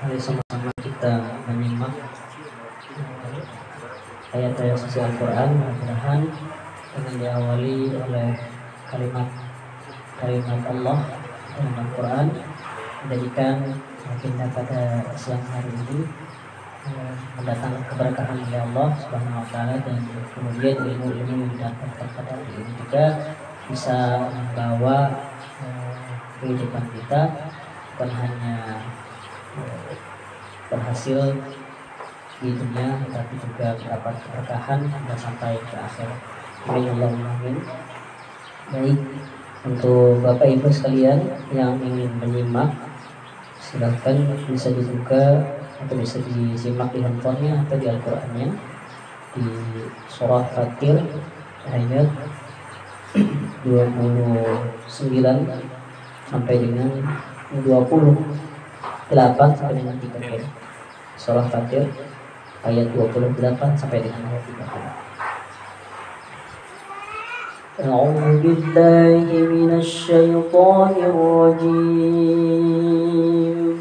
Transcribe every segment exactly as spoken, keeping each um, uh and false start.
Mari sama-sama kita menyimak ayat-ayat suci Al-Quran. Mudah-mudahan dengan diawali oleh kalimat kalimat Allah dalam Al-Quran, menjadikan agenda pada siang hari ini eh, mendatangkan keberkahan dari Allah Subhanahu Wa Taala, dan kemudian ilmu-ilmu yang didapatkan pada hari ini juga bisa membawa eh, kehidupan kita bukan hanya eh, berhasil di dunia, tetapi juga mendapat keberkahan hingga sampai ke akhir. Amin. Baik, untuk Bapak Ibu sekalian yang ingin menyimak, silahkan bisa dibuka atau bisa disimak di handphonenya atau di Al-Qurannya di surah Fatir ayat dua puluh sembilan sampai dengan dua puluh delapan sampai dengan tiga puluh. Surah Fatir ayat dua puluh delapan sampai dengan ayat tiga puluh. A'udzu billahi minasy syaithanir rajim.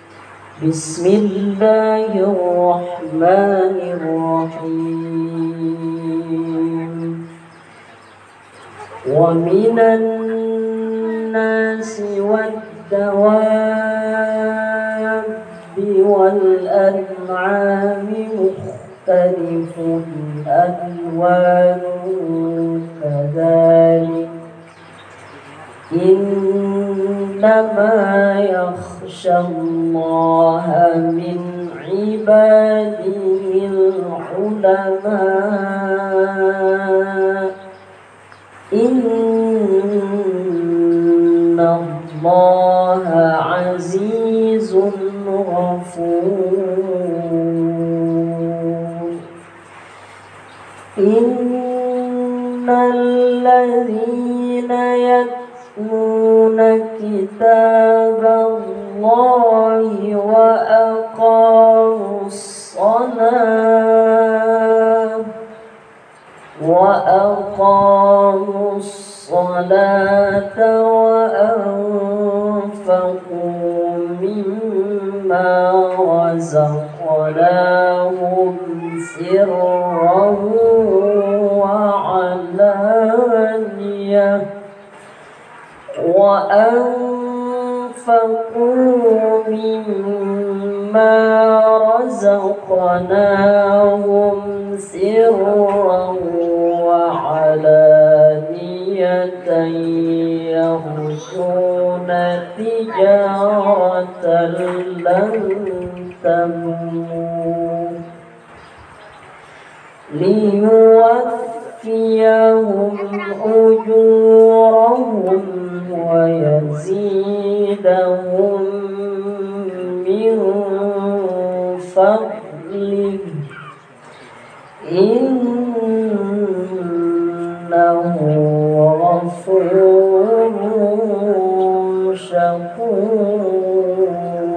Bismillahirrahmanirrahim. Wa minan nasi wad-dawabbi wal an'ami mukhtalifun alwanuhu kadzalik innama yakhshallaha min ibadihil ulama. Innallaha azizun ghafur. Innal ladzina yatluna kitaballahi wa aqamus shalah wa aqamus salata wa anfaqu mimma razaqnahum sirran wa alaniyah wa anfaqu mimma razaqnahum sirran wa alaniyatan yarjuna tijaratan lan tamut liyuwaffiyahum ujurahum wa yazidahum min fadlih innahu ghafurun syakur.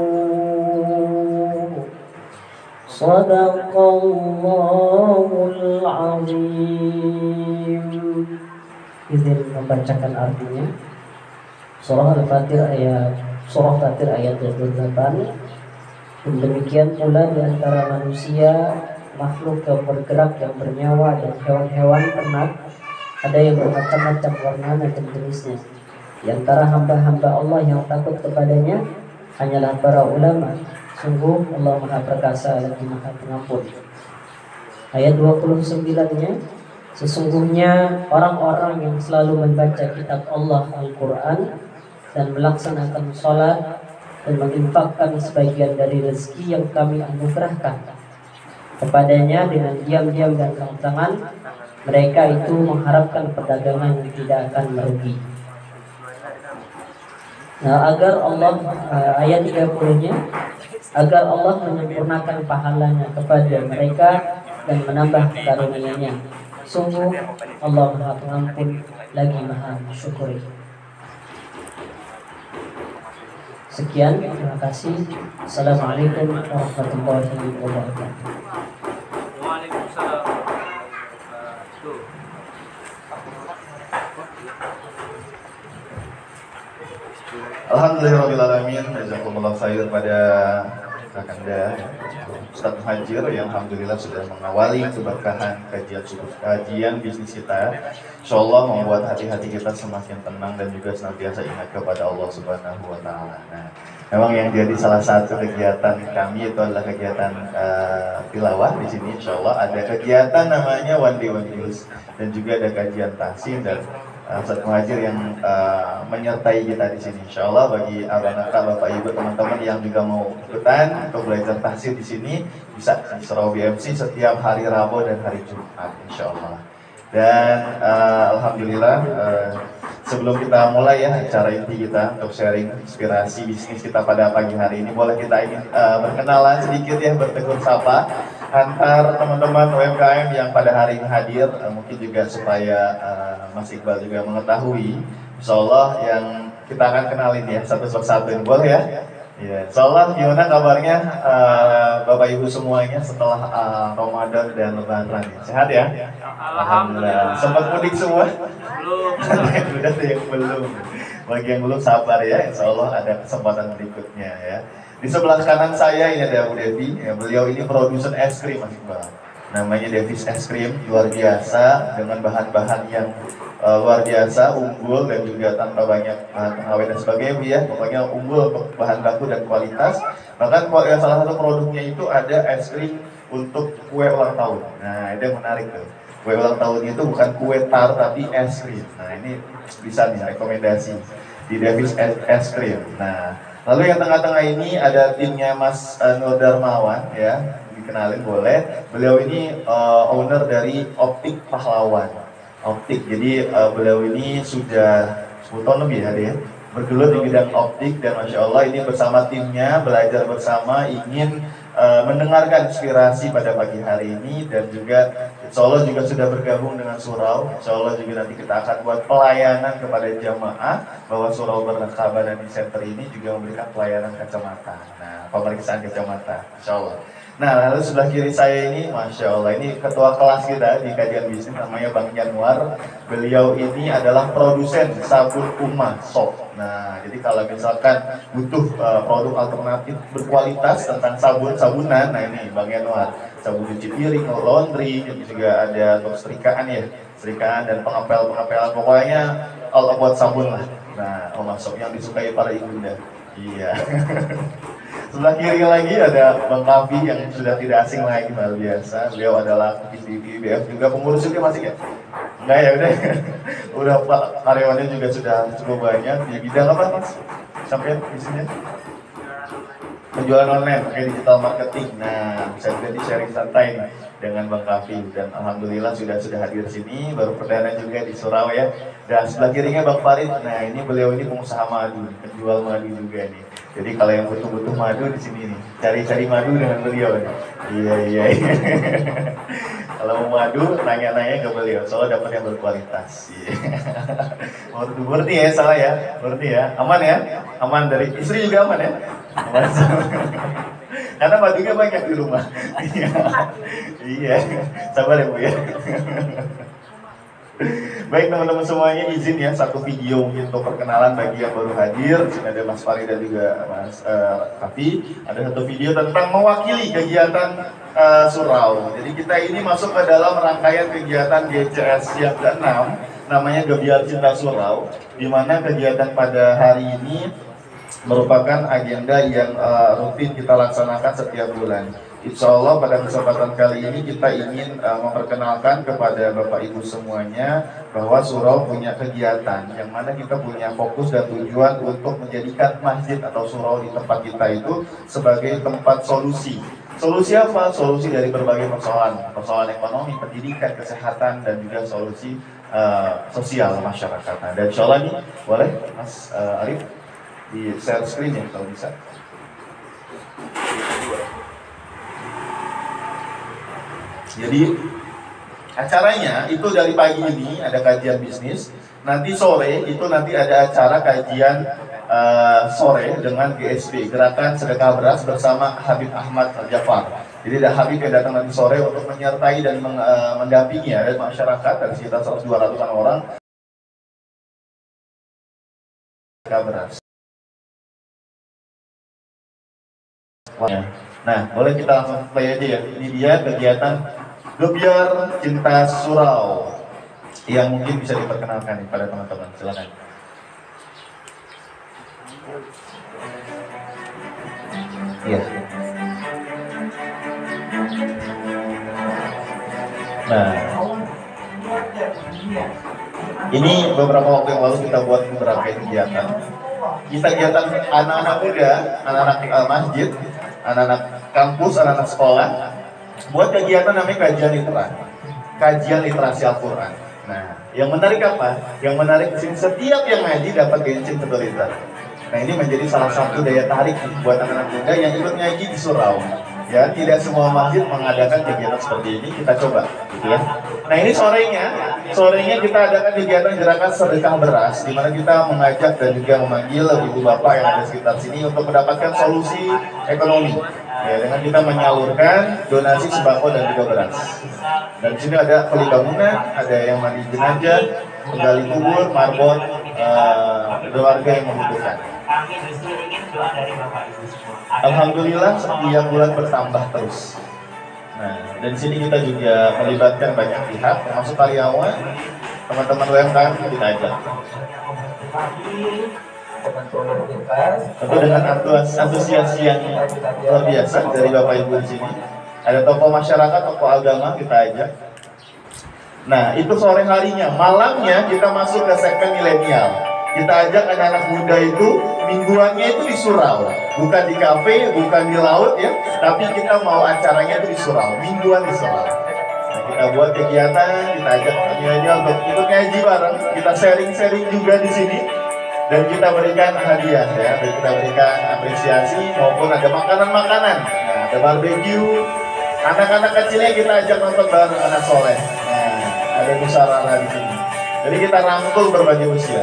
Shadaqallahul azim. Izin membacakan artinya. Surah Al-Fatir ayat Surah Fatir ayat dua puluh delapan. Demikian pula di antara manusia, makhluk yang bergerak yang bernyawa dan hewan-hewan ternak, ada yang bermacam-macam warna dan jenisnya. Di antara hamba-hamba Allah yang takut kepadanya hanyalah para ulama. Sungguh Allah Maha Perkasa lagi Maha Pengampun. Ayat dua puluh sembilan-nya, sesungguhnya orang-orang yang selalu membaca kitab Allah Al-Quran dan melaksanakan sholat dan menginfakkan sebagian dari rezeki yang kami anugerahkan kepadanya dengan diam-diam dan terang-terangan, mereka itu mengharapkan perdagangan yang tidak akan merugi. Nah, agar Allah, ayat tiga puluh-nya, agar Allah menyempurnakan pahalanya kepada mereka dan menambah karunia-Nya. Sungguh Allah Maha Pengampun lagi Maha Syukuri. Sekian, terima kasih. Assalamualaikum warahmatullahi wabarakatuh. Waalaikumsalam. Alhamdulillahirabbil alamin. Jazakumullah khair pada Kakanda Ustadz Muhajir yang alhamdulillah sudah mengawali keberkahan kajian kajian bisnis kita. Insya Allah membuat hati-hati kita semakin tenang dan juga senantiasa ingat kepada Allah Subhanahu Wa Taala. Nah, memang yang jadi salah satu kegiatan kami itu adalah kegiatan uh, tilawah di sini. Insya Allah ada kegiatan namanya One Day One News dan juga ada kajian tahsin dan uh, Ustadz Muhajir yang uh, menyertai kita di sini. Insya Allah bagi abang-abang, bapak ibu, teman-teman yang juga mau ikutan atau belajar tahsin di sini bisa di Surau B M C setiap hari Rabu dan hari Jumat. Insya Allah. Dan uh, alhamdulillah uh, sebelum kita mulai ya acara inti kita untuk sharing inspirasi bisnis kita pada pagi hari ini, boleh kita ingin uh, berkenalan sedikit ya, bertegur sapa antar teman-teman U M K M yang pada hari ini hadir, uh, mungkin juga supaya uh, Mas Iqbal juga mengetahui, insya Allah yang kita akan kenalin ya satu persatu ini, boleh ya? Ya, insyaallah gimana kabarnya uh, Bapak Ibu semuanya setelah uh, Ramadan dan Lebaran? Sehat ya? Alhamdulillah. Sempat mudik semua? Belum. Sudah ada yang belum. Bagi yang belum sabar ya, insyaallah ada kesempatan berikutnya ya. Di sebelah kanan saya ini ada Bu Devi, ya, beliau ini produsen es krim Mas Iqbal. Namanya Devis Es Krim, luar biasa dengan bahan-bahan yang uh, luar biasa, unggul dan juga tanpa banyak bahan pengawet dan sebagainya ya. Pokoknya unggul untuk bahan baku dan kualitas. Bahkan salah satu produknya itu ada es krim untuk kue ulang tahun. Nah, itu yang menarik tuh. Kue ulang tahun itu bukan kue tar tapi es krim. Nah, ini bisa nih rekomendasi di Devis Es Krim. Nah, lalu yang tengah-tengah ini ada timnya Mas uh, Nur Darmawan ya. Kenalin boleh, beliau ini uh, owner dari Optik Pahlawan Optik, jadi uh, beliau ini sudah sepuluh tahun lebih ya, bergelut di bidang optik dan Masya Allah ini bersama timnya belajar bersama ingin uh, mendengarkan inspirasi pada pagi hari ini dan juga Insya Allah juga sudah bergabung dengan Surau. Insya Allah juga nanti kita akan buat pelayanan kepada jamaah bahwa Surau Berkah dan Center ini juga memberikan pelayanan kacamata, nah pemeriksaan kacamata Insya Allah. Nah, lalu sebelah kiri saya ini, Masya Allah, ini ketua kelas kita di kajian bisnis, namanya Bang Januar. Beliau ini adalah produsen sabun Uma Soap. Nah, jadi kalau misalkan butuh uh, produk alternatif berkualitas tentang sabun-sabunan, nah ini Bang Januar. Sabun cuci piring, laundry, juga ada untuk serikaan ya, serikaan dan pengepel-pengepelan, pokoknya all about sabun lah. Nah, Uma Soap yang disukai para ibunda. Iya. Sebelah kiri lagi ada Bang Kavi yang sudah tidak asing lagi, luar biasa. Beliau adalah aktivis di B F juga, pengurus juga masih ya? Enggak ya, udah. Udah Pak, karyawannya juga sudah cukup banyak. Di bidang apa Mas? Sampai di sini? Penjualan online, pakai digital marketing. Nah, bisa juga di sharing santai nih dengan Bang Kavi. Dan alhamdulillah sudah sudah hadir sini, baru perdana juga di Surabaya. Dan sebelah kirinya Bang Farid. Nah, ini beliau ini pengusaha madu, penjual madu juga nih. Jadi kalau yang butuh-butuh madu di sini nih, cari-cari madu dengan beliau nih. Iya iya. iya. Kalau mau madu, nanya-nanya ke beliau, soalnya dapat yang berkualitas. Iya. Murni ya, salah ya, murni ya, aman ya, aman dari istri juga aman ya. Aman. Karena madunya banyak di rumah. Iya, iya. Sabar ya Bu ya. Baik teman-teman semuanya, izin ya satu video untuk perkenalan bagi yang baru hadir. Sini ada Mas Farid dan juga Mas uh, Kavi. Ada satu video tentang mewakili kegiatan uh, Surau. Jadi kita ini masuk ke dalam rangkaian kegiatan G C S yang keenam, namanya Gebiar Cinta Surau, di mana kegiatan pada hari ini merupakan agenda yang uh, rutin kita laksanakan setiap bulan. Insya Allah pada kesempatan kali ini kita ingin uh, memperkenalkan kepada Bapak Ibu semuanya bahwa Surau punya kegiatan yang mana kita punya fokus dan tujuan untuk menjadikan masjid atau surau di tempat kita itu sebagai tempat solusi. Solusi apa? Solusi dari berbagai persoalan, persoalan ekonomi, pendidikan, kesehatan, dan juga solusi uh, sosial masyarakat. Nah, dan insya Allah ini boleh Mas uh, Arif di share screen ya kalau bisa. Jadi acaranya itu dari pagi ini ada kajian bisnis, nanti sore itu nanti ada acara kajian uh, sore dengan G S B, Gerakan Sedekah Beras bersama Habib Ahmad Jafar. Jadi ada Habib yang datang nanti sore untuk menyertai dan meng, uh, mendampingi ya, masyarakat dari sekitar seratus dua ratusan orang sedekah beras. Nah, boleh kita langsung play aja ya. Ini dia kegiatan Gebyar Cinta Surau yang mungkin bisa diperkenalkan nih pada teman-teman. Silakan. Iya. Nah, ini beberapa waktu yang lalu kita buat beberapa kegiatan. Kita kegiatan anak-anak muda, anak-anak uh, masjid, anak-anak kampus, anak-anak sekolah, buat kegiatan namanya kajian literasi, kajian literasi Al-Quran. Nah, yang menarik apa? Yang menarik di sini setiap yang ngaji dapat bensin satu liter. Nah, ini menjadi salah satu daya tarik buat anak-anak muda yang ikut ngaji di surau. Ya, tidak semua masjid mengadakan kegiatan seperti ini, kita coba, gitu ya. Nah, ini sorenya, sorenya kita adakan kegiatan gerakan sedekah beras, di mana kita mengajak dan juga memanggil ibu bapak yang ada sekitar sini untuk mendapatkan solusi ekonomi. Ya, dengan kita menyalurkan donasi sembako dan juga beras. Dan di sini ada kuli bangunan, ada yang mandi jenazah, menggali kubur, marbot, uh, keluarga yang membutuhkan. Kami justru ingin doa dari Bapak Ibu semua. Alhamdulillah setiap bulan bertambah terus. Nah, dan di sini kita juga melibatkan banyak pihak, termasuk karyawan, teman-teman U M K M kita ajak. Tentu dengan antusiasi yang luar biasa dari Bapak Ibu di sini. Ada tokoh masyarakat, tokoh agama kita ajak. Nah, itu sore harinya, malamnya kita masuk ke segmen milenial. Kita ajak anak-anak muda itu mingguannya itu di surau, bukan di kafe, bukan di laut ya, tapi kita mau acaranya itu di surau, mingguan di surau. Nah, kita buat kegiatan, kita ajak milenial untuk ikut ngaji bareng, kita sharing-sharing juga di sini, dan kita berikan hadiah ya, dan kita berikan apresiasi maupun ada makanan-makanan. Nah, ada barbecue, anak-anak kecilnya kita ajak nonton bareng anak soleh. Nah, ada musyawarah di sini. Jadi kita rangkul berbagai usia.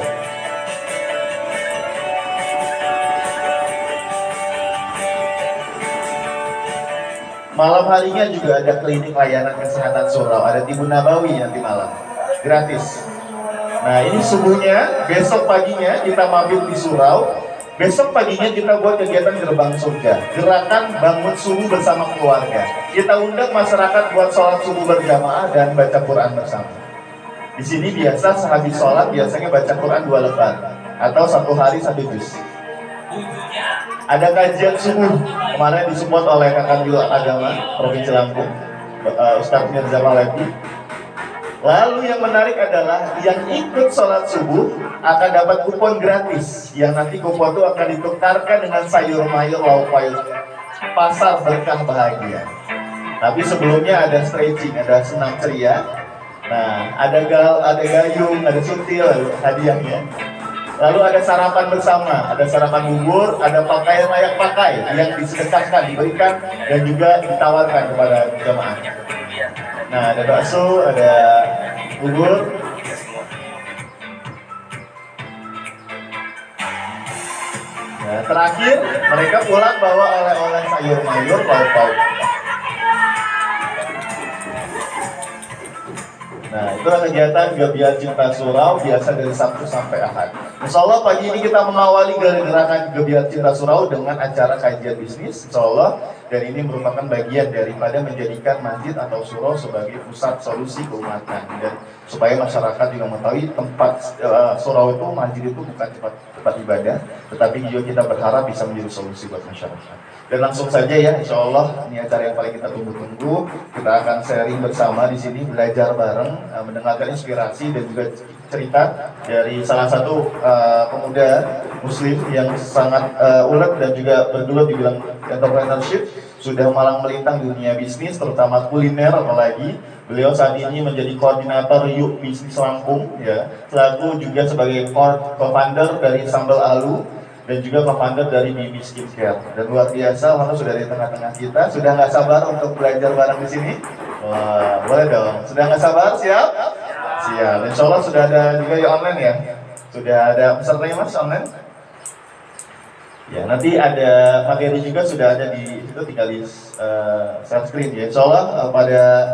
Malam harinya juga ada klinik layanan kesehatan surau, ada Tibun Nabawi nanti malam, gratis. Nah, ini subuhnya, besok paginya kita mampir di surau, besok paginya kita buat kegiatan gerbang surga, gerakan bangun subuh bersama keluarga. Kita undang masyarakat buat sholat subuh berjamaah dan baca Quran bersama. Di sini biasa sehabis sholat biasanya baca Quran dua lembar atau satu hari satu juz. Ada kajian subuh kemarin disupport oleh Kakak Biro Agama Provinsi Lampung, uh, Ustadz Mirza Malepi. Lalu yang menarik adalah yang ikut sholat subuh akan dapat kupon gratis, yang nanti kupon itu akan ditukarkan dengan sayur mayur lauk pauk pasar berkah bahagia. Tapi sebelumnya ada stretching, ada senam ceria. Nah, ada gal, ada gayung, ada suntil, hadiahnya. Lalu ada sarapan bersama, ada sarapan bubur, ada pakaian layak pakai yang disedekahkan, diberikan dan juga ditawarkan kepada jemaah. Nah, ada bakso, ada bubur. Nah, terakhir mereka pulang bawa oleh-oleh sayur mayur, lauk pauk. Nah, itulah kegiatan Gebyar Cinta Surau biasa dari Sabtu sampai Ahad. Insya Allah pagi ini kita mengawali gerakan Gebyar Cinta Surau dengan acara kajian bisnis, Insya Allah. Dan ini merupakan bagian daripada menjadikan masjid atau surau sebagai pusat solusi keumatan. Dan supaya masyarakat juga mengetahui tempat uh, surau itu, masjid itu bukan tempat, tempat ibadah, tetapi juga kita berharap bisa menjadi solusi buat masyarakat. Dan langsung saja ya, Insya Allah ini acara yang paling kita tunggu-tunggu. Kita akan sharing bersama di sini, belajar bareng, uh, mendengarkan inspirasi dan juga cerita dari salah satu uh, pemuda Muslim yang sangat uh, ulet dan juga bergelut di bidang entrepreneurship, sudah malang melintang di dunia bisnis, terutama kuliner. Apalagi beliau saat ini menjadi koordinator Yuk Bisnis Lampung, ya, selaku juga sebagai co-founder dari Sambal Alu dan juga co-founder dari Mimi Skincare. Dan luar biasa, Alhamdulillah sudah di tengah-tengah kita. Sudah nggak sabar untuk belajar bareng di sini? Wah, boleh dong. Sudah nggak sabar? Siap? Siap. Insya Allah sudah ada juga ya online ya. Sudah ada pesertanya mas online? Ya, nanti ada materi juga sudah ada di itu, tinggal di uh, share screen ya. Insya Allah uh, pada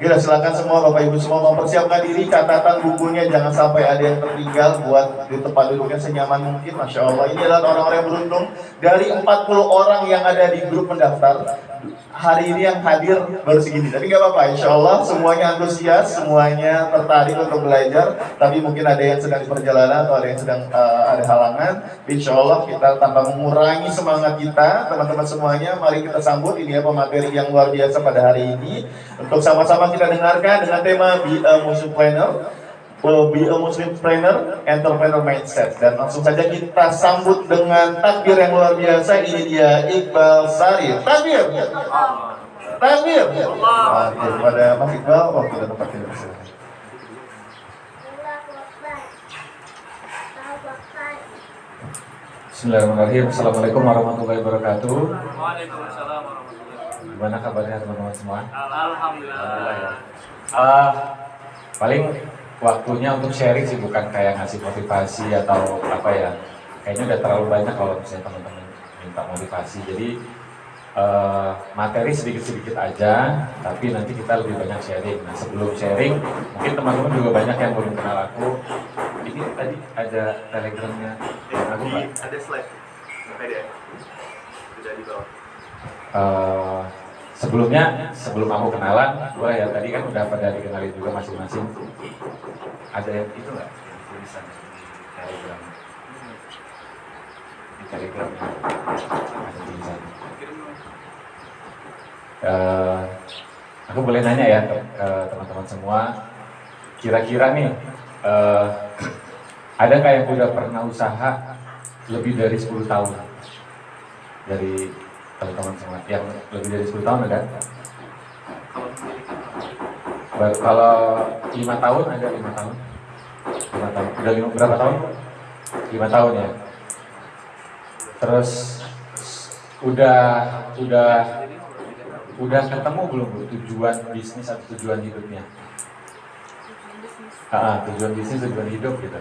Gila, silakan semua Bapak Ibu semua mempersiapkan diri, catatan bukunya jangan sampai ada yang tertinggal, buat di tempat duduknya senyaman mungkin. Masya Allah, ini adalah orang-orang yang beruntung. Dari empat puluh orang yang ada di grup pendaftar, hari ini yang hadir baru segini. Tapi nggak apa-apa, insya Allah semuanya antusias, semuanya tertarik untuk belajar. Tapi mungkin ada yang sedang di perjalanan atau ada yang sedang uh, ada halangan. Insya Allah kita tanpa mengurangi semangat kita, teman-teman semuanya, mari kita sambut ini apa materi yang luar biasa pada hari ini. Untuk sama-sama kita dengarkan dengan tema Be a Muslim Planner, Be a Muslim Planner, Entrepreneur Mindset. Dan langsung saja kita sambut dengan takbir yang luar biasa. Ini dia Iqbal Sari. Takbir, takbir. Oke, pada Mas Iqbal, waktu dan tempat kita bersama. Bismillahirrahmanirrahim. Assalamualaikum warahmatullahi wabarakatuh. Waalaikumsalam warahmatullahi wabarakatuh. Gimana kabarnya teman-teman semua? Alhamdulillah. Alhamdulillah ya. Uh, paling waktunya untuk sharing sih, bukan kayak ngasih motivasi atau apa ya. Kayaknya udah terlalu banyak kalau misalnya teman-teman minta motivasi. Jadi uh, materi sedikit-sedikit aja, tapi nanti kita lebih banyak sharing. Nah sebelum sharing, mungkin teman-teman juga banyak yang belum kenal aku. Ini tadi ada telegramnya aku nggak? Ada slide, P D F, sudah di bawah. Uh, sebelumnya, sebelum aku kenalan, boleh ya, tadi kan udah pada dikenalin juga masing-masing. Ada yang itu nggak? Tulisan di telegram. Di telegramnya ada tulisan. Uh, aku boleh nanya ya ke, ke teman-teman semua, kira-kira nih, uh, ada nggak yang udah pernah usaha lebih dari sepuluh tahun? Dari teman-teman semua, yang lebih dari sepuluh tahun ada? Kalau lima tahun ada lima tahun? lima tahun. Udah lima, berapa tahun? lima tahun ya. Terus udah udah udah ketemu belum bu, tujuan bisnis atau tujuan hidupnya? Ah, tujuan bisnis, tujuan hidup gitu.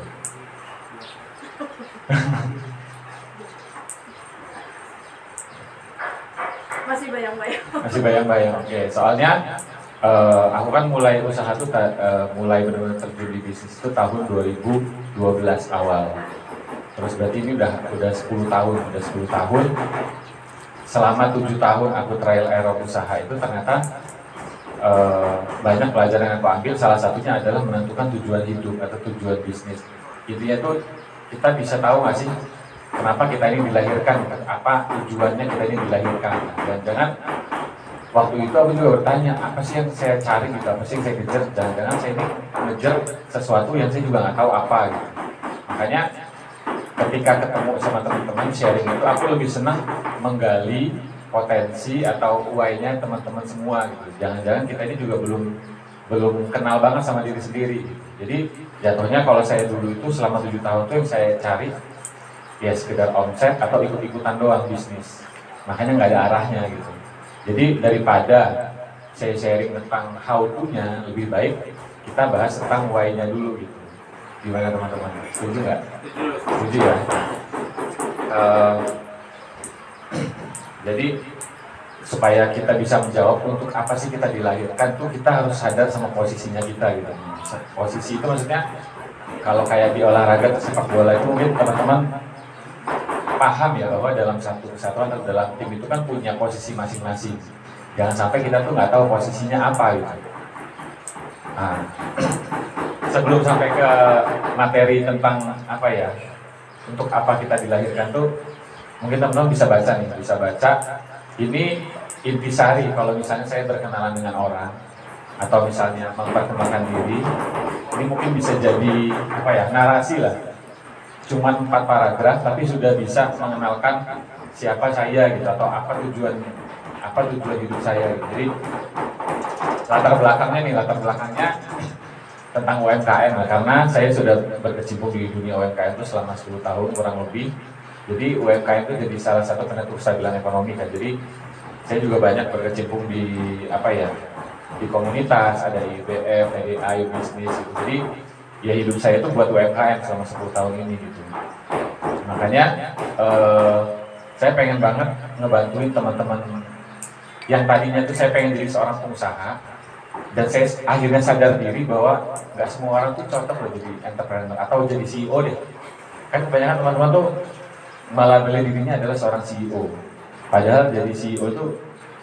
Masih bayang-bayang. Masih bayang-bayang. Oke, okay. Soalnya uh, aku kan mulai usaha tuh uh, mulai benar-benar terjun di bisnis itu tahun dua ribu dua belas awal. Terus berarti ini udah udah sepuluh tahun, udah sepuluh tahun. Selama tujuh tahun aku trial error usaha itu ternyata uh, banyak pelajaran yang aku ambil. Salah satunya adalah menentukan tujuan hidup atau tujuan bisnis. Intinya tuh kita bisa tahu nggak sih kenapa kita ini dilahirkan, apa tujuannya kita ini dilahirkan. Dan jangan waktu itu aku juga bertanya, apa sih yang saya cari gitu, apa sih yang saya kejar. Jangan-jangan saya ini ngejar sesuatu yang saya juga nggak tahu apa gitu. Makanya ketika ketemu sama teman-teman sharing itu, aku lebih senang menggali potensi atau why-nya teman-teman semua gitu. Jangan-jangan kita ini juga belum belum kenal banget sama diri sendiri gitu. Jadi jatuhnya kalau saya dulu itu selama tujuh tahun itu yang saya cari ya sekedar omset atau ikut-ikutan doang bisnis, makanya nggak ada arahnya gitu. Jadi daripada saya sharing tentang how to-nya, lebih baik kita bahas tentang why-nya dulu gitu. Gimana teman-teman? Setuju nggak? Setuju ya. Uh, jadi supaya kita bisa menjawab untuk apa sih kita dilahirkan tuh, kita harus sadar sama posisinya kita gitu. Posisi itu maksudnya kalau kayak di olahraga sepak bola itu mungkin teman-teman paham ya bahwa dalam satu kesatuan atau dalam tim itu kan punya posisi masing-masing. Jangan sampai kita tuh nggak tahu posisinya apa gitu. Nah, sebelum sampai ke materi tentang apa ya, untuk apa kita dilahirkan tuh, mungkin teman-teman bisa baca nih, bisa baca. Ini intisari kalau misalnya saya berkenalan dengan orang atau misalnya memperkenalkan diri, ini mungkin bisa jadi apa ya, narasi lah. Cuman empat paragraf tapi sudah bisa mengenalkan siapa saya gitu, atau apa tujuan apa tujuan hidup saya gitu. Jadi latar belakangnya nih, latar belakangnya tentang U M K M lah, karena saya sudah berkecimpung di dunia U M K M itu selama sepuluh tahun kurang lebih. Jadi U M K M itu jadi salah satu penentu kestabilan ekonomi kan. Jadi saya juga banyak berkecimpung di apa ya, di komunitas, ada I B F, I D A, bisnis gitu. Jadi ya hidup saya itu buat U M K M selama sepuluh tahun ini gitu. Makanya eh, saya pengen banget ngebantuin teman-teman yang tadinya tuh saya pengen jadi seorang pengusaha, Dan saya akhirnya sadar diri bahwa nggak semua orang tuh cocok loh jadi entrepreneur atau jadi C E O deh. Kan kebanyakan teman-teman tuh malah beli dirinya adalah seorang C E O. Padahal jadi C E O itu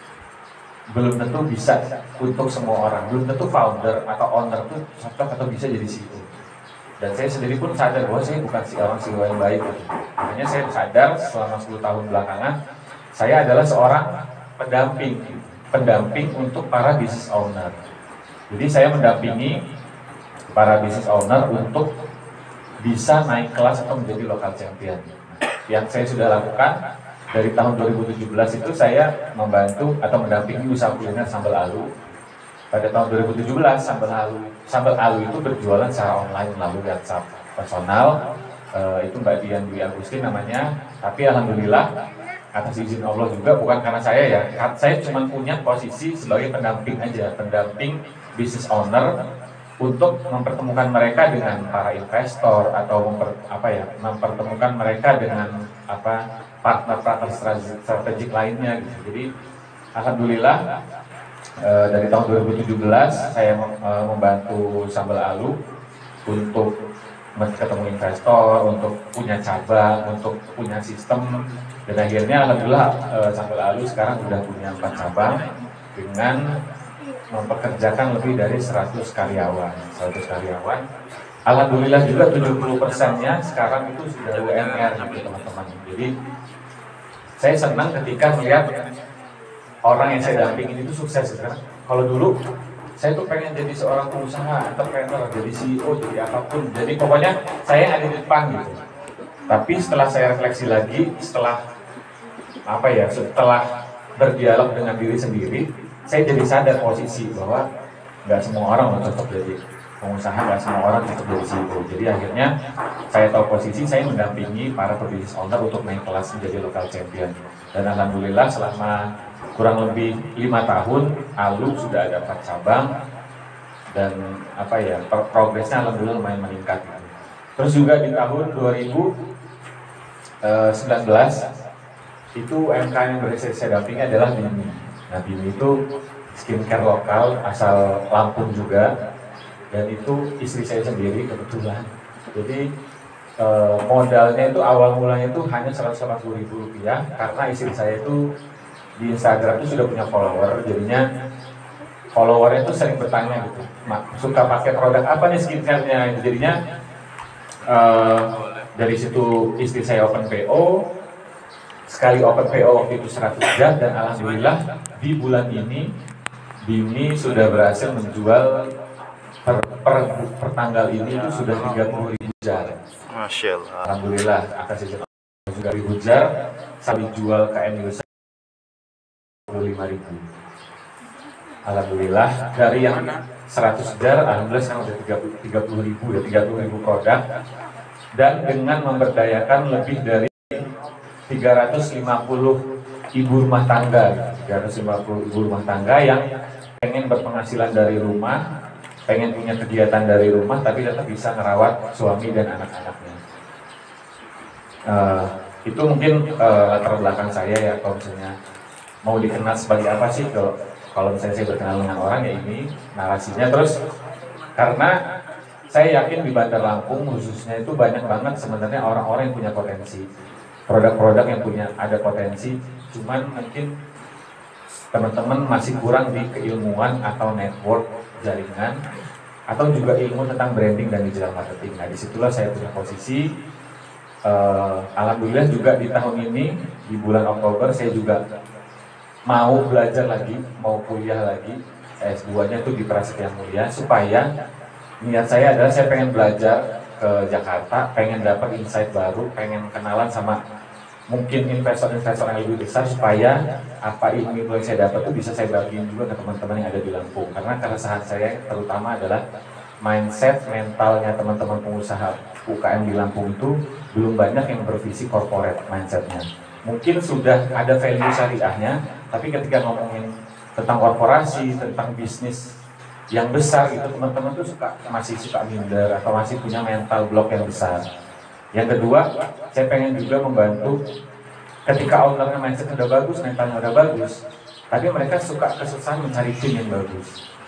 belum tentu bisa untuk semua orang. Belum tentu founder atau owner tuh cocok atau bisa jadi C E O. Dan saya sendiri pun sadar bahwa saya bukan si orang C E O yang baik. Gitu. Makanya saya sadar selama sepuluh tahun belakangan saya adalah seorang pendamping, pendamping untuk para business owner. Jadi saya mendampingi para business owner untuk bisa naik kelas atau menjadi local champion. Yang saya sudah lakukan dari tahun dua ribu tujuh belas itu saya membantu atau mendampingi usaha kuliner Sambal Alu. Pada tahun dua ribu tujuh belas Sambal Alu, Sambal Alu itu berjualan secara online melalui WhatsApp personal. E, itu Mbak Dian Dwi Agustin namanya. Tapi alhamdulillah atas izin Allah juga, bukan karena saya ya. Saya cuma punya posisi sebagai pendamping aja, pendamping business owner untuk mempertemukan mereka dengan para investor atau memper, apa ya, mempertemukan mereka dengan apa partner-partner strategik lainnya gitu. Jadi alhamdulillah e, dari tahun dua ribu tujuh belas saya mem, e, membantu Sambal Alu untuk ketemu investor, untuk punya cabang, untuk punya sistem, dan akhirnya alhamdulillah e, Sambal Alu sekarang sudah punya empat cabang dengan mempekerjakan lebih dari seratus karyawan. seratus karyawan. Alhamdulillah juga tujuh puluh persennya sekarang itu sudah U M R gitu teman-teman. Jadi saya senang ketika melihat orang yang saya dampingin itu sukses. Kan? Kalau dulu saya tuh pengen jadi seorang pengusaha, entrepreneur, jadi C E O, jadi apapun. Jadi pokoknya saya ada di depan gitu. Tapi setelah saya refleksi lagi, setelah apa ya, setelah berdialog dengan diri sendiri, saya jadi sadar posisi bahwa nggak semua orang cocok jadi pengusaha, nggak semua orang cocok jadi C E O. Jadi akhirnya saya tahu posisi, saya mendampingi para pebisnis owner untuk naik kelas menjadi local champion. Dan alhamdulillah selama kurang lebih lima tahun, Alu sudah ada empat cabang dan apa ya, progresnya alhamdulillah lumayan meningkat. Terus juga di tahun dua ribu sembilan belas itu U M K M yang berhasil saya dampingi adalah Bimi. Nah, Bimi itu skincare lokal asal Lampung juga, dan itu istri saya sendiri kebetulan. Jadi eh, modalnya itu awal mulanya itu hanya seratus delapan puluh ribu rupiah karena istri saya itu di Instagram itu sudah punya follower, jadinya followernya itu sering bertanya gitu, suka pakai produk apa nih skincare-nya, jadinya eh, dari situ istri saya open P O. Sekali open P O waktu itu seratus jar, dan alhamdulillah di bulan ini Bimi sudah berhasil menjual per, per, per tanggal ini itu sudah tiga puluh ribu jar. Masya Allah. Alhamdulillah atas izin Allah tiga ribu jar, sekali jual K M User dua puluh lima ribu. Alhamdulillah dari yang seratus jar, alhamdulillah sekarang udah tiga puluh ribu, ya tiga puluh ribu produk, dan dengan memberdayakan lebih dari tiga ratus lima puluh ibu rumah tangga, tiga ratus lima puluh ibu rumah tangga yang pengen berpenghasilan dari rumah, pengen punya kegiatan dari rumah, tapi tetap bisa merawat suami dan anak-anaknya. Uh, itu mungkin uh, latar belakang saya ya, kalau misalnya mau dikenal sebagai apa sih, kalau kalau misalnya saya berkenal dengan orang ya ini narasinya. Terus karena saya yakin di Bandar Lampung khususnya itu banyak banget sebenarnya orang-orang yang punya potensi, produk-produk yang punya ada potensi, cuman mungkin teman-teman masih kurang di keilmuan atau network jaringan atau juga ilmu tentang branding dan digital marketing. Nah, disitulah saya punya posisi. Uh, Alhamdulillah juga di tahun ini di bulan Oktober saya juga mau belajar lagi, mau kuliah lagi S dua-nya itu di Prasetya Mulia, supaya niat saya adalah saya pengen belajar ke Jakarta, pengen dapat insight baru, pengen kenalan sama mungkin investor-investor yang lebih besar, supaya apa ilmu yang saya dapat itu bisa saya bagiin juga ke teman-teman yang ada di Lampung. Karena keresahan saya terutama adalah mindset mentalnya teman-teman pengusaha U K M di Lampung itu belum banyak yang bervisi corporate mindsetnya. Mungkin sudah ada value syariahnya, tapi ketika ngomongin tentang korporasi, tentang bisnis yang besar itu teman-teman tuh suka masih suka minder atau masih punya mental block yang besar. Yang kedua, saya pengen juga membantu ketika ownernya mindset udah bagus, mentalnya udah bagus, tapi mereka suka kesusahan mencari tim yang bagus.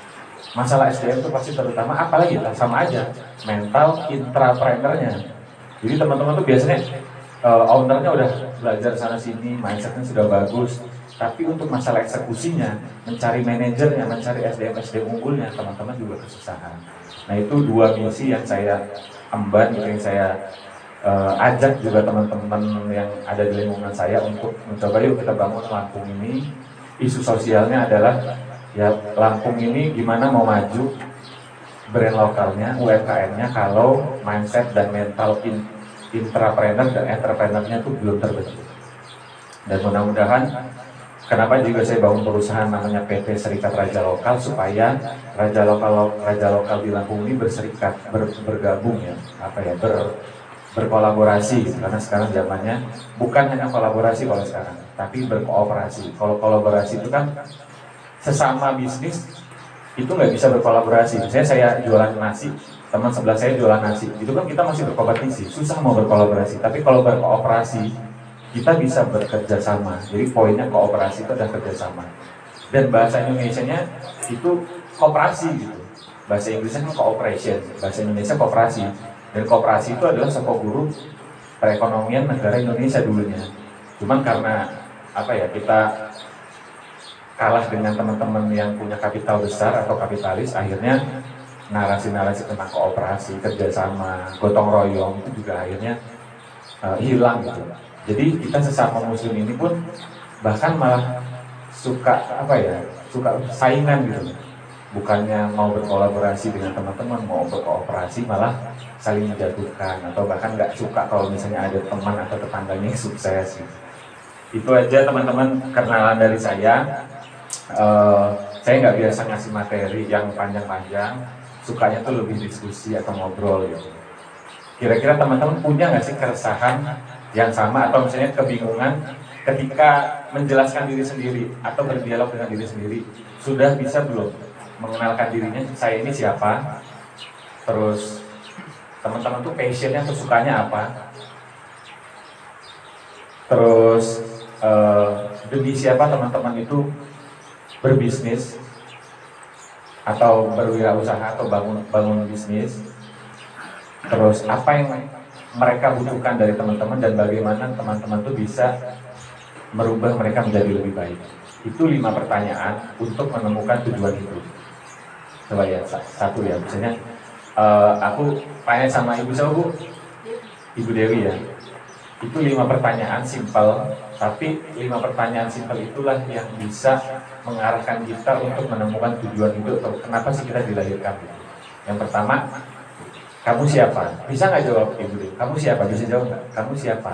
Masalah S D M itu pasti terutama, apalagi sama aja mental intrapreneurnya. Jadi teman-teman tuh biasanya uh, ownernya udah belajar sana sini, mindsetnya sudah bagus, tapi untuk masalah eksekusinya, mencari manajernya, mencari S D M S D M unggulnya, teman-teman juga kesusahan. Nah itu dua misi yang saya emban, yang saya uh, ajak juga teman-teman yang ada di lingkungan saya untuk mencoba yuk kita bangun Lampung ini. Isu sosialnya adalah ya Lampung ini gimana mau maju brand lokalnya, U M K M-nya kalau mindset dan mental in, intrapreneur dan entrepreneurnya itu belum terbentuk. Dan mudah-mudahan, kenapa juga saya bangun perusahaan namanya P T Serikat Raja Lokal, supaya raja lokal raja lokal di Lampung ini berserikat, ber, bergabung ya, apa ya, ber, berkolaborasi. Karena sekarang zamannya bukan hanya kolaborasi kalau sekarang, tapi berkooperasi. Kalau kolaborasi itu kan sesama bisnis itu nggak bisa berkolaborasi. Misalnya saya jualan nasi, teman sebelah saya jualan nasi, itu kan kita masih berkompetisi, susah mau berkolaborasi. Tapi kalau berkooperasi, kita bisa bekerja sama. Jadi poinnya kooperasi itu adalah kerjasama. Dan bahasa Indonesianya itu kooperasi gitu. Bahasa Inggrisnya kan cooperation, bahasa Indonesia kooperasi. Dan kooperasi itu adalah sokok guru perekonomian negara Indonesia dulunya. Cuman karena apa ya, kita kalah dengan teman-teman yang punya kapital besar atau kapitalis, akhirnya narasi-narasi tentang kooperasi, kerjasama, gotong royong itu juga akhirnya uh, hilang gitu. Jadi kita sesama muslim ini pun bahkan malah suka apa ya, suka saingan gitu. Bukannya mau berkolaborasi dengan teman-teman, mau berkooperasi malah saling menjatuhkan, atau bahkan nggak suka kalau misalnya ada teman atau tetangganya yang sukses gitu. Itu aja teman-teman kenalan dari saya. Uh, saya nggak biasa ngasih materi yang panjang-panjang, sukanya tuh lebih diskusi atau ngobrol gitu. Kira-kira teman-teman punya nggak sih keresahan yang sama atau misalnya kebingungan ketika menjelaskan diri sendiri atau berdialog dengan diri sendiri? Sudah bisa belum mengenalkan dirinya, saya ini siapa? Terus teman-teman tuh passionnya atau sukanya apa? Terus uh, demi siapa teman-teman itu berbisnis atau berwirausaha atau bangun bangun bisnis? Terus apa yang mereka butuhkan dari teman-teman dan bagaimana teman-teman tuh bisa merubah mereka menjadi lebih baik? Itu lima pertanyaan untuk menemukan tujuan hidup. Coba ya, satu ya, misalnya uh, aku tanya sama ibu siapa bu? Ibu Dewi ya. Itu lima pertanyaan simpel, tapi lima pertanyaan simpel itulah yang bisa mengarahkan kita untuk menemukan tujuan hidup atau kenapa sih kita dilahirkan. Yang pertama, kamu siapa? Bisa nggak jawab Ibu Dewi? Kamu siapa? Bisa jawab nggak? Kamu siapa?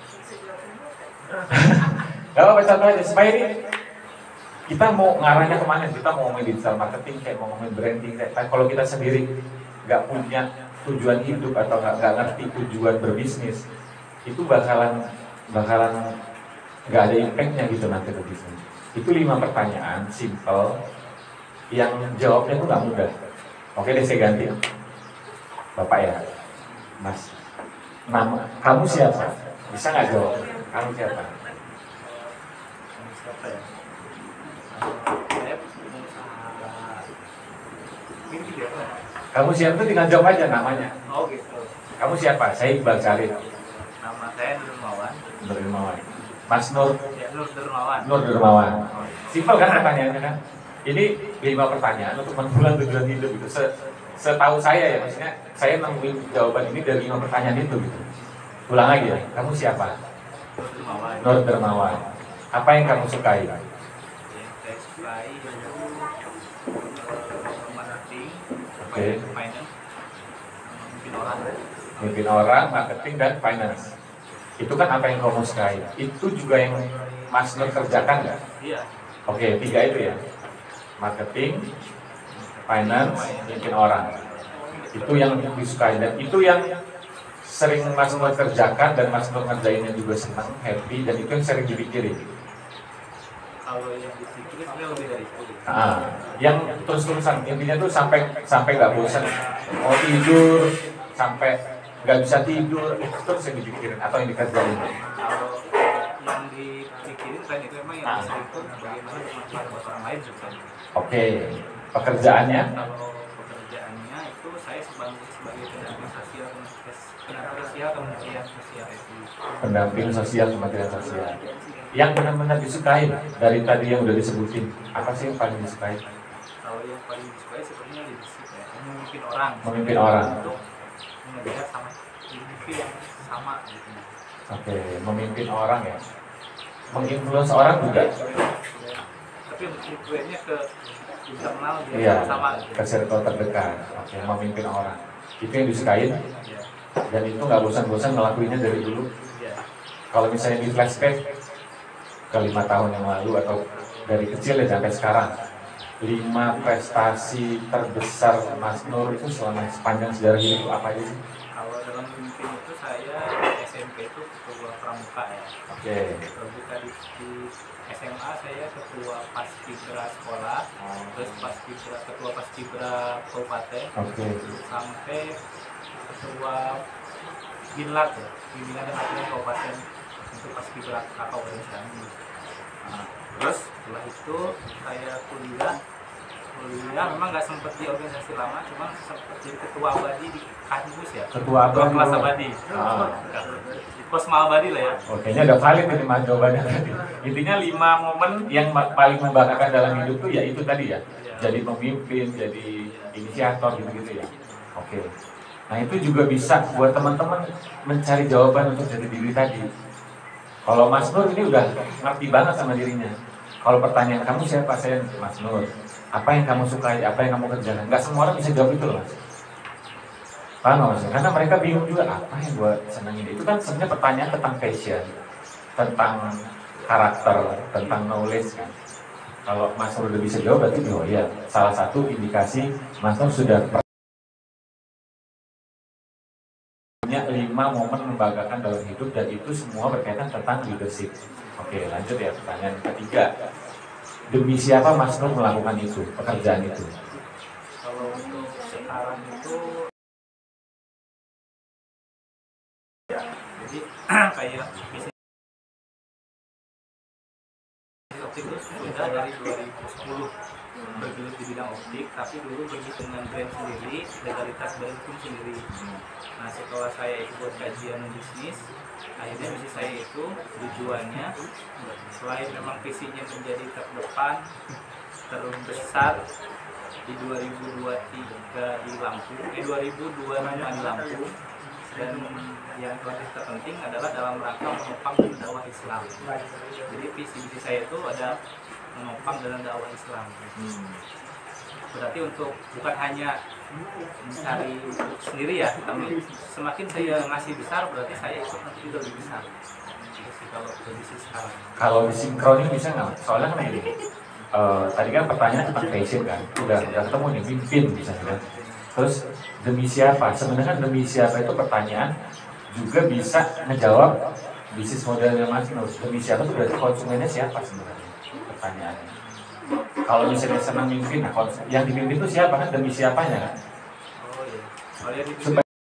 Gak apa-apa, contoh aja supaya ini kita mau ngarahnya kemana? Kita mau ngomongin digital marketing, kayak mau ngomongin branding, kayak kalau kita sendiri nggak punya tujuan hidup atau nggak ngerti tujuan berbisnis, itu bakalan bakalan nggak ada impactnya gitu nanti ke bisnis. Itu lima pertanyaan simple yang jawabnya itu nggak mudah. Oke deh, saya ganti. Bapak ya, Mas, nama kamu siapa? Bisa nggak jawab? Kamu siapa? Kamu siapa tuh tinggal jawab aja namanya. Oh gitu. Kamu siapa? Saya Iqbal Khalid. Nama saya Nurmawan. Nurmawan. Mas Nur. Ya, Nur Nurmawan. Nur Nurmawan. Simpel kan pertanyaannya kan? Ini lima pertanyaan untuk menemukan tujuan hidup itu. Setahu saya ya, maksudnya saya nemuin jawaban ini dari lima pertanyaan itu gitu. Ulang lagi ya. Kamu siapa? Nur Nurmawan. Nur Nurmawan. Apa yang kamu sukai? Yang saya sukai itu marketing, Oke. finance, mungkin orang. Mimpin orang, marketing dan finance. Itu kan apa yang kamu sukai. Itu juga yang Mas Nur kerjakan nggak? Iya. Oke, tiga itu ya. Marketing, finance, mimpin orang. Itu yang disukai dan itu yang sering Mas Nur kerjakan dan Mas Nur ngerjainnya juga senang, happy, dan itu yang sering dipikirin. Kalau yang dipikirin sebenarnya lebih dari itu. Nah, yang terus-terusan intinya tuh sampai sampai nggak bosan, mau tidur sampai nggak bisa tidur, itu terus yang dipikirin atau yang dikerjain. Kalau yang dipikirin selain itu memang yang bisa itu bagaimana bermanfaat buat orang lain juga. Oke, pekerjaannya? Kalau pekerjaannya itu saya sebagai sebagai pendamping sosial pendamping sosial kementerian sosial itu. Pendamping sosial kementerian sosial. Yang benar-benar disukai dari tadi yang udah disebutin, apa sih yang paling disukai? Kalau yang paling disukai sebenarnya leadership ya, memimpin orang. Memimpin orang. Untuk mengejar sama mimpi yang sama gitu. Oke, memimpin orang ya. Menginfluence orang juga. Tapi influence-nya ke internal dia Iya, sama ke circle terdekat. Oke, memimpin orang. Itu yang disukain. Dan itu nggak bosan-bosan ngelakuinnya dari dulu. Iya. Kalau misalnya di flashback ke lima tahun yang lalu atau dari kecil ya sampai sekarang, lima prestasi terbesar Mas Nur itu selama sepanjang sejarah hidup apa aja sih? Kalau dalam memimpin itu saya S M P itu ketua pramuka ya. Oke. Pramuka di, di S M A saya ketua paskibra sekolah, terus paskibra ketua paskibra kabupaten, Oke. sampai ketua binlat ya, bimbingan dan latihan kabupaten untuk paskibra kabupaten kami. Nah, terus setelah itu saya kuliah kuliah memang nggak sempat di organisasi lama, cuma sempat jadi ketua abadi di kampus ya, Ketua abadi. kelas abadi, Ah. di Kosma Abadi lah ya. Oh, kayaknya udah valid ini mas jawabannya tadi. Intinya lima momen yang ma- paling membanggakan dalam hidup tuh ya itu tadi ya. Jadi pemimpin, jadi inisiator gitu-gitu ya. Oke. Nah itu juga bisa buat teman-teman mencari jawaban untuk jadi diri tadi. Kalau Mas Nur ini udah ngerti banget sama dirinya. Kalau pertanyaan kamu siapa? Saya Mas Nur. Apa yang kamu sukai? Apa yang kamu kerjakan? Nggak semua orang bisa jawab itu loh Mas. Paham nggak Mas? Karena mereka bingung juga apa yang gue senangin. Itu kan sebenarnya pertanyaan tentang passion, tentang karakter, tentang knowledge kan. Kalau Mas Nur udah bisa jawab berarti oh ya salah satu indikasi Mas Nur sudah punya lima momen membanggakan dalam hidup dan itu semua berkaitan tentang leadership. Oke lanjut ya pertanyaan ketiga. Demi siapa Mas Nur melakukan itu, pekerjaan itu? Kalau untuk sekarang itu ya, jadi kayak bisnis optik itu sudah dari dua ribu sepuluh bergelut di bidang optik, tapi dulu pergi dengan brand sendiri, legalitas brand pun sendiri. Nah setelah saya ikut buat kajian bisnis, akhirnya bisnis saya itu tujuannya selain memang visinya menjadi terdepan terbesar di dua ribu dua puluh tiga di Lampung, eh dua ribu dua puluh lima di Lampung, dan yang lebih terpenting adalah dalam rangka menopang dakwah Islam. Jadi visi visi saya itu ada menopang dalam dakwah Islam. Hmm. Berarti untuk bukan hanya mencari sendiri ya, tapi semakin saya ngasih besar berarti saya ikut nanti juga lebih besar. Kalau bisnis sekarang. Kalau disinkronin bisa nggak? Soalnya kan ini. Uh, tadi kan pertanyaan tentang passion kan, udah udah ketemu nih pimpin misalnya. Terus demi siapa? Sebenarnya demi siapa itu pertanyaan juga bisa ngejawab bisnis modelnya Mas Nur. Demi siapa itu berarti konsumennya siapa sebenarnya? Pertanyaannya. Kalau misalnya senang mimpin, nah yang dipimpin itu siapa kan demi siapanya kan? Oh iya. Oh, yang dipimpin. Supaya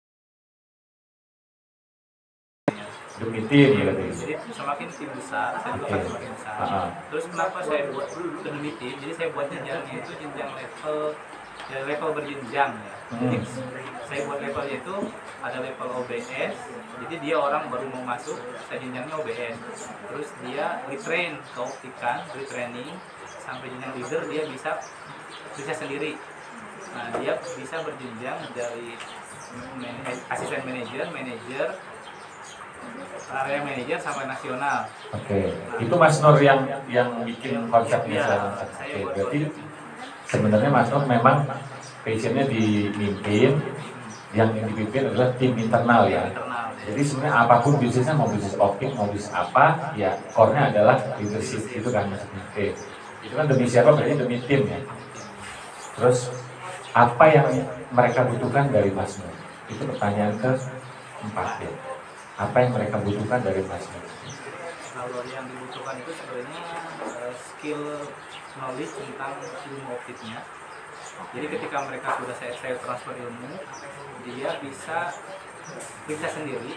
demi tim ya katanya. Jadi semakin tim besar, saya juga Okay. akan semakin besar. Uh-huh. Terus kenapa saya buat demi tim? Jadi saya buat jenjangnya itu jenjang level, ya level berjenjang ya. Jadi Hmm. saya buat levelnya itu ada level O B S. Jadi dia orang baru mau masuk, saya jenjangnya O B S. Terus dia retrain ke optikan, retraining sampai jenjang leader dia bisa bisa sendiri. Nah dia bisa berjenjang dari man- asisten manajer, manajer, area manajer sampai nasional. Oke, itu Mas Nur yang yang bikin konsepnya. Iya, sekarang. saya Oke, buat berarti konsep. sebenarnya Mas Nur memang passionnya di mimpin, yang dipimpin adalah tim internal ya. Internal. Jadi sebenarnya apapun bisnisnya, mau bisnis optik, mau bisnis apa, ya core-nya adalah leadership itu kan maksudnya. Oke, itu kan demi siapa berarti demi tim ya. Terus apa yang mereka butuhkan dari Mas Nur? Itu pertanyaan keempat ya. Apa yang mereka butuhkan dari Mas Nur? Kalau yang dibutuhkan itu sebenarnya uh, skill knowledge tentang ilmu optiknya. Jadi ketika mereka sudah saya, saya transfer ilmu, dia bisa bisa sendiri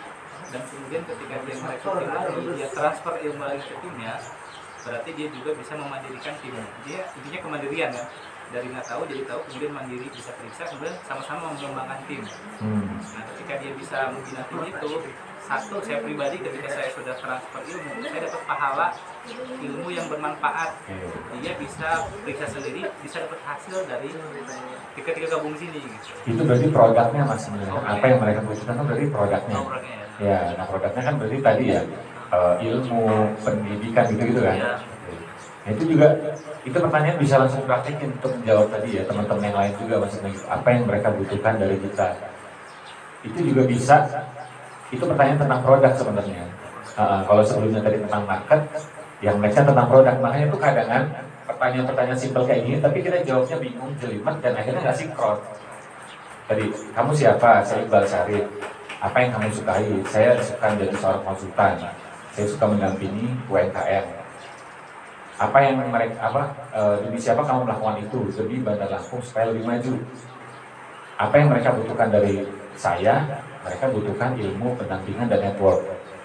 dan kemudian ketika dia merekrut tim lagi, dia transfer ilmu lagi ke timnya, berarti dia juga bisa memandirikan timnya. Dia intinya kemandirian ya, dari nggak tahu jadi tahu, kemudian mandiri, bisa periksa, kemudian sama-sama mengembangkan tim. Hmm. Nah ketika dia bisa membina tim itu, satu, saya pribadi ketika saya sudah transfer ilmu, saya dapat pahala ilmu yang bermanfaat. Dia bisa periksa sendiri, bisa dapat hasil dari ketika gabung sini gitu. Itu berarti produknya mas sebenarnya. Okay. Apa yang mereka butuhkan kan berarti produknya. Oh, produknya ya. Ya, nah produknya kan berarti tadi ya uh, ilmu, pendidikan gitu-gitu kan. Ya. Nah, itu juga, itu pertanyaan bisa langsung praktekin untuk menjawab tadi ya, teman-teman yang lain juga maksudnya gitu. Apa yang mereka butuhkan dari kita. Itu juga bisa, itu pertanyaan tentang produk sebenarnya. Uh, kalau sebelumnya tadi tentang market, yang mereka tentang produk, makanya itu kadang kan pertanyaan-pertanyaan simpel kayak gini, tapi kita jawabnya bingung, jelimet, dan akhirnya nggak sinkron. Tadi, kamu siapa? Saya Iqbal Syarif. Apa yang kamu sukai? Saya suka menjadi seorang konsultan. Saya suka mendampingi U M K M. Apa yang mereka, apa, e, demi siapa kamu melakukan itu? Demi Bandar Lampung supaya lebih maju. Apa yang mereka butuhkan dari saya? Mereka butuhkan ilmu, pendampingan, dan network.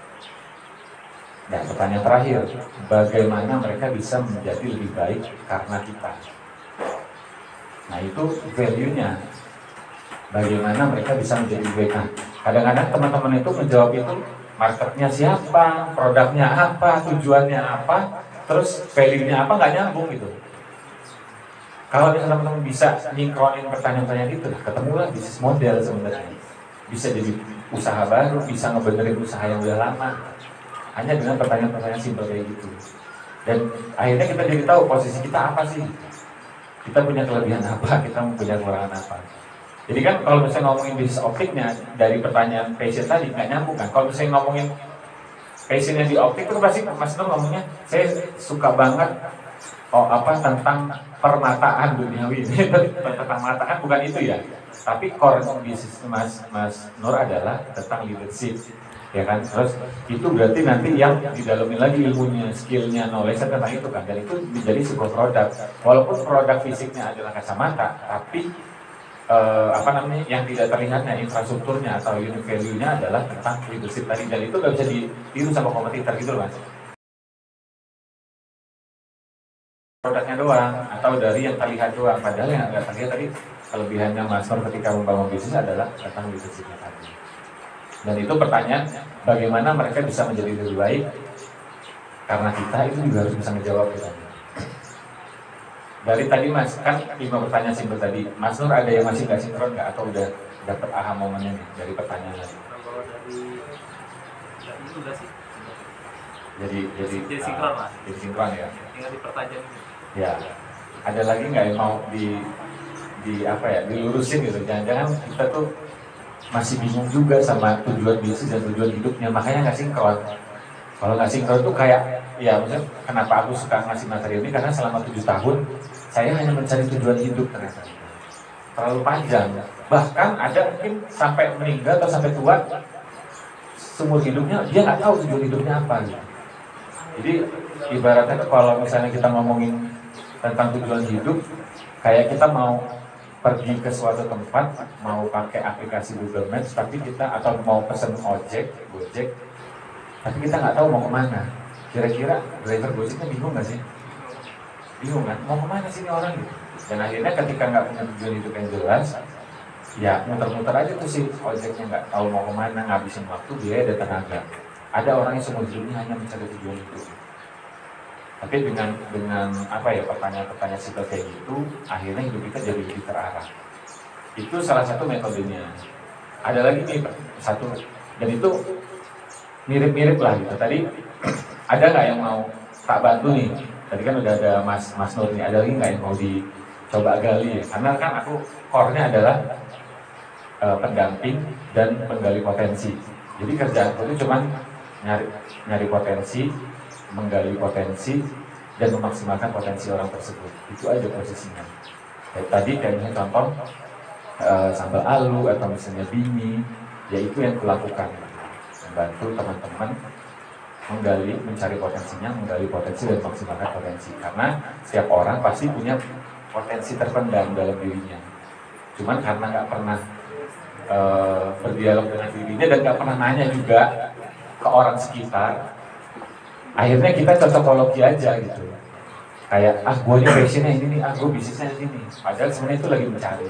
Dan pertanyaan terakhir, bagaimana mereka bisa menjadi lebih baik karena kita? Nah itu value-nya. Bagaimana mereka bisa menjadi lebih baik? Nah, kadang-kadang teman-teman itu menjawab itu, marketnya siapa, produknya apa, tujuannya apa, terus value-nya apa, nggak nyambung gitu. Kalau misalnya teman-teman bisa nyingkronin pertanyaan-pertanyaan itu, ketemulah bisnis model sebenarnya. Bisa jadi usaha baru, bisa ngebenerin usaha yang udah lama. Hanya dengan pertanyaan-pertanyaan simpel kayak gitu. Dan akhirnya kita jadi tahu posisi kita apa sih. Kita punya kelebihan apa, kita punya kekurangan apa. Jadi kan kalau misalnya ngomongin bisnis optiknya, dari pertanyaan passion tadi nggak nyambung kan. Kalau misalnya ngomongin passionnya di optik itu pasti Mas Nur ngomongnya, saya suka banget oh apa tentang permataan duniawi. Tentang permataan bukan itu ya. Tapi core bisnis Mas Mas Nur adalah tentang leadership, ya kan. Terus itu berarti nanti yang didalamin lagi ilmunya, skillnya, knowledge tentang itu kan. Dan itu menjadi sebuah produk. Walaupun produk fisiknya adalah kacamata, tapi eh, apa namanya yang tidak terlihatnya infrastrukturnya atau unique value-nya adalah tentang leadership tadi. Dan itu nggak bisa ditiru sama kompetitor gitu loh Mas. Produknya doang atau dari yang terlihat doang, padahal yang nggak terlihat tadi kelebihannya Mas Nur ketika membangun bisnis adalah tentang leadership-nya tadi. Dan itu pertanyaan bagaimana mereka bisa menjadi lebih baik karena kita, itu juga harus bisa menjawab kita. Dari tadi Mas, kan lima pertanyaan simpel tadi, Mas Nur ada yang masih nggak sinkron nggak atau udah dapat aha momennya nih dari pertanyaan tadi? Kalau dari dari itu udah sih. Jadi jadi Jadi sinkron Mas. Jadi sinkron ya. Tinggal dipertajam. Ya, ada lagi nggak yang mau di di apa ya dilurusin gitu? Jangan-jangan kita tuh masih bingung juga sama tujuan bisnis dan tujuan hidupnya, makanya nggak sinkron. Kalau nggak sinkron tuh kayak ya maksudnya kenapa aku suka ngasih materi ini, karena selama tujuh tahun saya hanya mencari tujuan hidup ternyata terlalu panjang, bahkan ada mungkin sampai meninggal atau sampai tua seumur hidupnya dia nggak tahu tujuan hidupnya apa gitu. Jadi ibaratnya kalau misalnya kita ngomongin tentang tujuan hidup, kayak kita mau pergi ke suatu tempat, mau pakai aplikasi Google Maps, tapi kita atau mau pesen ojek, gojek, tapi kita nggak tahu mau kemana. Kira-kira driver gojeknya bingung nggak sih? Bingung kan? Mau kemana sih ini orang gitu? Dan akhirnya ketika nggak punya tujuan hidup yang jelas, ya muter-muter aja tuh si ojeknya, nggak tahu mau kemana, ngabisin waktu, biaya dan tenaga. Ada orang yang semua hidupnya hanya mencari tujuan hidup. Tapi dengan dengan apa ya pertanyaan-pertanyaan simpel kayak gitu, akhirnya hidup kita jadi lebih terarah. Itu salah satu metodenya. Ada lagi nih satu, dan itu mirip-mirip lah gitu. Tadi ada nggak yang mau tak bantu nih? Tadi kan udah ada Mas Mas Nur nih. Ada lagi nggak yang mau dicoba gali? Karena kan aku core-nya adalah uh, pendamping dan penggali potensi. Jadi kerjaanku itu cuma nyari nyari potensi, menggali potensi, dan memaksimalkan potensi orang tersebut. Itu aja posisinya. Kayak tadi kayak misalnya contoh uh, sambal alu atau misalnya bini, ya itu yang kulakukan. Membantu teman-teman menggali, mencari potensinya, menggali potensi dan maksimalkan potensi. Karena setiap orang pasti punya potensi terpendam dalam dirinya. Cuman karena nggak pernah uh, berdialog dengan dirinya dan nggak pernah nanya juga ke orang sekitar, akhirnya kita cocokologi aja gitu. Kayak, ah gue nih passionnya ini nih, ah gue bisnisnya ini nih. Padahal sebenarnya itu lagi mencari.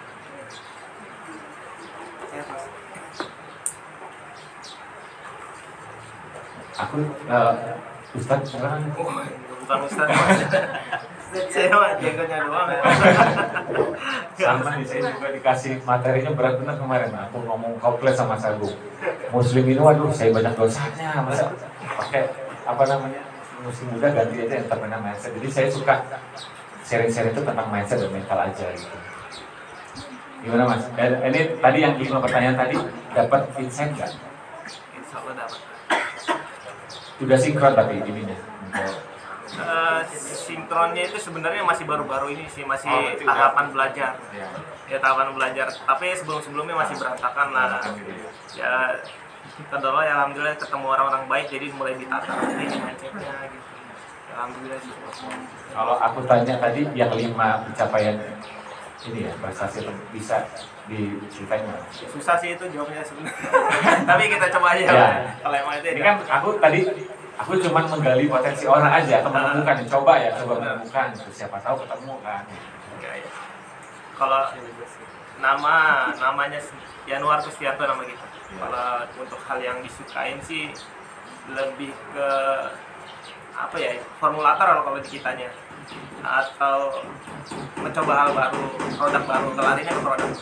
Aku, uh, Ustadz sekarang Bukan Ustadz. Saya mah jenggonya doang. Sama nih, saya juga dikasih materinya berat benar kemarin. Aku ngomong kompleks sama Sagung. Muslim ini, waduh saya banyak dosanya. Masa pakai apa namanya? Muslim muda ganti aja yang terkena mindset. Jadi saya suka sharing-sharing itu tentang mindset dan mental aja gitu. Gimana Mas? Eh, ini tadi yang lima pertanyaan tadi dapat insight nggak? Insya Allah dapat. Sudah sinkron tapi ininya. Uh, sinkronnya itu sebenarnya masih baru-baru ini sih, masih Oh, berarti tahapan udah. belajar. Ya. Ya tahapan belajar. Tapi sebelum-sebelumnya masih berantakan lah. Ya kedua ya alhamdulillah ketemu orang-orang baik, jadi mulai ditata ini mindsetnya gitu. Ya, alhamdulillah sih. Kalau aku tanya tadi yang lima pencapaian ini ya prestasi itu bisa diceritain nggak? Susah sih itu jawabnya sebenarnya. Tapi kita coba aja. Ya. Kalau emang itu Ini kan aku tadi aku cuma menggali potensi orang aja atau menemukan, coba ya coba menemukan, siapa tahu ketemu kan. ya, ya. Kalau nama namanya Yanuar Kustianto nama kita. Kalau untuk hal yang disukain sih lebih ke apa ya, formulator kalau di kitanya, atau mencoba hal baru, produk baru, kelarinya ke produk.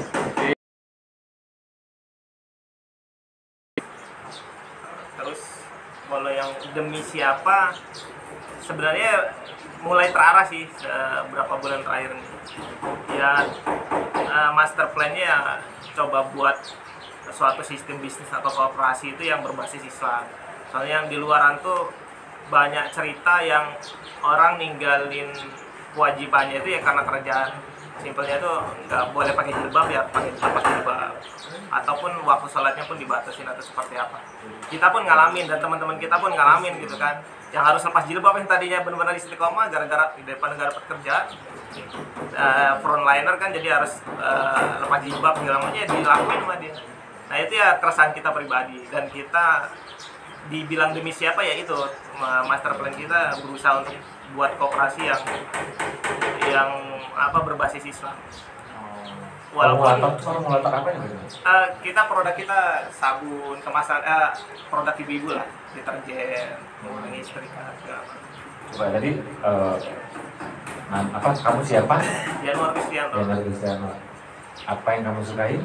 Terus kalau yang demi siapa, sebenarnya mulai terarah sih beberapa bulan terakhir nih. Ya master plan-nya ya coba buat suatu sistem bisnis atau kooperasi itu yang berbasis Islam. Soalnya yang di luaran tuh banyak cerita yang orang ninggalin kewajibannya itu ya karena kerjaan. Simpelnya tuh nggak boleh pakai jilbab ya pakai pakai jilbab, ataupun waktu sholatnya pun dibatasin atau seperti apa. Kita pun ngalamin dan teman-teman kita pun ngalamin gitu kan. Yang harus lepas jilbab yang tadinya benar-benar istiqomah gara-gara di depan negara pekerjaan, uh, frontliner kan jadi harus uh, lepas jilbab segala macam ya dilakuin sama dia. Nah itu ya keresahan kita pribadi, dan kita dibilang demi siapa ya itu master plan kita berusaha untuk buat koperasi yang yang apa berbasis Islam. Walaupun formulator apa yang uh, kita produk kita sabun kemasan, uh, produk ibu-ibu lah, deterjen, mengurangi setrika segala macam. Coba tadi uh, nah, apa kamu siapa? Yanuar Kustianto. Yanuar Kustianto. Apa yang kamu sukai?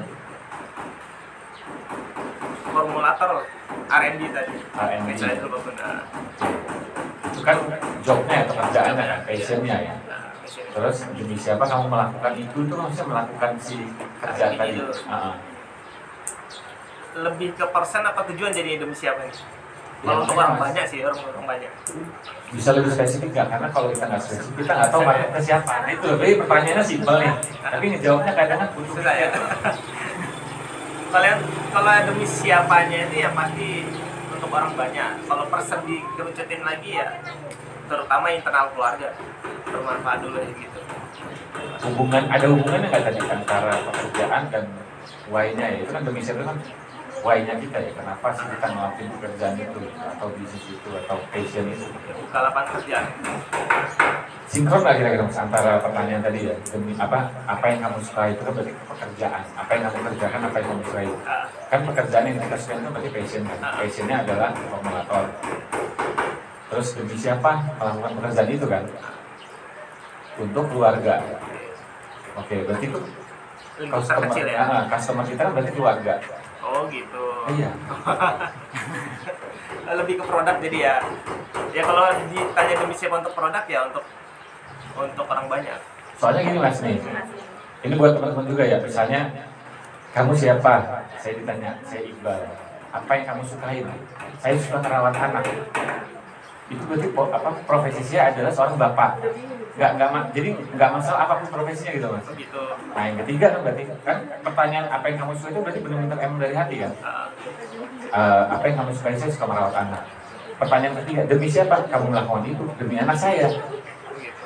Formulator R and D tadi. R and D. Saya itu benar. Itu kan jobnya atau kerjaannya kan, passionnya ya. Terus demi siapa kamu melakukan itu, itu maksudnya melakukan si kerjaan tadi. Uh-huh. Lebih ke persen apa tujuan jadi demi siapa nih? Kalau untuk orang banyak sih, orang orang banyak. Bisa lebih spesifik nggak? Karena kalau kita nggak spesifik, kita nggak tahu marketnya siapa. Nah itu lebih pertanyaannya simpel nih, tapi ngejawabnya kadang kan butuh susah ya. Kalau yang kalau demi siapanya itu ya pasti untuk orang banyak. Kalau persen dikerucutin lagi ya, terutama internal keluarga, bermanfaat dulu ya gitu. Hubungan, ada hubungannya nggak tadi antara pekerjaan dan why-nya ya? Itu kan demi siapa kan why-nya kita ya, kenapa sih kita ngelakuin pekerjaan itu atau bisnis itu atau passion itu? Buka lapangan kerjaan. Sinkron nggak kira-kira Mas antara pertanyaan tadi ya, demi apa apa yang kamu suka itu kan berarti pekerjaan, apa yang kamu kerjakan, apa yang kamu suka itu kan pekerjaan yang kita suka itu berarti passion kan, passionnya adalah formulator. Terus demi siapa melakukan pekerjaan itu kan? Untuk keluarga. Oke, berarti itu customer, kecil ya? ah, customer kita kan berarti keluarga. Oh gitu. Iya. Lebih ke produk jadi ya. Ya kalau ditanya demi siapa untuk produk ya untuk untuk orang banyak. Soalnya gini Mas nih. Ini buat teman-teman juga ya. Misalnya kamu siapa? Saya ditanya, saya Iqbal. Apa yang kamu sukai? Saya suka merawat anak. Itu berarti apa profesi saya adalah seorang bapak. Nggak, nggak, jadi nggak masalah apapun profesinya gitu Mas. Begitu. Nah yang ketiga kan berarti kan pertanyaan apa yang kamu suka itu berarti benar-benar emang dari hati kan? Uh, apa yang kamu sukai? Saya suka merawat anak. Pertanyaan ketiga, demi siapa kamu melakukan itu? Demi anak saya.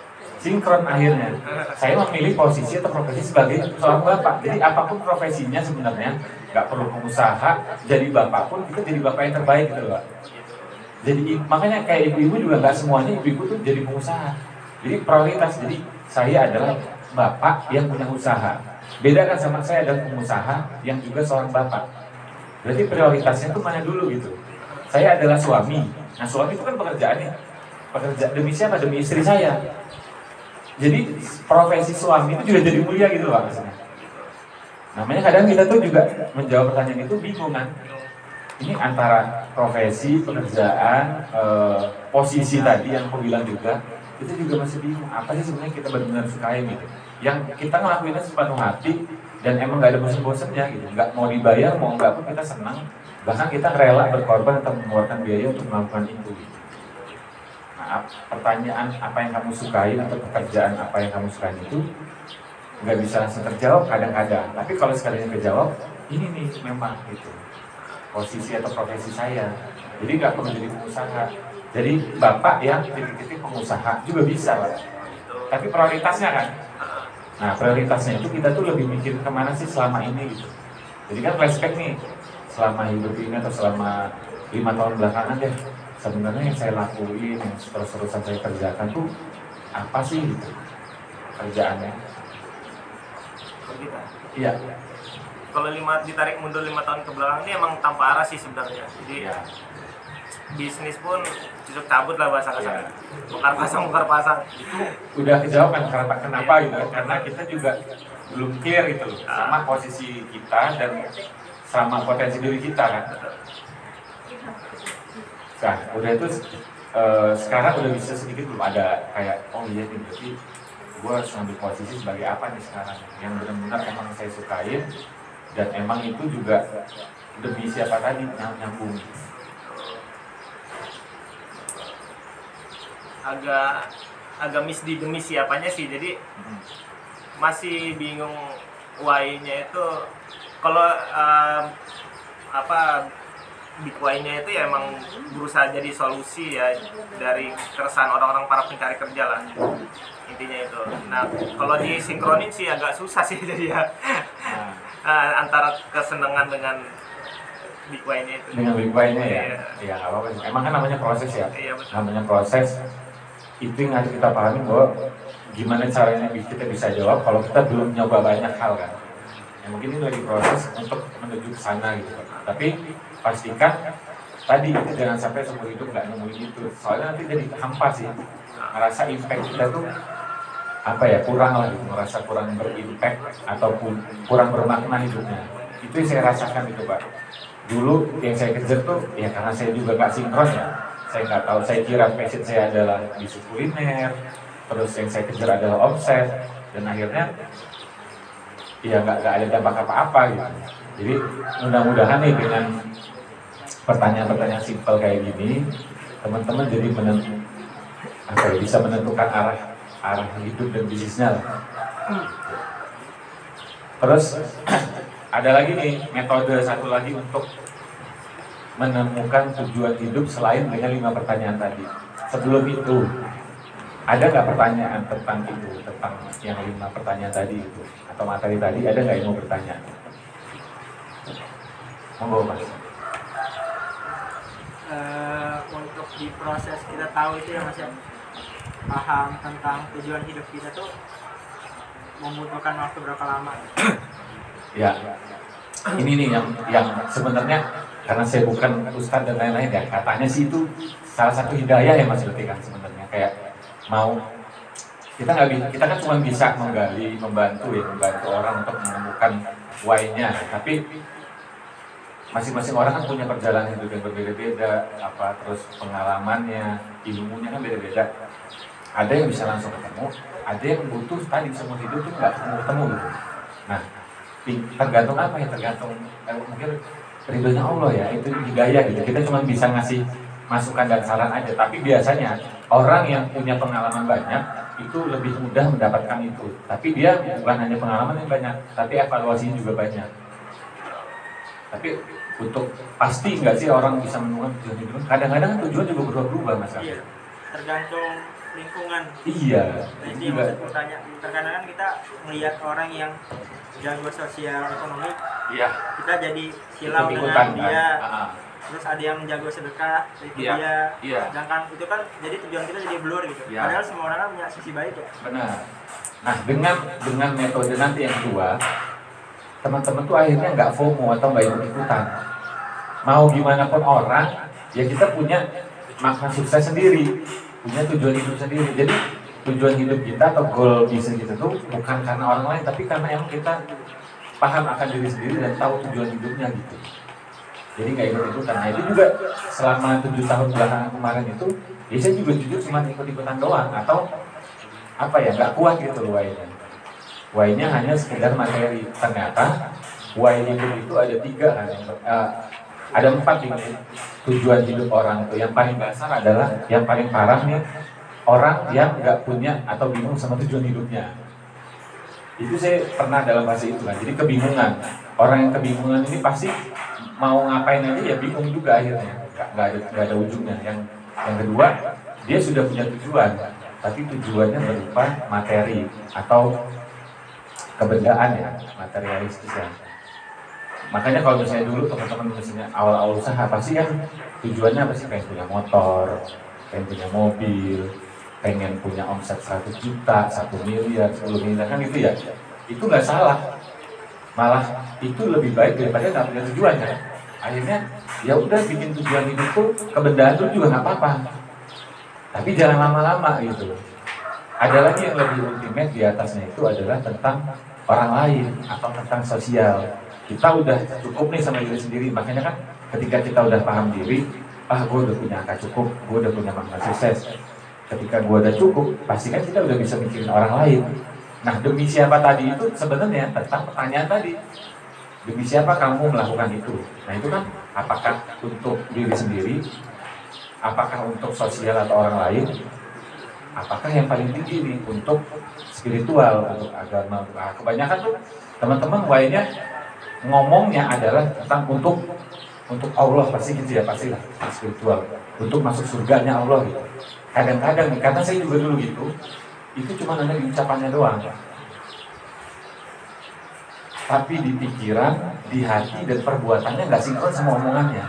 sinkron akhirnya. Saya memilih posisi atau profesi sebagai seorang bapak. Jadi apapun profesinya sebenarnya, nggak perlu pengusaha, jadi bapak pun kita jadi bapak yang terbaik gitu loh. Jadi makanya kayak ibu-ibu juga nggak semuanya ibu-ibu tuh jadi pengusaha. Jadi prioritas. Jadi saya adalah bapak yang punya usaha. Beda kan sama saya adalah pengusaha yang juga seorang bapak. Berarti prioritasnya tuh mana dulu gitu. Saya adalah suami. Nah suami itu kan pekerjaannya, pekerja demi siapa? Demi istri saya. Jadi profesi suami itu juga jadi mulia gitu loh maksudnya. Namanya kadang kita tuh juga menjawab pertanyaan itu bingung kan. Ini antara profesi, pekerjaan, eh, posisi tadi yang aku bilang juga, itu juga masih bingung. Apa sih sebenarnya kita benar-benar sukai gitu. Yang kita ngelakuinnya sepenuh hati dan emang gak ada bosan-bosannya gitu. Gak mau dibayar, mau enggak pun kita senang. Bahkan kita rela berkorban atau mengeluarkan biaya untuk melakukan itu gitu. Nah, pertanyaan apa yang kamu sukai atau pekerjaan apa yang kamu sukai itu nggak bisa langsung terjawab kadang-kadang. Tapi kalau sekalinya kejawab, ini nih memang gitu posisi atau profesi saya. Jadi nggak perlu jadi pengusaha. Jadi bapak yang titik-titik pengusaha juga bisa, Pak. Tapi prioritasnya kan. Nah prioritasnya itu kita tuh lebih mikir kemana sih selama ini gitu. Jadi kan flashback nih selama hidup ini atau selama lima tahun belakangan deh. Sebenarnya yang saya lakuin, yang terus-terusan saya kerjakan tuh apa sih gitu kerjaannya? Kita. Iya. Kalau lima ditarik mundur lima tahun ke belakang ini emang tanpa arah sih sebenarnya. Jadi Ya. bisnis pun cucuk cabut lah bahasa kasar. Ya. Bongkar pasang, bongkar pasang. Itu udah kejawab kan kenapa, kenapa gitu? Karena kita juga belum clear gitu loh sama posisi kita dan sama potensi diri kita kan. Nah, udah itu uh, sekarang udah bisa sedikit belum ada kayak oh iya nih berarti gue harus ngambil posisi sebagai apa nih sekarang yang benar-benar emang saya sukain dan emang itu juga demi siapa tadi yang nyambung. Agak agak miss di demi siapanya sih. Jadi Hmm. masih bingung why-nya itu kalau um, apa big why-nya itu ya emang berusaha jadi solusi ya dari keresahan orang-orang para pencari kerja lah intinya itu. Nah kalau disinkronin sih agak susah sih jadi ya Nah, antara kesenangan dengan big why-nya itu. dengan big why-nya ya, Iya. ya nggak apa-apa sih. Emang kan namanya proses ya, Iya, betul. namanya proses itu yang harus kita pahami bahwa gimana caranya kita bisa jawab kalau kita belum nyoba banyak hal kan. Ya, mungkin ini lagi proses untuk menuju ke sana gitu. Tapi pastikan tadi itu jangan sampai seumur hidup nggak nemuin itu. Soalnya nanti jadi hampa sih. Ngerasa impact kita tuh apa ya kurang lah gitu, ngerasa kurang berimpact ataupun kurang bermakna hidupnya. Itu yang saya rasakan itu Pak. Dulu yang saya kejar tuh ya karena saya juga nggak sinkron ya. Saya nggak tahu, saya kira passion saya adalah bisnis kuliner. Terus yang saya kejar adalah omset dan akhirnya ya nggak nggak ada dampak apa-apa gitu. Jadi mudah-mudahan nih dengan pertanyaan-pertanyaan simpel kayak gini, teman-teman jadi menen, apa ya, bisa menentukan arah arah hidup dan bisnisnya lah. Terus ada lagi nih metode satu lagi untuk menemukan tujuan hidup selain dengan lima pertanyaan tadi. Sebelum itu ada nggak pertanyaan tentang itu, tentang yang lima pertanyaan tadi itu atau materi tadi, ada nggak yang mau bertanya? Monggo Mas. Uh, untuk di proses kita tahu itu ya Mas ya, paham tentang tujuan hidup kita tuh membutuhkan waktu berapa lama? Ya, ini nih yang yang sebenarnya karena saya bukan ustadz dan lain-lain ya, katanya sih itu salah satu hidayah ya Mas Lutfi kan sebenarnya, kayak mau kita nggak bisa, kita kan cuma bisa menggali, membantu ya, membantu orang untuk menemukan why-nya, tapi masing-masing orang kan punya perjalanan hidup yang berbeda-beda, apa terus pengalamannya, ilmunya kan beda-beda. Ada yang bisa langsung ketemu, ada yang butuh tadi seumur hidup tuh nggak ketemu-ketemu gitu. Nah, tergantung apa ya, tergantung eh, mungkin ridhonya Allah ya, itu hidayah gitu. Kita cuma bisa ngasih masukan dan saran aja, tapi biasanya orang yang punya pengalaman banyak itu lebih mudah mendapatkan itu. Tapi dia bukan hanya pengalaman yang banyak, tapi evaluasinya juga banyak. Tapi untuk pasti nggak sih orang bisa menemukan tujuan hidup? Kadang-kadang tujuan juga berubah-ubah Mas. Iya. Tergantung lingkungan. Iya. Jadi Juga. maksudku tanya, terkadang kan kita melihat orang yang jago sosial ekonomi, Iya. kita jadi silau Ikut-ikutan, dengan dia. kan? Ah, ah. Terus ada yang jago sedekah, itu Iya, dia. iya. Sedangkan itu kan jadi tujuan kita jadi blur gitu. Iya. Padahal semua orang kan punya sisi baik ya. Benar. Nah, dengan dengan metode nanti yang kedua, teman-teman tuh akhirnya nggak FOMO atau nggak ikut-ikutan. Mau gimana pun orang, ya kita punya makna sukses sendiri, punya tujuan hidup sendiri. Jadi tujuan hidup kita atau goal bisnis kita tuh bukan karena orang lain, tapi karena emang kita paham akan diri sendiri dan tahu tujuan hidupnya gitu. Jadi nggak ikut-ikutan. Nah itu juga selama tujuh tahun belakangan kemarin itu, ya saya juga jujur cuma ikut-ikutan doang atau apa ya, nggak kuat gitu loh why-nya. Why-nya hanya sekedar materi. Ternyata why hidup itu ada tiga kan, uh, ada empat ini tujuan hidup orang itu. Yang paling dasar adalah, yang paling parah nih, orang yang nggak punya atau bingung sama tujuan hidupnya. Itu saya pernah dalam fase itu kan. Jadi kebingungan. Orang yang kebingungan ini pasti mau ngapain aja ya bingung juga akhirnya. Nggak ada nggak ada ujungnya. Yang yang kedua, dia sudah punya tujuan, tapi tujuannya berupa materi atau kebendaan ya, materialistis ya. Makanya kalau misalnya dulu teman-teman misalnya awal-awal usaha pasti kan tujuannya apa sih? Pengen punya motor, pengen punya mobil, pengen punya omset seratus juta, satu miliar, sepuluh miliar kan itu ya. Itu nggak salah. Malah itu lebih baik daripada nggak punya tujuan kan. Akhirnya ya udah bikin tujuan hidup tuh kebendaan tuh juga nggak apa-apa. Tapi jangan lama-lama gitu. Ada lagi yang lebih ultimate di atasnya itu adalah tentang orang lain atau tentang sosial. Kita udah cukup nih sama diri sendiri, makanya kan ketika kita udah paham diri, ah gue udah punya angka cukup, gue udah punya makna sukses. Ketika gue udah cukup, pasti kan kita udah bisa mikirin orang lain. Nah demi siapa tadi itu sebenarnya tentang pertanyaan tadi. Demi siapa kamu melakukan itu? Nah itu kan apakah untuk diri sendiri, apakah untuk sosial atau orang lain, apakah yang paling tinggi nih untuk spiritual, untuk agama. Nah, kebanyakan tuh teman-teman why-nya ngomongnya adalah tentang untuk untuk Allah, pasti gitu ya, pastilah spiritual, untuk masuk surganya Allah gitu. Kadang-kadang nih, karena saya juga dulu gitu, itu cuma hanya di ucapannya doang, tapi di pikiran, di hati dan perbuatannya nggak sinkron sama omongannya.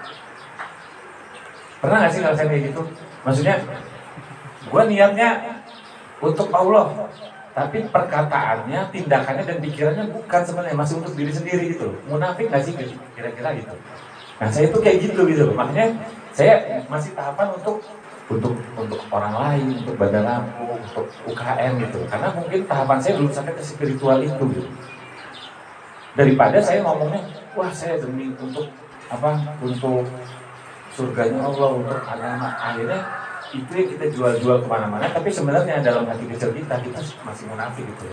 Pernah nggak sih ngerasain kayak gitu? Maksudnya gue niatnya untuk Allah, tapi perkataannya, tindakannya dan pikirannya bukan sebenarnya, masih untuk diri sendiri gitu. Munafik nggak sih kira-kira gitu? Nah saya itu kayak gitu gitu, makanya saya masih tahapan untuk untuk untuk orang lain, untuk Bandar Lampung, untuk U K M gitu. Karena mungkin tahapan saya belum sampai ke spiritual itu gitu. Daripada saya ngomongnya, wah saya demi untuk apa? Untuk surganya Allah, untuk agama. Akhirnya itu yang kita jual-jual kemana-mana, tapi sebenarnya dalam hati kecil kita, kita masih munafik gitu.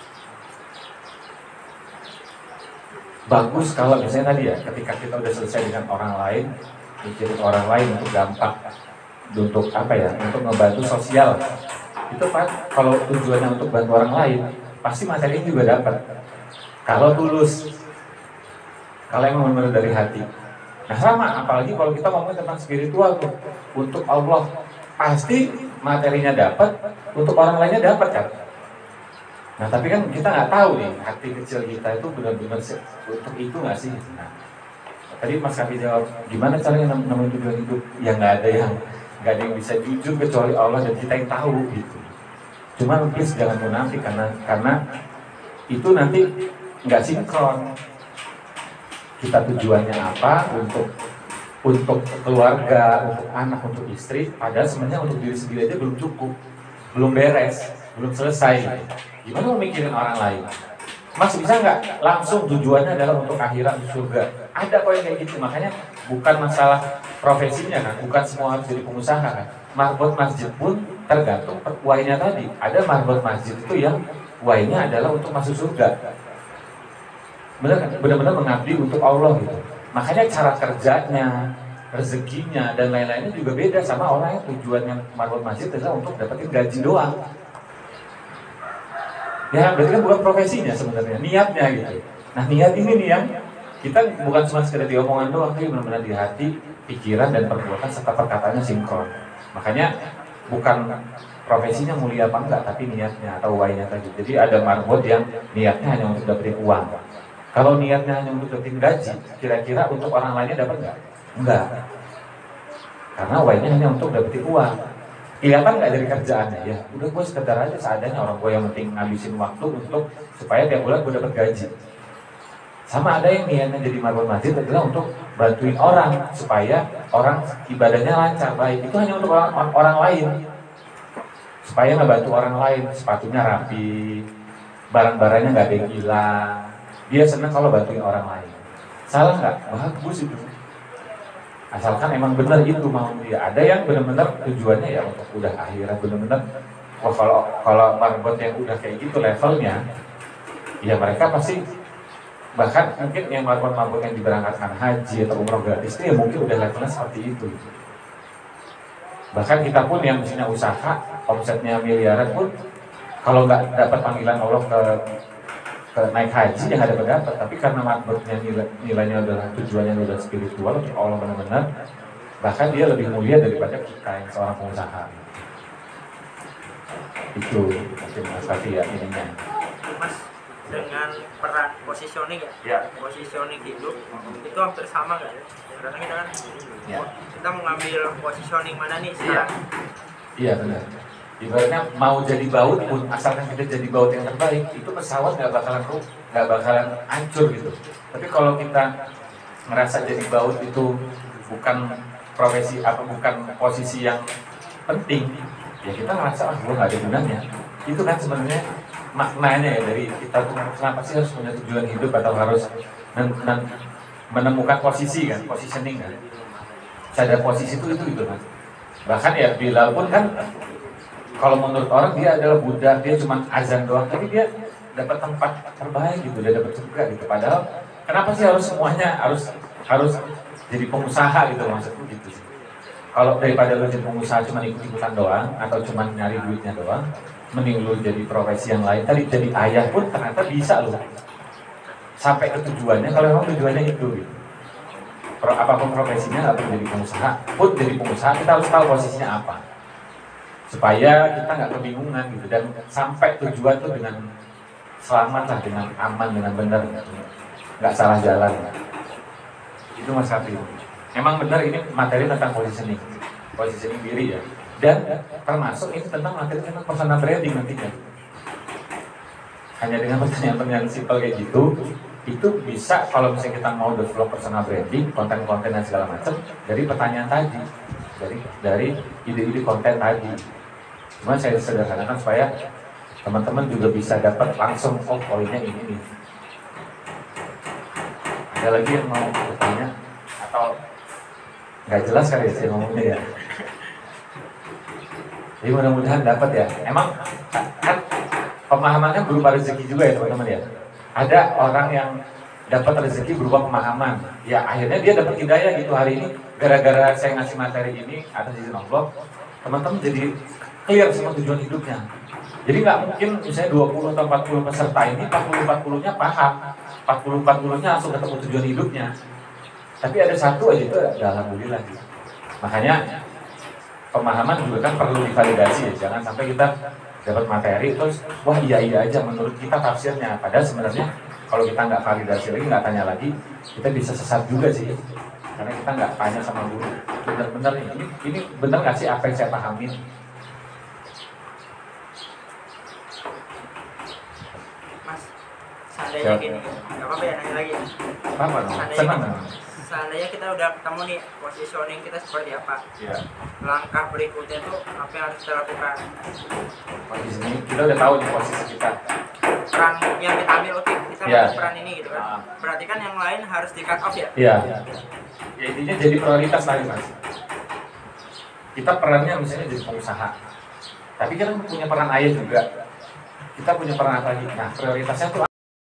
Bagus kalau misalnya tadi ya, ketika kita udah selesai dengan orang lain, mikirin orang lain untuk dampak, untuk apa ya, untuk ngebantu sosial. Itu kan kalau tujuannya untuk bantu orang lain, pasti materinya juga dapat. Kalau tulus, kalau emang benar dari hati. Nah sama, apalagi kalau kita ngomong tentang spiritual tuh, untuk Allah, pasti materinya dapat, untuk orang lainnya dapat kan. Nah tapi kan kita nggak tahu nih, hati kecil kita itu benar-benar untuk itu nggak sih? Nah, tadi Mas Kafi jawab, gimana caranya nemuin tujuan hidup? Ya nggak ada yang nggak ada yang bisa jujur kecuali Allah dan kita yang tahu gitu. Cuma please jangan munafik karena karena itu nanti nggak sinkron. Kita tujuannya apa untuk untuk keluarga, untuk anak, untuk istri, padahal sebenarnya untuk diri sendiri aja belum cukup, belum beres, belum selesai. Gimana mau mikirin orang lain? Mas bisa nggak langsung tujuannya adalah untuk akhirat, surga? Ada kok yang kayak gitu, makanya bukan masalah profesinya kan, bukan semua harus jadi pengusaha kan. Marbot masjid pun tergantung why-nya tadi. Ada marbot masjid itu yang why-nya adalah untuk masuk surga. Benar-benar mengabdi untuk Allah gitu. Makanya cara kerjanya, rezekinya dan lain-lainnya juga beda sama orang yang tujuannya marbot masjid adalah untuk dapetin gaji doang. Ya berarti kan bukan profesinya sebenarnya, niatnya gitu. Nah niat ini nih yang kita bukan cuma sekedar di omongan doang, tapi benar-benar di hati, pikiran dan perbuatan serta perkataannya sinkron. Makanya bukan profesinya mulia apa enggak, tapi niatnya atau why-nya tadi. Jadi ada marbot yang niatnya hanya untuk dapetin uang. Kalau niatnya hanya untuk dapetin gaji, kira-kira untuk orang lainnya dapat enggak? Enggak. Karena why-nya hanya untuk dapetin uang. Kelihatan nggak dari kerjaannya? Ya udah gue sekedar aja seadanya, orang gue yang penting ngabisin waktu untuk supaya tiap bulan gue dapat gaji. Sama ada yang niatnya jadi marbot masjid adalah untuk bantuin orang supaya orang ibadahnya lancar, baik. Itu hanya untuk orang, orang lain. Supaya nggak bantu orang lain, sepatunya rapi, barang-barangnya nggak ada yang hilang. Dia senang kalau bantuin orang lain. Salah nggak? Bagus itu. Asalkan emang benar itu mau dia. Ada yang benar-benar tujuannya ya untuk udah akhirat benar-benar. Wah kalau kalau marbot yang udah kayak gitu levelnya, ya mereka pasti, bahkan mungkin yang marbot-marbot yang diberangkatkan haji atau umroh gratis itu ya mungkin udah levelnya seperti itu. Bahkan kita pun yang punya usaha, omsetnya miliaran pun, kalau nggak dapat panggilan Allah ke, ke naik haji, ya nggak dapat dapat. Tapi karena marbotnya nilai, nilainya adalah tujuannya udah spiritual untuk Allah benar-benar, bahkan dia lebih mulia daripada kita yang seorang pengusaha. Itu mungkin Mas Kafi ya ininya. Mas, dengan peran positioning ya, Ya. positioning hidup itu hampir sama nggak ya? Karena kita kan Ya. kita mau ngambil positioning mana nih sekarang? Iya benar. Ibaratnya mau jadi baut pun, asalkan kita jadi baut yang terbaik, itu pesawat nggak bakalan ruh, nggak bakalan hancur gitu. Tapi kalau kita ngerasa jadi baut itu bukan profesi apa, bukan posisi yang penting, ya kita ngerasa ah gue nggak ada gunanya. Itu kan sebenarnya maknanya ya dari kita tuh kenapa sih harus punya tujuan hidup atau harus menemukan posisi kan, positioning kan. Sadar posisi itu itu gitu kan. Bahkan ya Bilal pun kan kalau menurut orang dia adalah budak, dia cuma azan doang, tapi dia dapat tempat terbaik gitu, dia dapat surga gitu. Padahal kenapa sih harus semuanya harus harus jadi pengusaha gitu maksudku gitu sih. Kalau daripada lu jadi pengusaha cuma ikut-ikutan doang atau cuma nyari duitnya doang, mending lu jadi profesi yang lain. Tadi jadi ayah pun ternyata bisa loh sampai ke tujuannya kalau memang tujuannya itu gitu. Pro, apapun profesinya nggak perlu jadi pengusaha, pun jadi pengusaha kita harus tahu posisinya apa supaya kita nggak kebingungan gitu dan sampai tujuan tuh dengan selamat lah, dengan aman, dengan benar, nggak salah jalan. Itu Mas Kafi. Emang benar ini materi tentang positioning, positioning diri ya. Dan termasuk ini tentang materi tentang personal branding nantinya. Hanya dengan pertanyaan-pertanyaan simpel kayak gitu, itu bisa kalau misalnya kita mau develop personal branding, konten-konten dan segala macam dari pertanyaan tadi, dari dari ide-ide konten tadi. Cuma saya sederhanakan supaya teman-teman juga bisa dapat langsung oh poinnya ini nih. Ada lagi yang mau bertanya atau nggak jelas kali ya saya ngomongnya ya? Jadi mudah-mudahan dapat ya. Emang kan pemahamannya berupa rezeki juga ya teman-teman ya. Ada orang yang dapat rezeki berupa pemahaman. Ya akhirnya dia dapat hidayah gitu hari ini. Gara-gara saya ngasih materi ini atas izin Allah, teman-teman jadi clear sama tujuan hidupnya. Jadi nggak mungkin misalnya dua puluh atau empat puluh peserta ini empat puluh empat puluh-nya paham, empat puluh empat puluh-nya langsung ketemu tujuan hidupnya. Tapi ada satu aja itu alhamdulillah. Makanya pemahaman juga kan perlu divalidasi ya. Jangan sampai kita dapat materi terus wah iya iya aja menurut kita tafsirnya. Padahal sebenarnya kalau kita nggak validasi lagi, nggak tanya lagi, kita bisa sesat juga sih. Karena kita nggak tanya sama guru, benar-benar ini ini benar nggak sih apa yang saya pahamin? Mas, seandainya gini, nggak apa-apa ya nanya lagi ya. Apa dong? Seandainya Senang kita- dong. Seandainya kita udah ketemu nih positioning kita seperti apa, Ya. langkah berikutnya tuh apa yang harus kita lakukan? Posisi ini kita udah tahu nih posisi kita. Peran yang kita ambil, oke kita Ya. ambil peran ini gitu kan. Ah. Berarti kan yang lain harus di cut off ya? Iya. Ya intinya jadi prioritas lagi mas. Kita perannya misalnya jadi pengusaha, tapi kita punya peran ayah juga. Kita punya peran apa lagi? Nah prioritasnya tuh.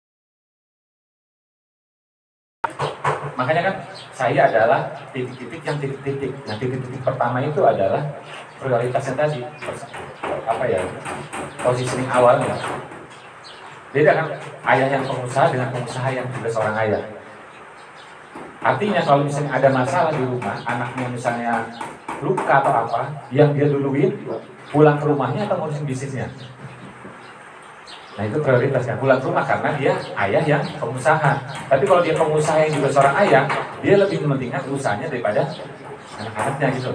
Makanya kan saya adalah titik-titik yang titik-titik. Nah titik-titik pertama itu adalah prioritasnya tadi. Apa ya? Positioning awalnya. Beda kan ayah yang pengusaha dengan pengusaha yang juga seorang ayah. Artinya kalau misalnya ada masalah di rumah, anaknya misalnya luka atau apa, yang dia duluin pulang ke rumahnya atau ngurusin bisnisnya? Nah itu prioritas kan, pulang ke rumah karena dia ayah yang pengusaha. Tapi kalau dia pengusaha yang juga seorang ayah, dia lebih mementingkan usahanya daripada anak-anaknya gitu.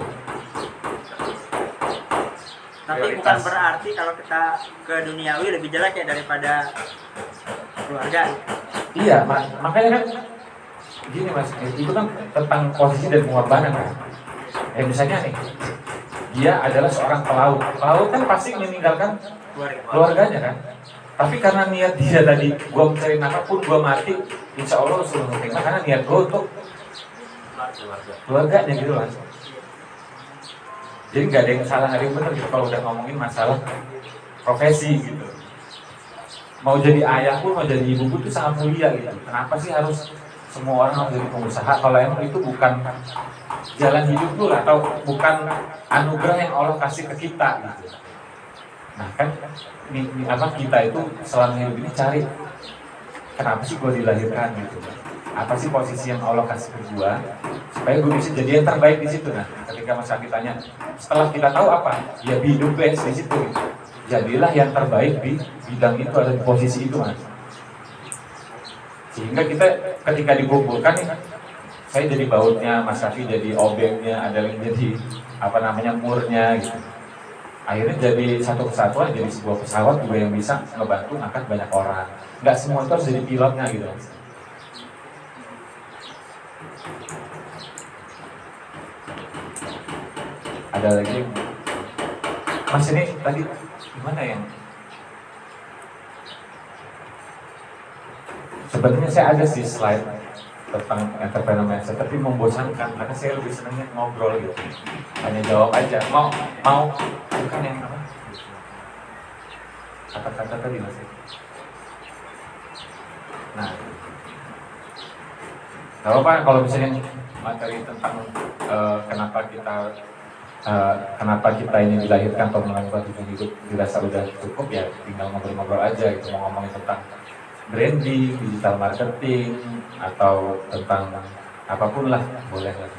Tapi Prioritas. bukan berarti kalau kita ke duniawi lebih jelek ya daripada keluarga. Iya, mak- makanya kan gini mas, itu kan tentang posisi dan pengorbanan kan. Eh misalnya nih, dia adalah seorang pelaut. Pelaut kan pasti meninggalkan Keluarga. keluarganya kan. Tapi karena niat dia tadi, gua mencari nafkah pun gua mati, insya Allah suruh terima karena niat gua untuk keluarganya gitu mas. Jadi nggak ada yang salah, nggak ada yang benar gitu kalau udah ngomongin masalah profesi gitu. Mau jadi ayah pun, mau jadi ibu pun itu sangat mulia gitu. Kenapa sih harus semua orang harus jadi pengusaha kalau emang itu bukan jalan hidup lu atau bukan anugerah yang Allah kasih ke kita gitu. Nah kan ini, ini apa kita itu selama hidup ini cari kenapa sih gue dilahirkan gitu, apa sih posisi yang Allah kasih ke gue supaya gue bisa jadi yang terbaik di situ. Nah ketika Mas Aki tanya setelah kita tahu apa ya be the best di situ gitu. Jadilah yang terbaik di bidang itu, ada di posisi itu mas. Sehingga kita ketika dikumpulkan nih, saya jadi bautnya, Mas Safi jadi obengnya, ada yang jadi apa namanya murnya gitu. Akhirnya jadi satu kesatuan, jadi sebuah pesawat juga yang bisa ngebantu ngangkat banyak orang. Nggak semua itu harus jadi pilotnya gitu. Ada lagi, Mas ini tadi gimana yang? Sebenarnya saya ada sih slide tentang entrepreneur mindset, tapi membosankan karena saya lebih senangnya ngobrol gitu, hanya jawab aja. Mau mau bukan yang apa? Kata-kata tadi mas. Nah, kalau apa kalau misalnya materi tentang uh, kenapa kita uh, kenapa kita ini dilahirkan atau melakukan tujuan hidup dirasa udah cukup ya, tinggal ngobrol-ngobrol aja gitu, mau ngomongin tentang branding, digital marketing, atau tentang apapun lah, boleh lah.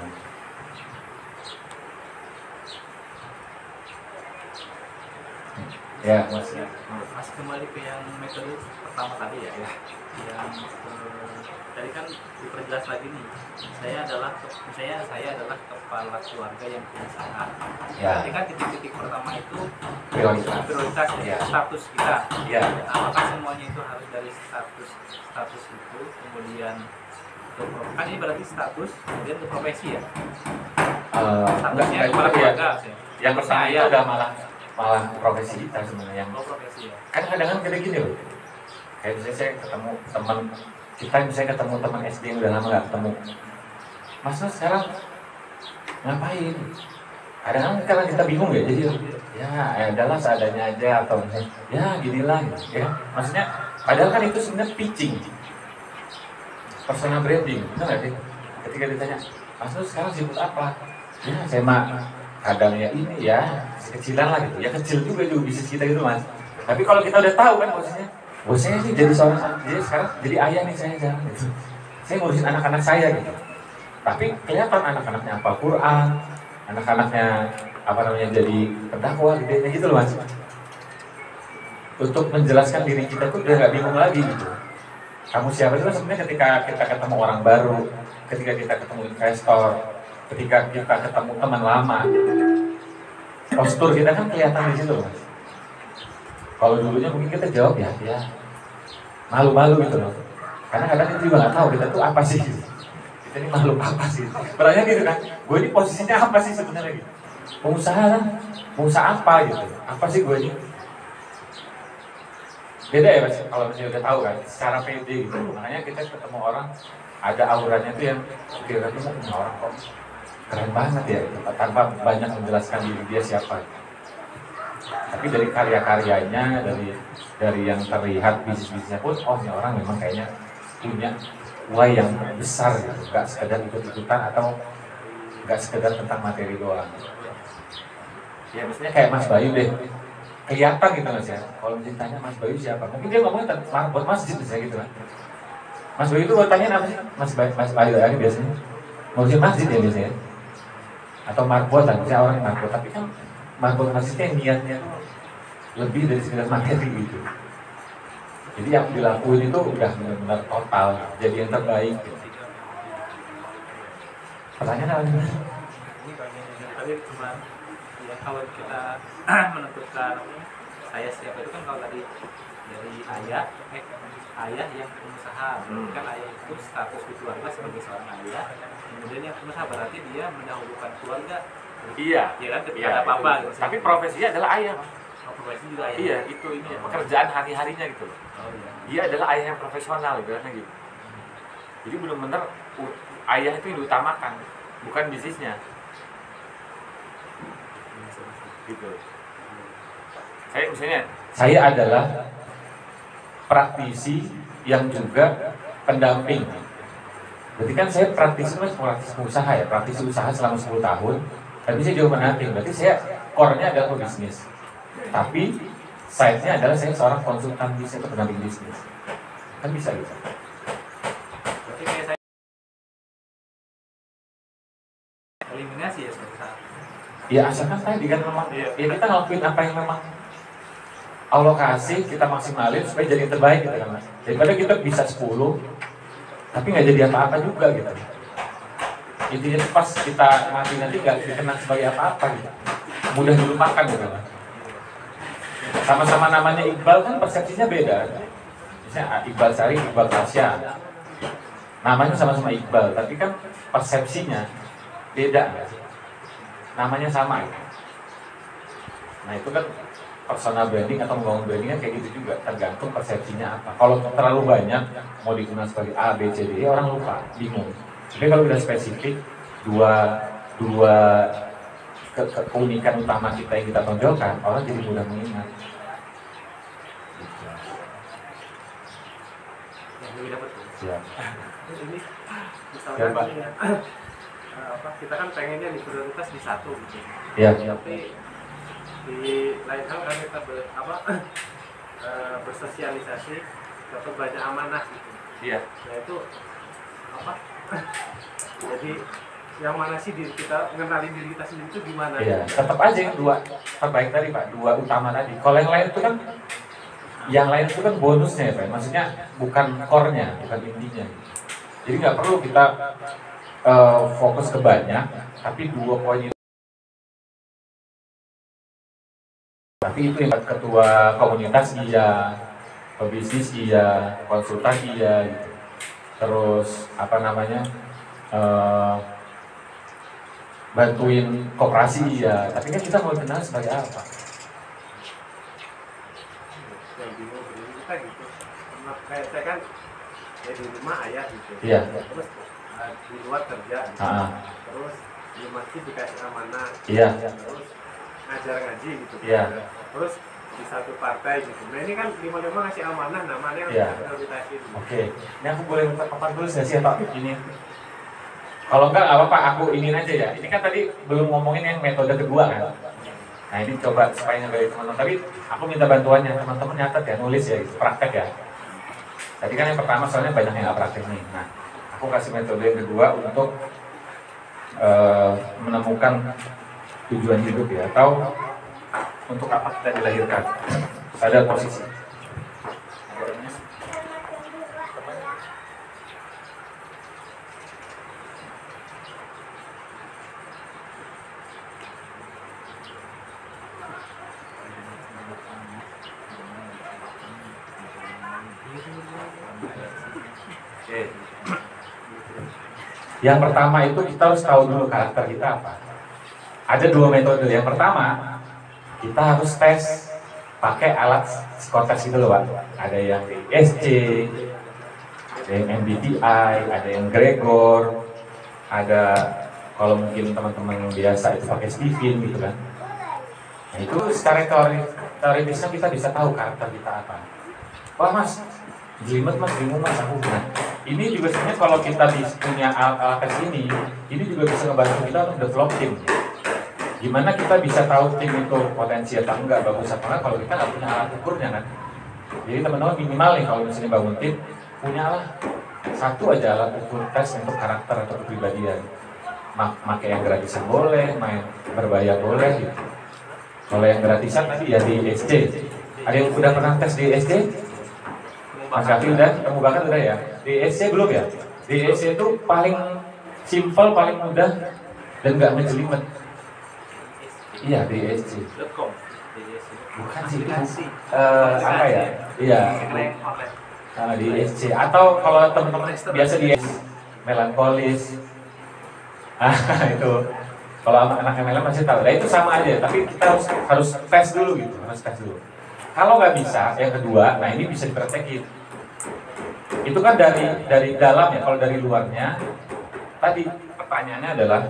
Ya, Mas. Ya, masih kembali ke yang metode pertama tadi ya, ya. Yang eh, tadi kan diperjelas lagi nih. Saya adalah, saya saya adalah kepala keluarga yang pengusaha. Ya. Tapi kan titik-titik pertama itu Prioritas. prioritas Ya. status kita. Ya. Apakah semuanya itu harus dari status status itu, kemudian ke pro- kan ini berarti status, kemudian ke profesi ya. Uh, Statusnya enggak, kepala enggak, keluarga. ya. Yang pertama itu udah malah malah profesi kita sebenarnya. Yang Oh, profesi ya. kan kadang-kadang kayak gini loh. Kayak misalnya saya ketemu teman kita, misalnya ketemu teman S D yang udah lama nggak ketemu. Mas Mas sekarang ngapain? Kadang-kadang karena kita bingung ya, jadi ya ya adalah seadanya aja atau misalnya ya ginilah gitu ya. Maksudnya padahal kan itu sebenarnya pitching, personal branding, benar nggak sih? Ketika ditanya, Mas Mas sekarang sibuk apa? Ya saya mah kadang ya ini ya kecilan lah gitu, ya kecil juga juga bisnis kita itu mas. Tapi kalau kita udah tahu kan maksudnya, oh saya sih jadi seorang, jadi sekarang jadi ayah nih saya jangan gitu. Saya ngurusin anak-anak saya gitu. Tapi kelihatan anak-anaknya apa Quran, anak-anaknya apa namanya jadi pendakwah gitu, gitu loh mas. Untuk menjelaskan diri kita tuh udah nggak bingung lagi gitu. Kamu siapa itu sebenarnya ketika kita ketemu orang baru, ketika kita ketemu investor, ketika kita ketemu teman lama, postur kita kan kelihatan di situ mas. Kalau dulunya mungkin kita jawab ya, ya malu-malu gitu loh. Karena kadang kita juga nggak tahu kita tuh apa sih. Gitu. Kita ini makhluk apa sih? Berarti gitu kan, gue ini posisinya apa sih sebenarnya gitu? Pengusaha kan? Pengusaha apa gitu? Apa sih gue ini? Beda ya mas, kalau misalnya udah tahu kan, secara pede gitu. Makanya kita ketemu orang, ada auranya tuh yang kira-kira tuh punya orang kok keren banget ya, gitu. Tanpa banyak menjelaskan diri dia siapa. Tapi dari karya-karyanya, dari dari yang terlihat bisnis-bisnisnya pun, oh ini orang memang kayaknya punya why yang besar gitu, nggak sekedar ikut-ikutan atau nggak sekedar tentang materi doang. Ya misalnya kayak Mas Bayu deh, kelihatan gitu mas ya. Kalau ditanya Mas Bayu siapa, mungkin dia ngomongin tentang buat masjid misalnya gitu kan. Mas Bayu itu buat tanya apa sih? Mas Bayu, Mas Bayu ya biasanya ngurusin masjid ya biasanya. Atau marbot lah, misalnya orang marbot, tapi kan mabul hasilnya niatnya lebih dari sekedar materi gitu. Jadi yang dilakuin itu udah benar-benar total, jadi yang terbaik gitu. Pertanyaan apa nih? Tadi cuma ya kalau kita menentukan saya siapa itu kan kalau tadi dari ayah, eh, ayah yang pengusaha, Hmm. kan ayah itu status di keluarga sebagai seorang ayah, kemudian yang pengusaha berarti dia mendahulukan keluarga. Iya, Ya kan ketika iya, ada apa-apa itu. gitu. Tapi profesinya adalah ayah, Mas. Oh, profesi juga ayah. Iya, itu ini pekerjaan hari-harinya gitu loh. Oh iya. Dia adalah ayah yang profesional ibaratnya gitu. Jadi benar-benar u- ayah itu yang diutamakan, bukan bisnisnya. Gitu. Saya misalnya, saya adalah praktisi yang juga pendamping. Berarti kan saya praktisi mas praktisi usaha ya, praktisi usaha selama sepuluh tahun. Tapi saya juga pendamping. Berarti saya core-nya adalah bisnis. Tapi side-nya adalah saya seorang konsultan bisnis atau pendamping bisnis. Kan bisa gitu. Berarti kayak saya eliminasi ya seperti saat. Ya asalkan tadi kan memang ya kita ngelakuin apa yang memang Allah kasih, kita maksimalin supaya jadi yang terbaik gitu kan mas. Daripada kita bisa sepuluh tapi nggak jadi apa-apa juga gitu. Intinya pas kita mati nanti nggak dikenang sebagai apa-apa gitu. Mudah dilupakan gitu kan. Sama-sama namanya Iqbal kan persepsinya beda. Misalnya Iqbal Sari, Iqbal Tasya. Namanya sama-sama Iqbal, tapi kan persepsinya beda. Namanya sama gitu. Nah itu kan personal branding atau membangun branding kan kayak gitu juga, tergantung persepsinya apa. Kalau terlalu banyak mau dikenal sebagai A, B, C, D, orang lupa, bingung. Tapi kalau udah spesifik, dua dua ke, ke, keunikan utama kita yang kita tonjolkan, orang jadi mudah mengingat. Yang lebih dapat tuh. Siap. Ini misalkan Ya, Pak. ini ya, eh, apa kita kan pengennya di prioritas di satu gitu. Ya. Tapi di lain hal kan kita ber, apa eh, bersosialisasi dapat banyak amanah gitu. Iya. Nah itu apa? Jadi yang mana sih diri kita mengenali diri kita sendiri itu gimana? Iya. Tetap aja yang dua terbaik tadi Pak, dua utama tadi. Kalau yang lain itu kan, yang lain itu kan bonusnya ya Pak. Maksudnya bukan core-nya, bukan intinya. Jadi nggak perlu kita uh, fokus ke banyak, tapi dua poin itu. Tapi itu yang ketua komunitas iya, pebisnis iya, konsultan iya gitu. Terus apa namanya uh, bantuin koperasi iya. Tapi kan kita mau kenal sebagai apa? Yang bingung diri kita gitu. Nah, kayak saya kan ya di rumah ayah gitu. Iya. Terus eh, di luar kerja gitu. Ah. Terus di masjid dikasih amanah. Iya. Terus ngajar ngaji gitu. Iya. Terus di satu partai gitu. Nah ini kan lima-lima ngasih amanah, namanya yang Iya. kita prioritasin. Oke, ini aku boleh minta papan tulis nggak sih Pak? Ini. Kalau enggak, nggak apa-apa, aku ingin aja ya. Ini kan tadi belum ngomongin yang metode kedua kan. Nah ini coba supaya dari teman-teman. Tapi aku minta bantuannya, teman-teman nyatet ya, nulis ya, praktek ya. Tadi kan yang pertama soalnya banyak yang nggak praktek nih. Nah, aku kasih metode yang kedua untuk uh, menemukan tujuan hidup ya, atau untuk apa kita dilahirkan. Pada posisi. Oke. Yang pertama itu kita harus tahu dulu karakter kita apa. Ada dua metode. Yang pertama, kita harus tes pakai alat psikotes gitu loh Pak. Ada yang E S C, ada yang M B T I, ada yang Gregor, ada kalau mungkin teman-teman yang biasa itu pakai Stephen gitu kan. Nah itu secara teori teoritisnya kita bisa tahu karakter kita apa. Wah mas, jelimet mas, bingung mas aku. Nah, ini juga sebenarnya kalau kita punya alat tes ini, ini juga bisa ngebantu kita untuk develop tim. Gimana kita bisa tahu tim itu potensi atau enggak, bagus apa enggak kalau kita nggak punya alat ukurnya kan. Jadi teman-teman minimal nih kalau misalnya bangun tim, punyalah satu aja alat ukur tes untuk karakter atau kepribadian. Mak Makai yang gratisan boleh, main berbahaya boleh gitu. Kalau yang gratisan tadi ya di S D. Ada yang udah pernah tes di S D? Mas Kavi udah, kamu bahkan udah ya? Di S C belum ya? Di S C itu paling simple, paling mudah dan nggak menjelimet. Iya di S C. Bukan sih itu uh, apa ya? Iya. Nah, di S C atau kalau teman-teman biasa di S C, melankolis. Ah itu. Kalau anak M L M masih tahu. Nah itu sama aja. Tapi kita harus harus tes dulu gitu, harus tes dulu. Kalau nggak bisa, yang kedua, nah ini bisa dipraktekin. Itu kan dari dari dalam ya. Kalau dari luarnya, tadi pertanyaannya adalah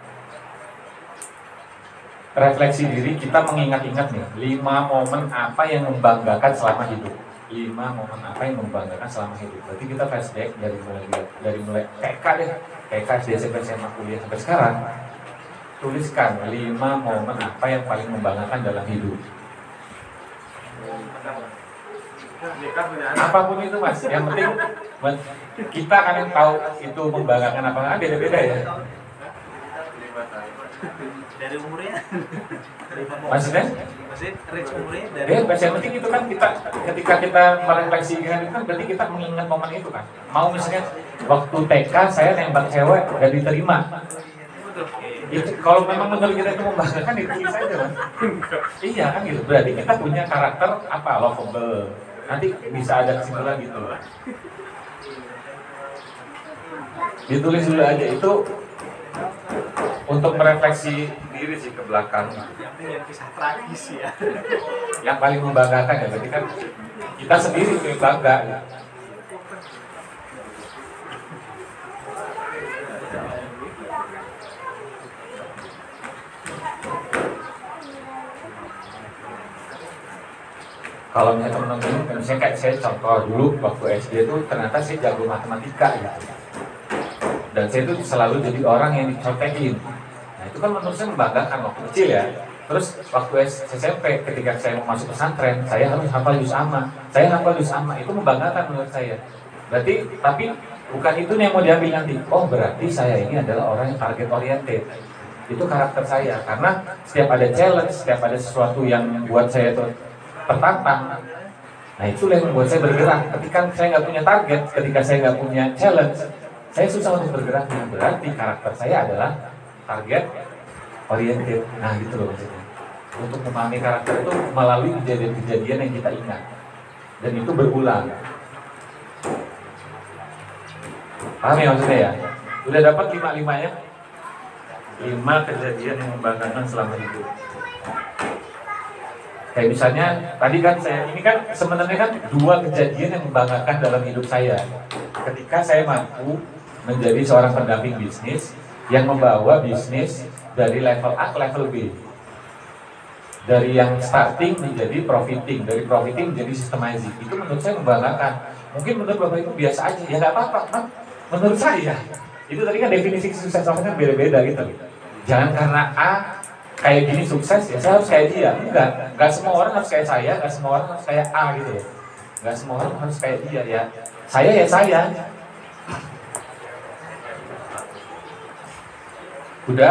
refleksi diri, kita mengingat-ingat nih lima momen apa yang membanggakan selama hidup. Lima momen apa yang membanggakan selama hidup. Berarti kita flashback dari mulai dari mulai T K deh, T K, S D, S M P, S M A, kuliah sampai sekarang. Tuliskan lima momen apa yang paling membanggakan dalam hidup. Apapun itu mas, yang penting kita kan yang tahu itu membanggakan apa nggak, beda-beda ya. Dari umurnya? Maksudnya? Maksudnya range umurnya dari? Ya, yang penting itu kan kita ketika kita merefleksikan itu kan berarti kita mengingat momen itu kan. Mau misalnya waktu T K saya nembak cewek gak diterima. Itu, kalau memang menurut kita itu membanggakan itu bisa aja mas. Iya kan gitu. Berarti kita punya karakter apa? Lovable. Nanti bisa ada kesimpulan gitu. Ditulis dulu aja itu untuk merefleksi diri sih ke belakang. Yang kisah tragis ya. Yang paling membanggakan ya, berarti kan kita sendiri yang bangga. Ya. Kalau misalnya teman-teman, misalnya kayak saya contoh dulu waktu S D itu ternyata saya jago matematika gitu. Dan saya itu selalu jadi orang yang dicontekin. Nah itu kan menurut saya membanggakan waktu kecil ya. Terus waktu S M P ketika saya mau masuk pesantren, saya harus hafal juz amma. Saya hafal juz amma itu membanggakan menurut saya. Berarti tapi bukan itu yang mau diambil nanti. Oh berarti saya ini adalah orang yang target oriented. Itu karakter saya karena setiap ada challenge, setiap ada sesuatu yang buat saya itu tertantang. Nah itu yang membuat saya bergerak. Ketika saya nggak punya target, ketika saya nggak punya challenge, saya susah untuk bergerak. Nah, berarti karakter saya adalah target oriented. Nah gitu loh maksudnya. Untuk memahami karakter itu melalui kejadian-kejadian yang kita ingat dan itu berulang. Paham ya maksudnya ya? Udah dapat lima-limanya? Lima kejadian yang membanggakan selama hidup. Kayak misalnya tadi kan saya ini kan sebenarnya kan dua kejadian yang membanggakan dalam hidup saya. Ketika saya mampu menjadi seorang pendamping bisnis yang membawa bisnis dari level A ke level B. Dari yang starting menjadi profiting, dari profiting menjadi systemizing. Itu menurut saya membanggakan. Mungkin menurut Bapak itu biasa aja, ya nggak apa-apa. Kan? Menurut saya itu tadi kan definisi sukses orang kan beda-beda gitu. Jangan karena A kayak gini sukses ya saya harus kayak dia. Enggak, enggak semua orang harus kayak saya, enggak semua orang harus kayak A gitu. Enggak semua orang harus kayak dia ya. Saya ya saya. Udah?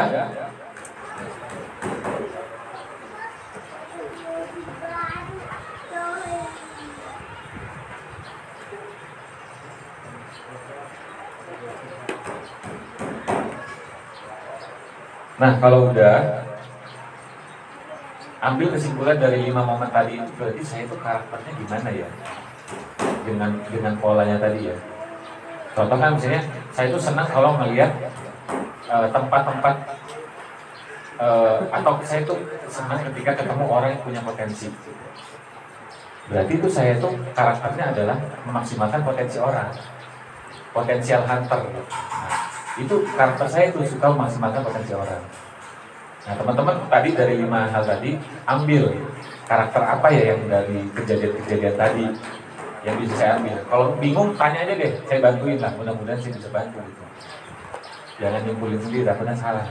Nah kalau udah ambil kesimpulan dari lima momen tadi itu berarti saya itu karakternya gimana ya dengan dengan polanya tadi ya. Contoh kan misalnya saya itu senang kalau melihat uh, tempat-tempat uh, atau saya itu senang ketika ketemu orang yang punya potensi. Berarti itu saya itu karakternya adalah memaksimalkan potensi orang, potensial hunter. Nah, itu karakter saya itu suka memaksimalkan potensi orang. Nah teman-teman tadi dari lima hal tadi ambil karakter apa ya yang dari kejadian-kejadian tadi yang bisa saya ambil. Kalau bingung tanya aja deh, saya bantuin lah. Mudah-mudahan saya bisa bantu gitu. Jangan nyimpulin sendiri, takutnya salah.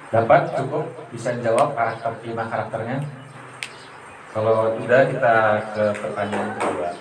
Dapat cukup bisa jawab karakter lima karakternya. Kalau udah kita ke pertanyaan kedua.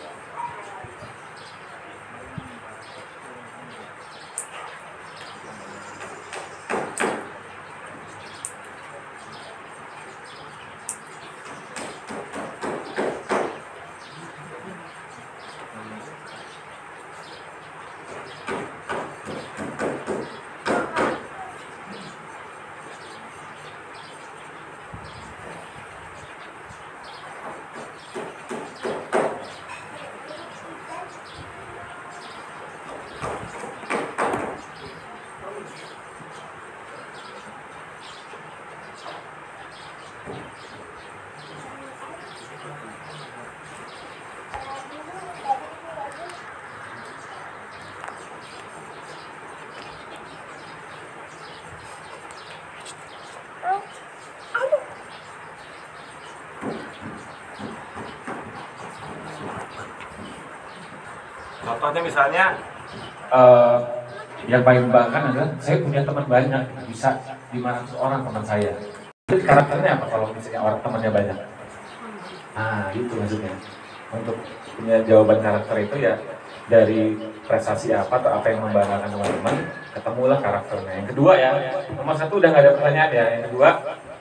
Contohnya misalnya uh, yang paling membanggakan adalah saya punya teman banyak, bisa lima ratus orang teman saya. Jadi karakternya apa kalau misalnya orang temannya banyak? Nah itu maksudnya. Untuk punya jawaban karakter itu ya dari prestasi apa atau apa yang membanggakan teman-teman, ketemulah karakternya. Yang kedua ya, nomor satu udah nggak ada pertanyaan ya. Yang kedua,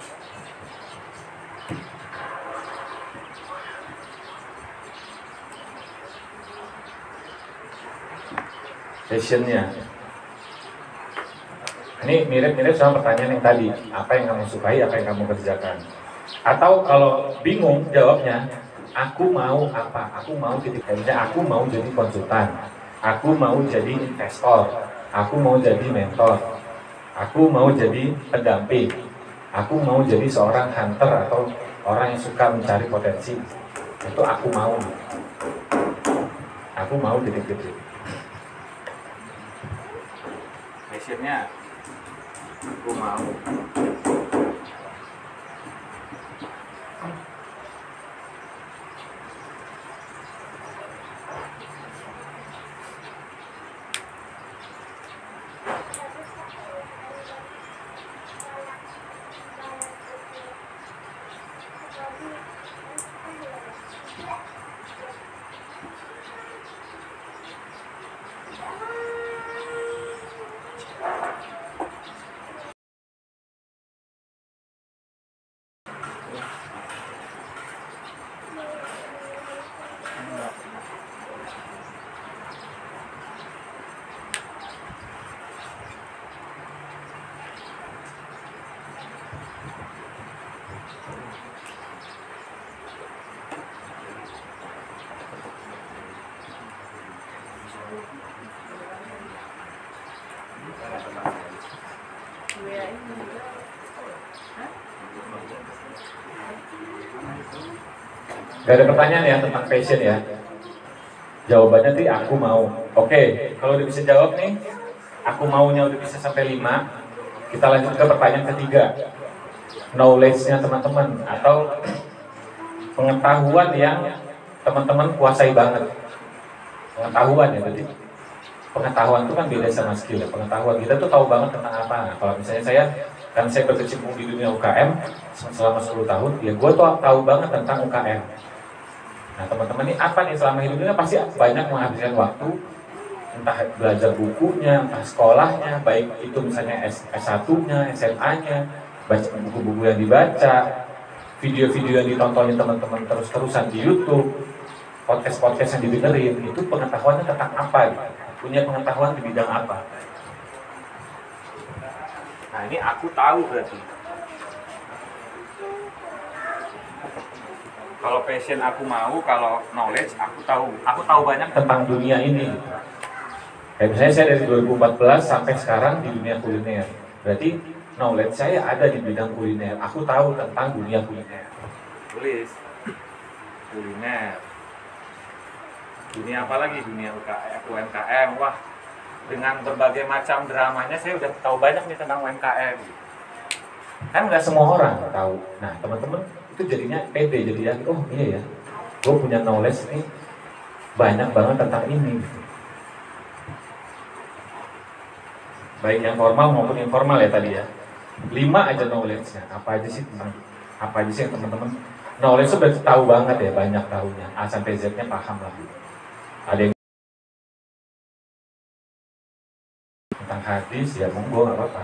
passionnya. Ini mirip-mirip sama pertanyaan yang tadi, apa yang kamu sukai, apa yang kamu kerjakan. Atau kalau bingung jawabnya, aku mau apa, aku mau jadi aku mau jadi konsultan, aku mau jadi investor, aku mau jadi mentor, aku mau jadi pendamping, aku mau jadi seorang hunter atau orang yang suka mencari potensi. Itu aku mau. Aku mau titik-titik. Passionnya aku mau. Gak ada pertanyaan ya tentang passion ya. Jawabannya sih aku mau. Oke, kalau udah bisa jawab nih, aku maunya udah bisa sampai lima. Kita lanjut ke pertanyaan ketiga. Knowledge-nya teman-teman atau pengetahuan yang teman-teman kuasai banget. Pengetahuan ya tadi. Pengetahuan itu kan beda sama skill. Pengetahuan kita tuh tahu banget tentang apa. Nah, kalau misalnya saya, kan saya berkecimpung di dunia U K M selama sepuluh tahun, ya gue tuh tahu banget tentang U K M. Nah teman-teman ini apa nih selama hidupnya pasti banyak menghabiskan waktu, entah belajar bukunya, entah sekolahnya, baik itu misalnya S satu-nya, S M A-nya, baca buku-buku yang dibaca, video-video yang ditontonin teman-teman terus-terusan di YouTube, podcast-podcast yang didengerin, itu pengetahuannya tentang apa gitu. Punya pengetahuan di bidang apa. Nah ini aku tahu berarti. Kalau passion aku mau, kalau knowledge aku tahu. Aku tahu banyak tentang dunia ini. Kayak misalnya saya dari dua ribu empat belas sampai sekarang di dunia kuliner. Berarti knowledge saya ada di bidang kuliner. Aku tahu tentang dunia kuliner. Tulis kuliner. Dunia apa lagi? Dunia U M K M. Wah, dengan berbagai macam dramanya saya udah tahu banyak nih tentang U M K M. Kan nggak semua orang tahu. Nah teman-teman itu jadinya pede, jadi ya, oh iya ya, gue punya knowledge nih banyak banget tentang ini. Baik yang formal maupun informal ya tadi ya. lima aja knowledge-nya, apa aja sih tentang apa aja sih yang teman-teman knowledge itu berarti tahu banget ya, banyak tahunya, A sampai Z-nya paham lah. Ada yang tentang hadis ya monggo nggak apa-apa.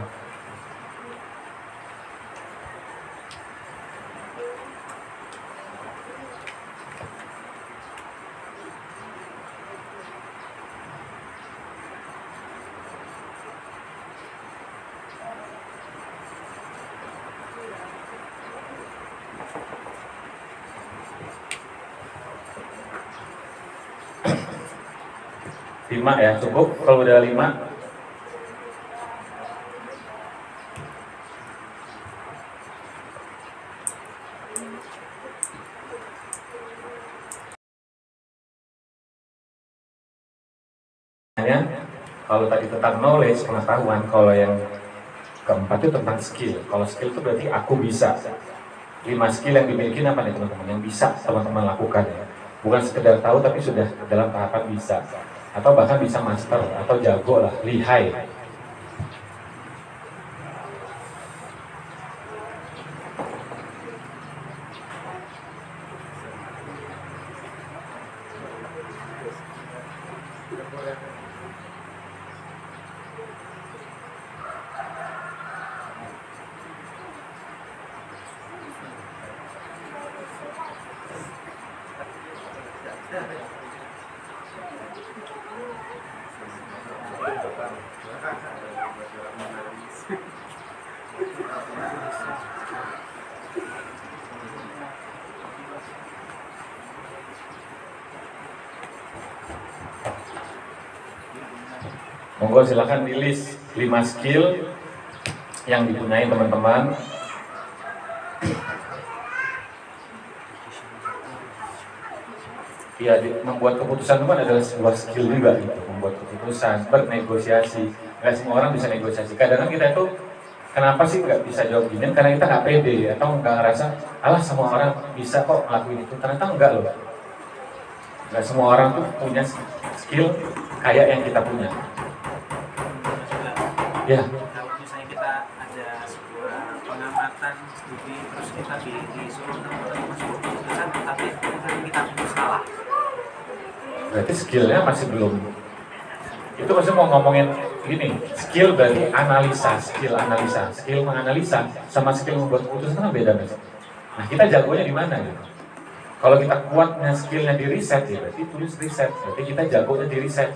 Lima ya, cukup kalau udah lima. Kalau tadi tentang knowledge, pengetahuan, kalau yang keempat itu tentang skill. Kalau skill itu berarti aku bisa. Lima skill yang dimiliki apa nih teman-teman? Yang bisa teman-teman lakukan ya. Bukan sekedar tahu tapi sudah dalam tahapan bisa. Atau bahkan bisa master atau jago lah, lihai. Monggo silakan di list lima skill yang dipunyai teman-teman. Ya, membuat keputusan teman adalah sebuah skill juga gitu. Membuat keputusan, bernegosiasi. Gak semua orang bisa negosiasi. Kadang-kadang kita itu kenapa sih nggak bisa jawab gini? Karena kita nggak pede atau nggak ngerasa, alah semua orang bisa kok ngelakuin itu. Ternyata enggak loh. Nggak semua orang tuh punya skill kayak yang kita punya. Ya. Kalau misalnya kita ada sebuah pengamatan studi terus kita di, disuruh untuk masuk keputusan tapi kita putus salah. Berarti skillnya masih belum. Itu maksudnya mau ngomongin gini, skill berarti analisa, skill analisa, skill menganalisa sama skill membuat keputusan kan beda mas. Nah kita jagonya di mana gitu? Kalau kita kuatnya skillnya di riset ya berarti tulis riset, berarti kita jagonya di riset.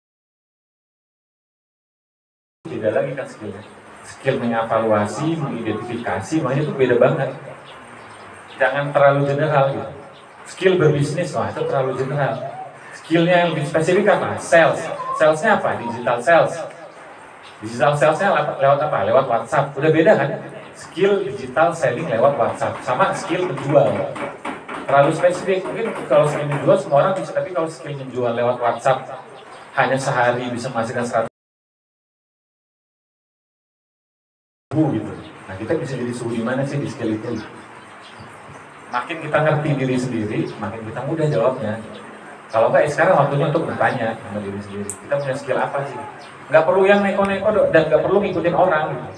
Beda lagi kan skillnya. Skill mengevaluasi, mengidentifikasi, makanya itu beda banget. Jangan terlalu general gitu. Skill berbisnis, wah itu terlalu general. Skillnya yang lebih spesifik apa? Sales. Salesnya apa? Digital sales. Digital salesnya lewat apa? Lewat WhatsApp. Udah beda kan? Skill digital selling lewat WhatsApp. Sama skill menjual. Terlalu spesifik. Mungkin kalau skill menjual semua orang bisa, tapi kalau skill menjual lewat WhatsApp hanya sehari bisa menghasilkan seratus ribu gitu. Nah kita bisa jadi suhu di mana sih di skill itu? Makin kita ngerti diri sendiri, makin kita mudah jawabnya. Kalau enggak, ya sekarang waktunya untuk bertanya sama diri sendiri. Kita punya skill apa sih? Nggak perlu yang neko-neko dan nggak perlu ngikutin orang gitu.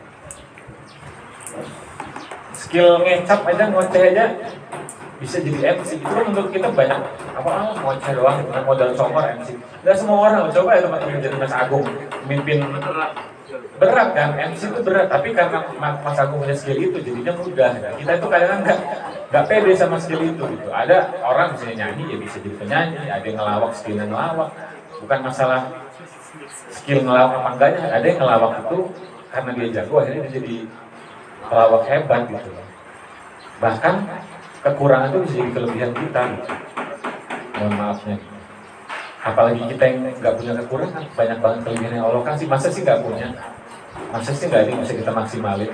Skill ngecap aja, ngoceh aja bisa jadi M C. Itu kan menurut kita banyak apa ah ngoceh doang dengan modal songkor M C. Nggak semua orang. Coba ya teman-teman jadi Mas Agung mimpin. Berat kan, M C itu berat, tapi karena Mas Agung punya skill itu jadinya mudah. Nah, kita itu kadang-kadang nggak nggak pede sama skill itu gitu. Ada orang bisa nyanyi ya bisa jadi penyanyi, ada yang ngelawak skillnya ngelawak. Bukan masalah skill ngelawak apa enggaknya, ada yang ngelawak itu karena dia jago akhirnya dia jadi pelawak hebat gitu. Bahkan kekurangan itu bisa jadi kelebihan kita gitu. Mohon maafnya. Apalagi kita yang nggak punya kekurangan, banyak banget kelebihan yang Allah kasih. Masa sih nggak punya? Masa sih nggak ada yang bisa kita maksimalin?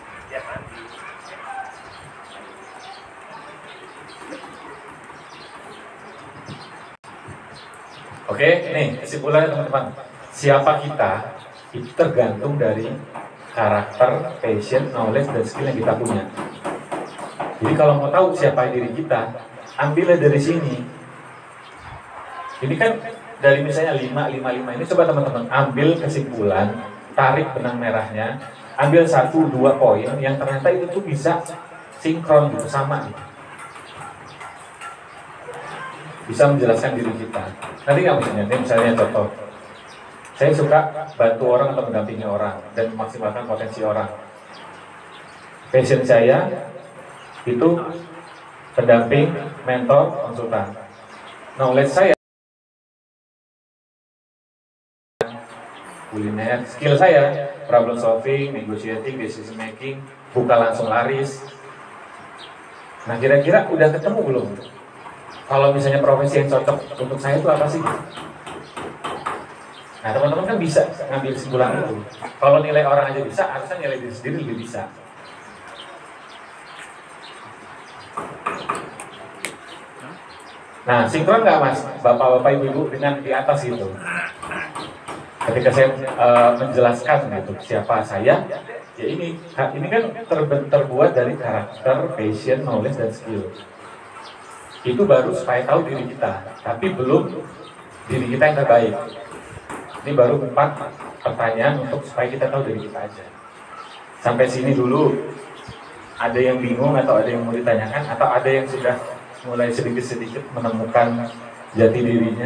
Oke, nih kesimpulannya teman-teman. Siapa kita itu tergantung dari karakter, passion, knowledge, dan skill yang kita punya. Jadi kalau mau tahu siapa diri kita, ambillah dari sini. Ini kan dari misalnya lima, lima, lima ini, coba teman-teman ambil kesimpulan, tarik benang merahnya, ambil satu dua poin yang ternyata itu tuh bisa sinkron gitu, sama gitu. Bisa menjelaskan diri kita. Nanti nggak misalnya, ini misalnya contoh, saya suka bantu orang atau mendampingi orang dan memaksimalkan potensi orang. Passion saya itu pendamping, mentor, konsultan. Knowledge saya kuliner, skill saya problem solving, negotiating, decision making, buka langsung laris. Nah kira-kira udah ketemu belum? Kalau misalnya profesi yang cocok untuk saya itu apa sih? Nah teman-teman kan bisa ngambil kesimpulan itu. Kalau nilai orang aja bisa, harusnya nilai diri sendiri lebih bisa. Nah sinkron nggak mas, bapak-bapak ibu-ibu dengan di atas itu? Ketika saya uh, menjelaskan gitu siapa saya, ya ini ini kan ter, terbuat dari karakter, passion, knowledge dan skill. Itu baru supaya tahu diri kita, tapi belum diri kita yang terbaik. Ini baru empat pertanyaan untuk supaya kita tahu diri kita aja. Sampai sini dulu, ada yang bingung atau ada yang mau ditanyakan atau ada yang sudah mulai sedikit-sedikit menemukan jati dirinya?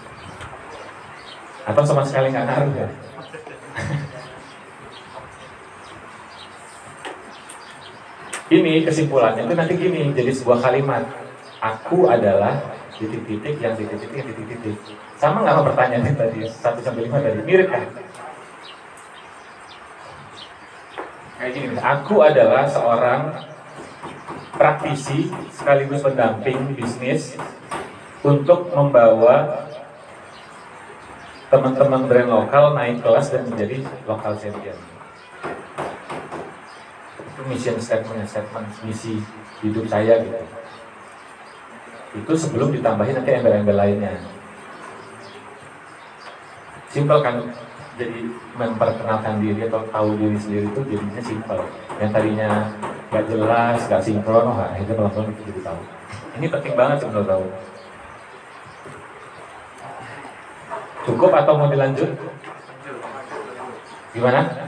Atau sama sekali nggak ngaruh ya? Ini kesimpulannya itu nanti gini, jadi sebuah kalimat. Aku adalah titik-titik yang titik-titik yang titik-titik. Sama nggak sama pertanyaannya tadi, satu sampai lima tadi, mirip kan? Kayak gini, aku adalah seorang praktisi sekaligus pendamping bisnis untuk membawa teman-teman brand lokal naik kelas dan menjadi lokal champion. Itu mission statement, statement misi hidup saya gitu. Itu sebelum ditambahin nanti embel-embel lainnya. Simpel kan, jadi memperkenalkan diri atau tahu diri sendiri itu jadinya simpel. Yang tadinya nggak jelas, nggak sinkron, oh akhirnya pelan-pelan itu jadi tahu. Ini penting banget sebenarnya tahu. Cukup atau mau dilanjut? Gimana?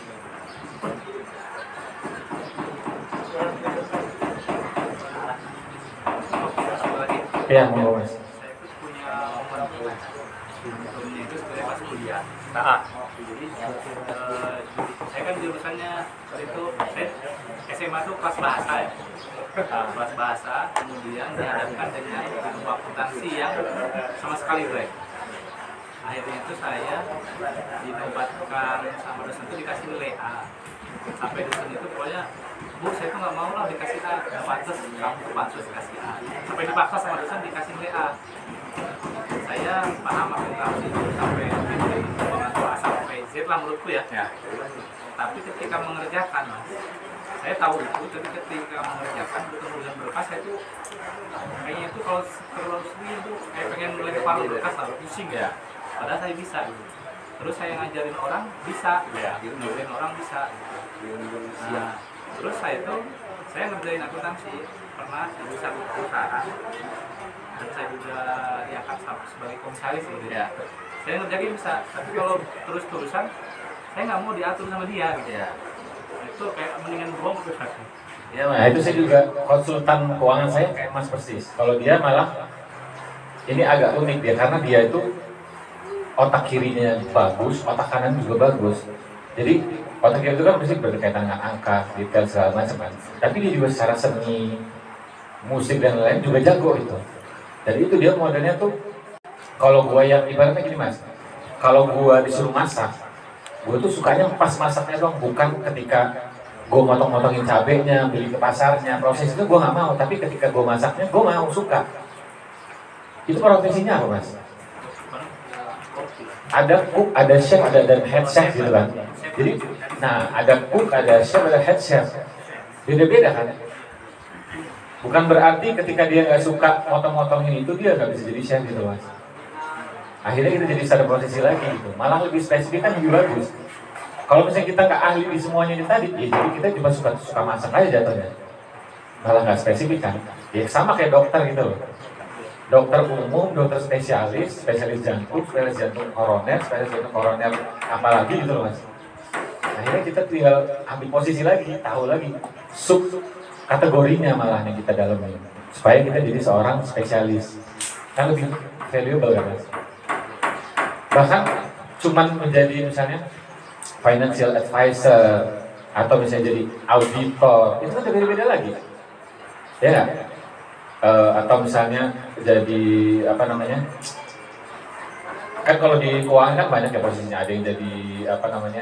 Ya, mau mas. Saya itu punya orang tua. Sebelumnya itu sebenarnya pas kuliah. Nah, jadi eh, saya kan jurusannya waktu itu saya S M A itu kelas bahasa ya. Nah, kelas bahasa, kemudian dihadapkan dengan ilmu akuntansi yang sama sekali break. Akhirnya itu saya ditempatkan sama dosen itu dikasih nilai A. Sampai dosen itu pokoknya, Bu saya tuh nggak mau lah dikasih A, nggak pantas, kamu tuh pantas dikasih A. Sampai dipaksa sama dosen dikasih nilai A. Saya paham akuntansi itu sampai dari pengatur A sampai Z lah menurutku ya. ya. Tapi ketika mengerjakan, mas, saya tahu itu, tapi ketika mengerjakan bertemu dengan berkas saya tuh kayaknya itu kalau terlalu sendiri tuh kayak pengen melempar berkas lalu pusing ya. Padahal saya bisa gitu. Terus saya ngajarin orang bisa, ya, gitu. Ngajarin orang bisa. Gitu. Nah, terus saya tuh saya ngerjain akuntansi pernah di satu perusahaan dan saya juga diangkat sebagai komisaris gitu ya. Saya ngerjain bisa, tapi kalau terus-terusan saya nggak mau diatur sama dia gitu ya. Itu kayak mendingan bohong gitu. Ya, nah itu saya juga konsultan keuangan saya kayak Mas persis. Kalau dia malah ini agak unik dia karena dia itu otak kirinya bagus, otak kanan juga bagus. Jadi otak kiri itu kan pasti berkaitan dengan angka, detail segala macam kan. Tapi dia juga secara seni, musik dan lain-lain juga jago itu. Jadi itu dia modelnya tuh. Kalau gua yang ibaratnya gini mas, kalau gua disuruh masak, gua tuh sukanya pas masaknya dong, bukan ketika gua motong-motongin cabenya, beli ke pasarnya, proses itu gua nggak mau. Tapi ketika gua masaknya, gua mau suka. Itu profesinya apa mas? Ada cook, ada chef, ada dan head chef gitu kan. Jadi, nah ada cook, ada chef, ada head chef. Beda-beda kan. Bukan berarti ketika dia nggak suka motong-motongin itu dia nggak bisa jadi chef gitu mas. Akhirnya kita jadi ada posisi lagi gitu. Malah lebih spesifik kan lebih bagus. Kalau misalnya kita nggak ahli di semuanya ini tadi, ya jadi kita cuma suka suka masak aja jatuhnya. Malah nggak spesifik kan. Ya sama kayak dokter gitu loh. Dokter umum, dokter spesialis, spesialis jantung, spesialis jantung koroner, spesialis jantung koroner apalagi gitu loh mas. Akhirnya kita tinggal ambil posisi lagi, tahu lagi sub kategorinya malah yang kita dalamin supaya kita jadi seorang spesialis kan lebih valuable kan Mas. Bahkan cuman menjadi misalnya financial advisor atau misalnya jadi auditor itu kan beda-beda lagi ya nggak? E, atau misalnya jadi apa namanya kan kalau di keuangan kan banyak ya posisinya, ada yang jadi apa namanya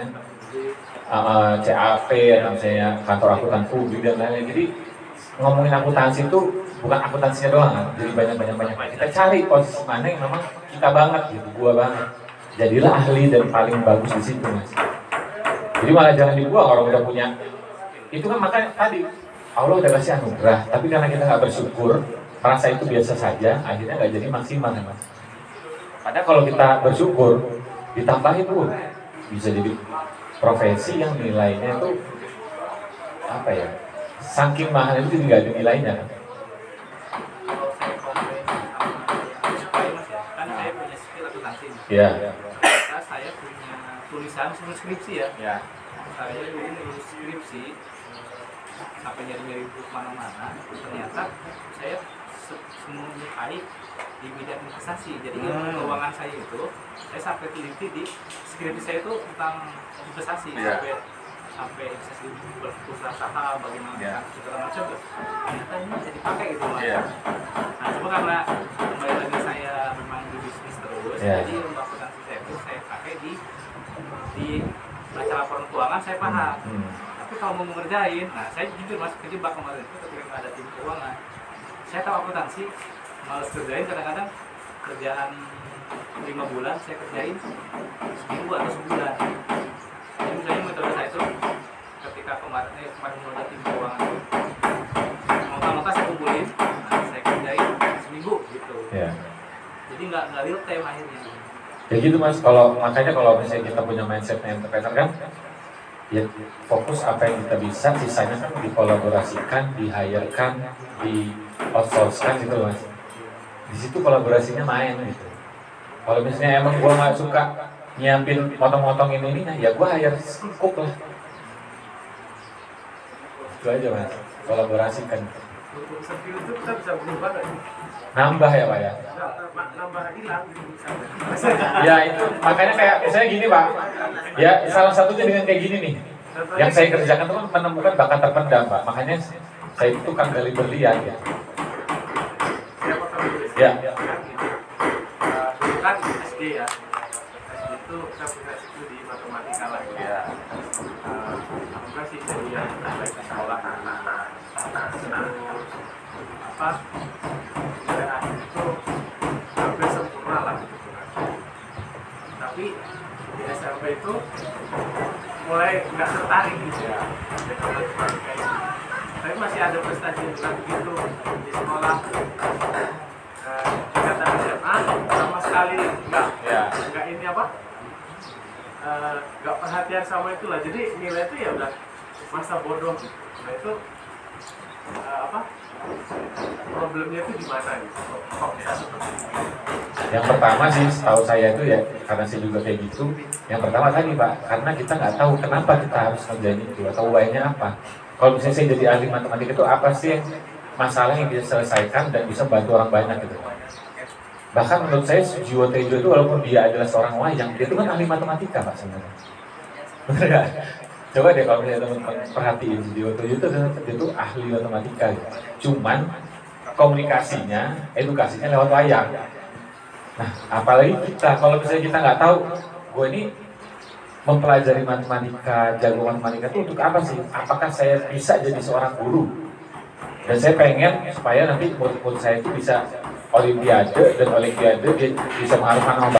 uh, C A P atau misalnya kantor akuntan publik dan lain-lain. Jadi ngomongin akuntansi itu bukan akuntansinya doang kan, jadi banyak-banyak banyak. Kita cari posisi mana yang memang kita banget gitu, gua banget. Jadilah ahli dan paling bagus di situ Mas. Jadi malah jangan dibuang orang udah punya. Itu kan makanya tadi Allah udah kasih anugerah, tapi karena kita nggak bersyukur, merasa itu biasa saja, akhirnya nggak jadi maksimal ya Mas. Padahal kalau kita bersyukur, ditambahin pun bisa jadi profesi yang nilainya itu apa ya? Saking mahal itu jadi nggak ada nilainya kan? Kalau saya komplain sama supaya Mas ya, kan saya punya skill akuntansi. Iya. Nah, saya punya tulisan sebelum skripsi ya. Ya. Saya dulu nulis skripsi sampai nyari-nyari buku mana-mana. Ternyata saya menyukai di bidang investasi. Jadi hmm. keuangan saya itu, saya sampai teliti di skripsi saya itu tentang investasi yeah. sampai sampai investasi perusahaan saham, bagaimana yeah. segala macam. Ternyata ini bisa dipakai gitu Mas. Yeah. Nah cuma karena kembali lagi saya memang di bisnis terus, yeah. jadi untuk akuntansi saya itu saya pakai di di baca laporan keuangan saya paham. Hmm. Tapi kalau mau mengerjain, nah saya jujur Mas kejebak kemarin itu ketika ada tim keuangan. Saya tahu akuntansi, males kerjain kadang-kadang kerjaan lima bulan saya kerjain seminggu atau sebulan. Jadi misalnya metode saya itu ketika kemarin eh, kemarin mulai tim keuangan itu nota-nota saya kumpulin, nah, saya kerjain seminggu gitu. Ya. Jadi nggak nggak real time akhirnya. Ya gitu Mas, kalau makanya kalau misalnya kita punya mindset entrepreneur kan, ya fokus apa yang kita bisa, sisanya kan dikolaborasikan, di-hire-kan, di outsource-kan gitu Mas. Di situ kolaborasinya main gitu. Kalau misalnya emang gua nggak suka nyiapin potong-potong ini ini, nah ya gua hire cook lah. Itu aja Mas, kolaborasikan. Untuk skill itu kita bisa berubah nggak? Nambah ya Pak ya? Nambah hilang gitu Ya itu makanya kayak misalnya gini Pak. Ya salah satunya dengan kayak gini nih. Yang saya kerjakan itu kan menemukan bakat terpendam Pak. Makanya saya itu kan gali berlian ya. Ya. Dulu kan S D ya. S D itu saya punya skill di matematika lah ya. Alhamdulillah sih saya yang baik di sekolah. Terus apa? Sampai akhir itu hampir sempurna lah gitu. Tapi di S M P itu mulai nggak tertarik gitu ya. Tapi masih ada prestasi yang begitu di sekolah. Kata S M A sama sekali nggak ya. nggak ini apa nggak uh, perhatian sama itulah, jadi nilai itu ya udah masa bodoh. Nah itu uh, apa problemnya itu di mana gitu? Kok bisa seperti itu? Yang pertama sih tahu saya itu ya karena saya juga kayak gitu. Yang pertama tadi Pak, karena kita nggak tahu kenapa kita harus ngerjain itu atau why-nya apa. Kalau misalnya saya jadi ahli matematika itu apa sih yang masalah yang bisa selesaikan dan bisa bantu orang banyak gitu. Bahkan menurut saya Sujiwo Tejo itu walaupun dia adalah seorang wayang, dia itu kan ahli matematika Pak sebenarnya. Bener gak? Coba deh kalau misalnya teman-teman perhatiin Sujiwo Tejo itu dia itu ahli matematika gitu. Cuman komunikasinya, edukasinya lewat wayang. Nah, apalagi kita kalau misalnya kita nggak tahu, gue ini mempelajari matematika, jago matematika itu untuk apa sih? Apakah saya bisa jadi seorang guru? Dan saya pengen supaya nanti murid-murid saya itu bisa olimpiade dan olimpiade dia bisa mengharumkan nama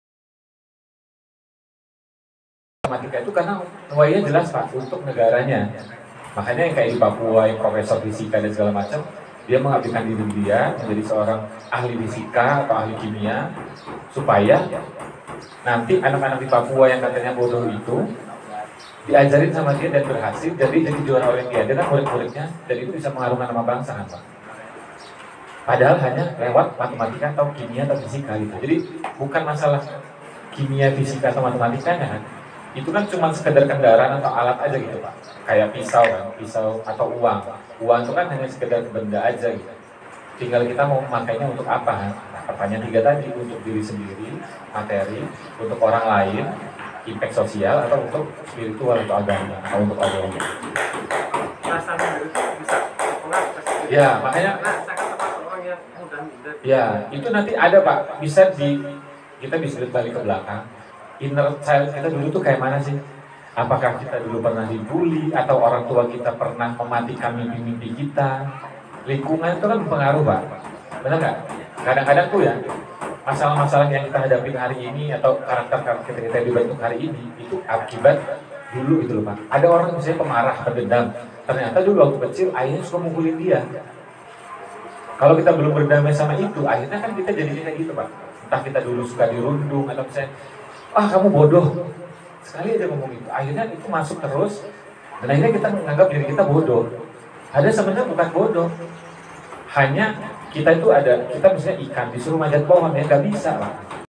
matematika itu karena wayanya jelas Pak untuk negaranya. Makanya yang kayak di Papua yang profesor fisika dan segala macam, dia mengabdikan diri dia menjadi seorang ahli fisika atau ahli kimia supaya nanti anak-anak di Papua yang katanya bodoh itu diajarin sama dia dan berhasil jadi jadi juara olimpiade kan murid-muridnya, dan itu bisa mengharumkan nama bangsa kan Pak. Padahal hanya lewat matematika atau kimia atau fisika gitu. Jadi bukan masalah kimia, fisika atau matematikanya kan, itu kan cuma sekedar kendaraan atau alat aja gitu Pak. Kayak pisau kan, pisau atau uang. Uang itu kan hanya sekedar benda aja gitu. Tinggal kita mau memakainya untuk apa kan? Nah, pertanyaan tiga tadi, untuk diri sendiri, materi, untuk orang lain, impact sosial, atau untuk spiritual atau agama, atau untuk agama. Rasanya itu bisa sekolah kasih. Ya, makanya Nah, saya kan termasuk orang yang mudah minder. ya, itu nanti ada Pak, bisa di kita bisa balik ke belakang. Inner child kita dulu tuh kayak mana sih? Apakah kita dulu pernah dibully atau orang tua kita pernah mematikan mimpi-mimpi kita? Lingkungan itu kan berpengaruh Pak, benar nggak? Kadang-kadang tuh ya masalah-masalah yang kita hadapi hari ini atau karakter-karakter kita, kita dibentuk hari ini itu akibat dulu itu loh Pak. Ada orang misalnya pemarah, pendendam, ternyata dulu waktu kecil ayahnya suka mukulin dia. Kalau kita belum berdamai sama itu, akhirnya kan kita jadi kayak gitu Pak. Entah kita dulu suka dirundung atau misalnya, ah kamu bodoh, sekali aja ngomong itu, akhirnya itu masuk terus, dan akhirnya kita menganggap diri kita bodoh. Ada sebenarnya bukan bodoh, hanya kita itu ada, kita misalnya ikan disuruh manjat pohon ya nggak bisa Pak.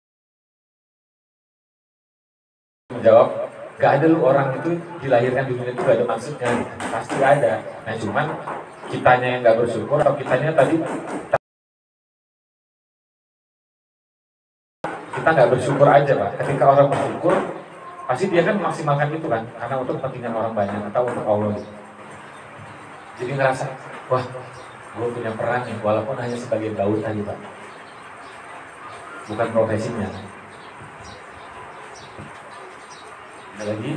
Menjawab, nggak ada lu orang itu dilahirkan di dunia itu gak ada maksudnya, pasti ada. Nah cuman kitanya yang nggak bersyukur atau kitanya tadi kita nggak bersyukur aja Pak. Ketika orang bersyukur pasti dia kan memaksimalkan itu kan, karena untuk kepentingan orang banyak atau untuk Allah. Jadi ngerasa, wah gue punya peran nih, walaupun hanya sebagai gaul tadi Pak, bukan profesinya. Ada lagi?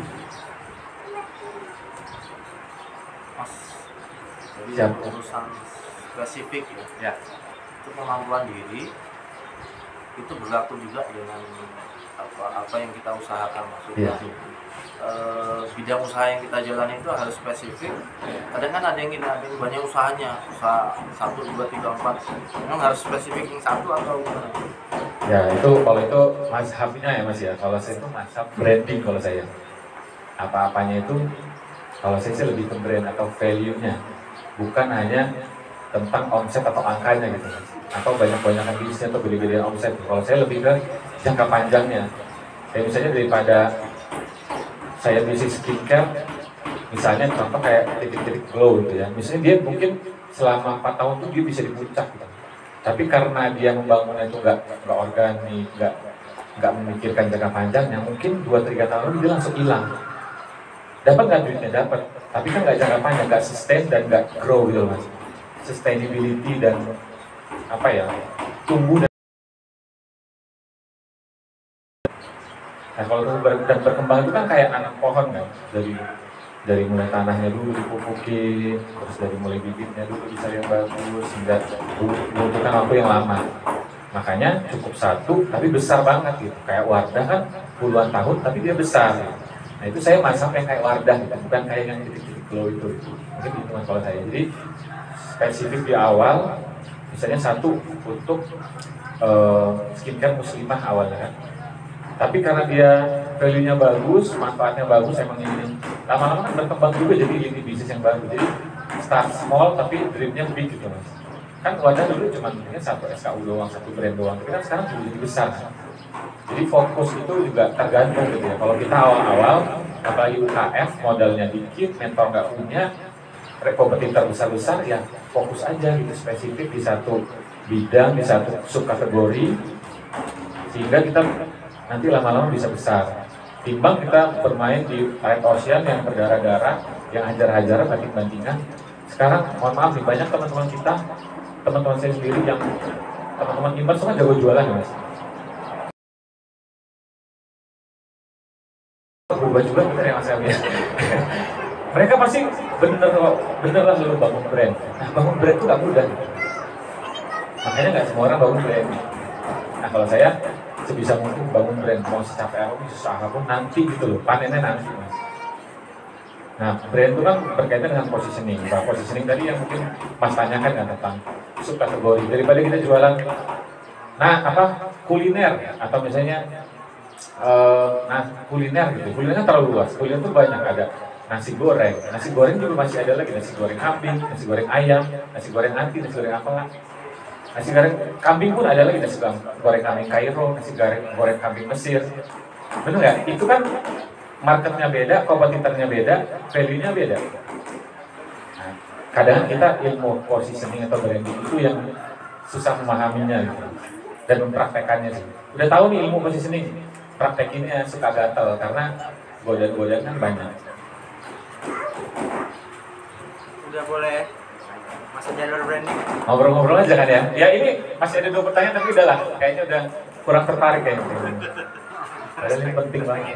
Mas, jadi Siap. urusan spesifik ya, Ya. itu kemampuan diri itu berlaku juga dengan apa apa yang kita usahakan, maksudnya Iya. eh, bidang usaha yang kita jalani itu harus spesifik. Kadang kan ada yang ingin ada yang banyak usahanya, usaha satu dua tiga empat, memang harus spesifik yang satu atau gimana? Ya itu kalau itu mazhabnya ya Mas ya. Kalau saya itu mazhab branding kalau saya. Apa-apanya itu kalau saya sih lebih ke brand atau value-nya, bukan hanya tentang omset atau angkanya gitu Mas. Atau banyak-banyakan bisnisnya atau gede-gedean omset. Kalau saya lebih ke jangka panjangnya. Kayak misalnya daripada saya bisnis skincare, misalnya contoh kayak titik-titik glow gitu ya. Misalnya dia mungkin selama empat tahun tuh dia bisa di puncak gitu. Tapi karena dia membangunnya itu nggak nggak organik, nggak nggak memikirkan jangka panjangnya, mungkin dua tiga tahun lalu dia langsung hilang. Dapat nggak duitnya dapat, tapi kan nggak jangka panjang, nggak sustain dan nggak grow gitu Mas. Sustainability dan apa ya, tumbuh dan nah kalau tumbuh dan berkembang itu kan kayak anak pohon kan, dari dari mulai tanahnya dulu dipupukin, terus dari mulai bibitnya dulu bisa yang bagus, hingga membutuhkan waktu yang lama. Makanya cukup satu, tapi besar banget gitu. Kayak Wardah kan puluhan tahun, tapi dia besar. Nah itu saya masang yang kayak Wardah gitu, bukan kayak yang titik-titik glow itu. Mungkin itu mas kalau saya. Jadi spesifik di awal, misalnya satu untuk uh, skincare muslimah awalnya kan. Tapi karena dia value-nya bagus, manfaatnya bagus, emang ini lama-lama kan berkembang juga jadi ini bisnis yang baru. Jadi start small tapi dreamnya big gitu mas. Kan Wadah dulu cuma mungkin satu S K U doang, satu brand doang. Tapi kan sekarang jadi besar. Jadi fokus itu juga tergantung gitu ya. Kalau kita awal-awal, apalagi U K M, modalnya dikit, mentor nggak punya, kompetitor besar-besar ya fokus aja gitu spesifik di satu bidang, di satu subkategori, sehingga kita nanti lama-lama bisa besar. Timbang kita bermain di red ocean yang berdarah-darah, yang hajar-hajaran, banting-bantingan. Sekarang, mohon maaf nih, banyak teman-teman kita, teman-teman saya sendiri yang teman-teman Imbar semua jago jualan ya mas. Berubah juga bener ya mas Elmi. Mereka pasti bener bener lah lu bangun brand. Nah bangun brand itu nggak mudah. Makanya nggak semua orang bangun brand. Nah kalau saya sebisa mungkin bangun brand, mau secapek apapun, susah apapun, nanti gitu loh, panennya nanti mas. Nah brand itu kan berkaitan dengan positioning. Nah, positioning tadi yang mungkin mas tanyakan kan tentang subkategori. Daripada kita jualan, nah apa kuliner atau misalnya uh, nah kuliner gitu, kuliner terlalu luas. Kuliner itu banyak, ada nasi goreng, nasi goreng juga masih ada lagi, nasi goreng kambing, nasi goreng ayam, nasi goreng anti, nasi goreng apa lah. Nasi goreng kambing pun ada lagi, nasi goreng kambing Kairo, nasi goreng, goreng kambing Mesir. Benar nggak? Itu kan marketnya beda, kompetitornya beda, value-nya beda. Nah, kadang kita ilmu positioning atau branding itu yang susah memahaminya gitu, dan mempraktekannya sih. Udah tahu nih ilmu positioning, praktekinnya suka gatel karena godaan-godaan kan banyak. Udah boleh masuk jalur branding. Ngobrol-ngobrol aja kan ya. Ya ini masih ada dua pertanyaan tapi udah lah, kayaknya udah kurang tertarik kayaknya. Ada yang penting banget.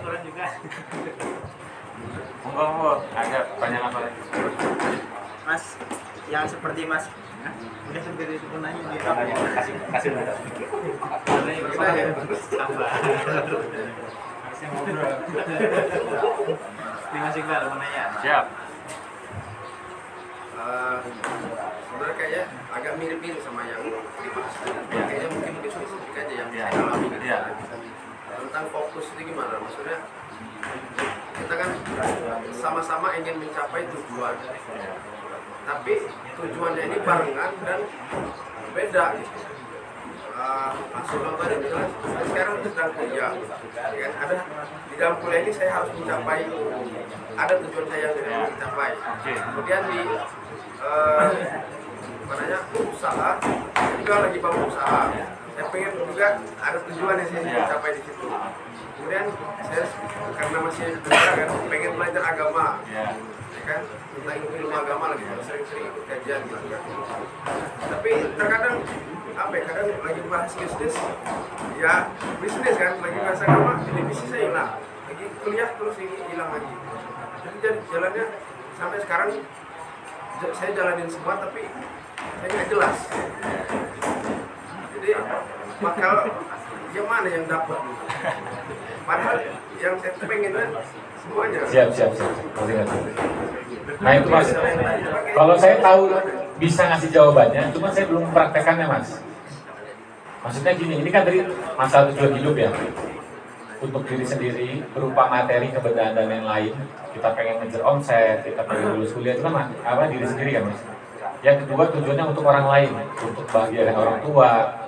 Monggo, monggo. Ada pertanyaan apa lagi? Mas, yang seperti Mas, udah sendiri itu nanya dia. Kasih kasih udah. Kita ya tambah. Harusnya ngobrol. Terima kasih Pak, mau nanya. Siap. Uh, sebenarnya kayaknya agak mirip-mirip sama yang dibahas tadi. Kayaknya mungkin mungkin spesifik aja yang saya alami gitu. Ya. Tentang fokus itu gimana? Maksudnya kita kan sama-sama ingin mencapai tujuan, tapi tujuannya ini barengan dan beda gitu. Uh, Langsung contohnya misalnya saya sekarang sedang kuliah, ya, ada di dalam kuliah ini saya harus mencapai ada tujuan saya yang tidak mencapai. Kemudian di uh, makanya usaha, saya juga lagi bangun usaha. Saya pengen juga ada tujuan yang saya ingin mencapai di situ. Kemudian saya karena masih muda kan pengen belajar agama, ya kan, tentang ilmu agama lagi sering-sering ikut kajian gitu kan. Tapi terkadang apa ya, kadang lagi bahas bisnis, ya bisnis kan, lagi bahas agama, ini bisnis saya hilang, lagi kuliah terus ini hilang lagi. Jadi jalannya sampai sekarang saya jalanin semua tapi saya nggak jelas. Jadi bakal yang mana yang dapat? Padahal yang saya pengen kan semuanya. Siap, siap, siap. Nah itu Mas, kalau saya tahu bisa ngasih jawabannya, cuma saya belum mempraktekannya Mas. Maksudnya gini, ini kan dari masalah tujuan hidup ya, untuk diri sendiri berupa materi, kebenaran dan yang lain. Kita pengen ngejar omset, kita pengen lulus kuliah itu kan apa diri sendiri kan Mas. Yang kedua tujuannya untuk orang lain, untuk bahagiakan orang tua,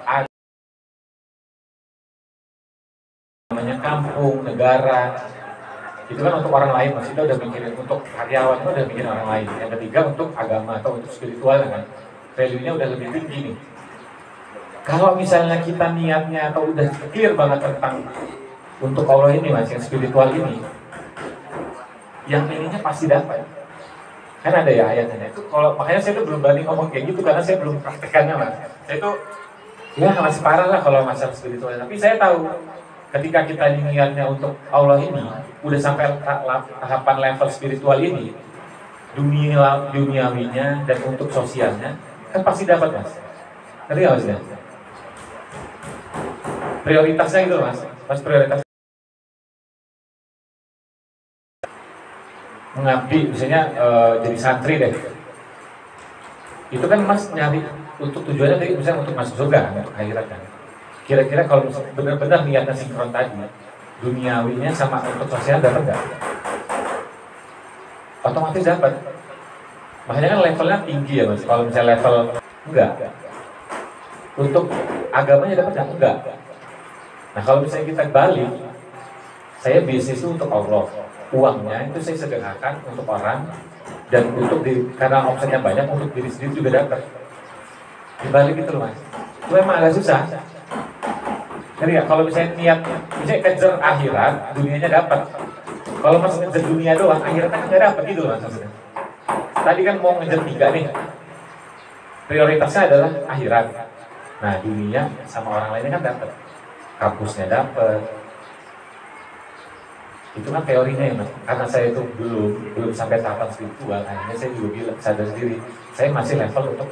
namanya kampung, negara. Itu kan untuk orang lain, Mas. Kita udah mikirin untuk karyawan, itu udah mikirin orang lain. Yang ketiga untuk agama atau untuk spiritual kan. Value-nya udah lebih tinggi nih. Kalau misalnya kita niatnya atau udah clear banget tentang untuk Allah ini Mas, yang spiritual ini, yang ininya pasti dapat. Kan ada ya ayatnya. Itu kalau makanya saya tuh belum berani ngomong kayak gitu karena saya belum praktekannya Mas. Saya tuh ya masih parah lah kalau masalah spiritual. Tapi saya tahu ketika kita niatnya untuk Allah ini udah sampai tahapan level spiritual ini, dunia duniawinya dan untuk sosialnya kan pasti dapat Mas. Ngerti nggak Mas? Prioritasnya gitu Mas. Mas prioritas mengabdi, misalnya e, jadi santri deh. Itu kan Mas nyari untuk tujuannya tadi misalnya untuk masuk surga, untuk akhirat kan. Kira-kira kalau benar-benar niatnya sinkron tadi, duniawinya sama untuk sosial dapat nggak? Otomatis dapat. Makanya kan levelnya tinggi ya Mas. Kalau misalnya level enggak, untuk agamanya dapat nggak? Enggak. Nah kalau misalnya kita balik, saya bisnis itu untuk Allah, uangnya itu saya sedekahkan untuk orang dan untuk di, karena omsetnya banyak untuk diri sendiri juga dapat. Dibalik itu loh Mas. Itu emang agak susah. Jadi ya, kalau misalnya niat, misalnya kejar akhirat, dunianya dapat. Kalau Mas ngejar dunia doang, akhiratnya nggak dapat gitu Mas maksudnya. Tadi kan mau ngejar tiga nih, prioritasnya adalah akhirat. Nah dunia sama orang lainnya kan dapat, kampusnya dapat. Itu kan teorinya ya Mas. Karena saya itu belum belum sampai tahapan spiritual, akhirnya saya juga bilang sadar sendiri, saya masih level untuk.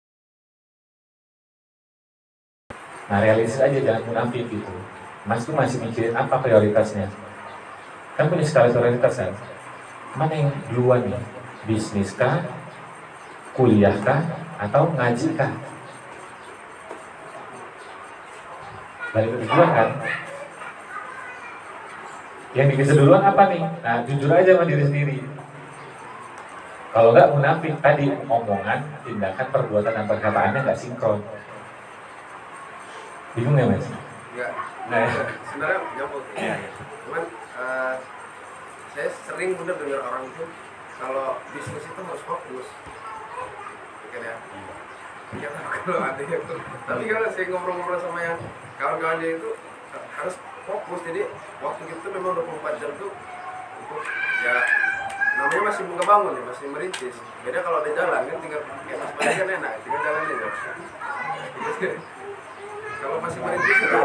Nah realistis aja, jangan munafik gitu. Mas tuh masih mikirin apa prioritasnya. Kan punya skala prioritas kan. Mana yang duluan nih? Bisnis kah? Kuliah kah? Atau ngaji kah? Balik ke tujuan kan. Yang dikejar duluan apa nih? Nah jujur aja sama diri sendiri. Kalau nggak munafik tadi, omongan, tindakan, perbuatan dan perkataannya nggak sinkron. Bingung ya Mas? Enggak. Nah, sebenarnya nyambung. ya. Cuman uh, sering bener dengar orang itu kalau bisnis itu harus fokus, kan ya. Ya kalau ada yang tuh, tapi kalau saya ngobrol-ngobrol sama yang kawan-kawan dia itu harus fokus, jadi waktu itu memang dua puluh empat jam tuh untuk ya namanya masih buka bangun ya, masih merintis. Beda kalau ada jalan kan tinggal kayak mas Bali kan enak, tinggal jalan aja. Kalau masih merintis itu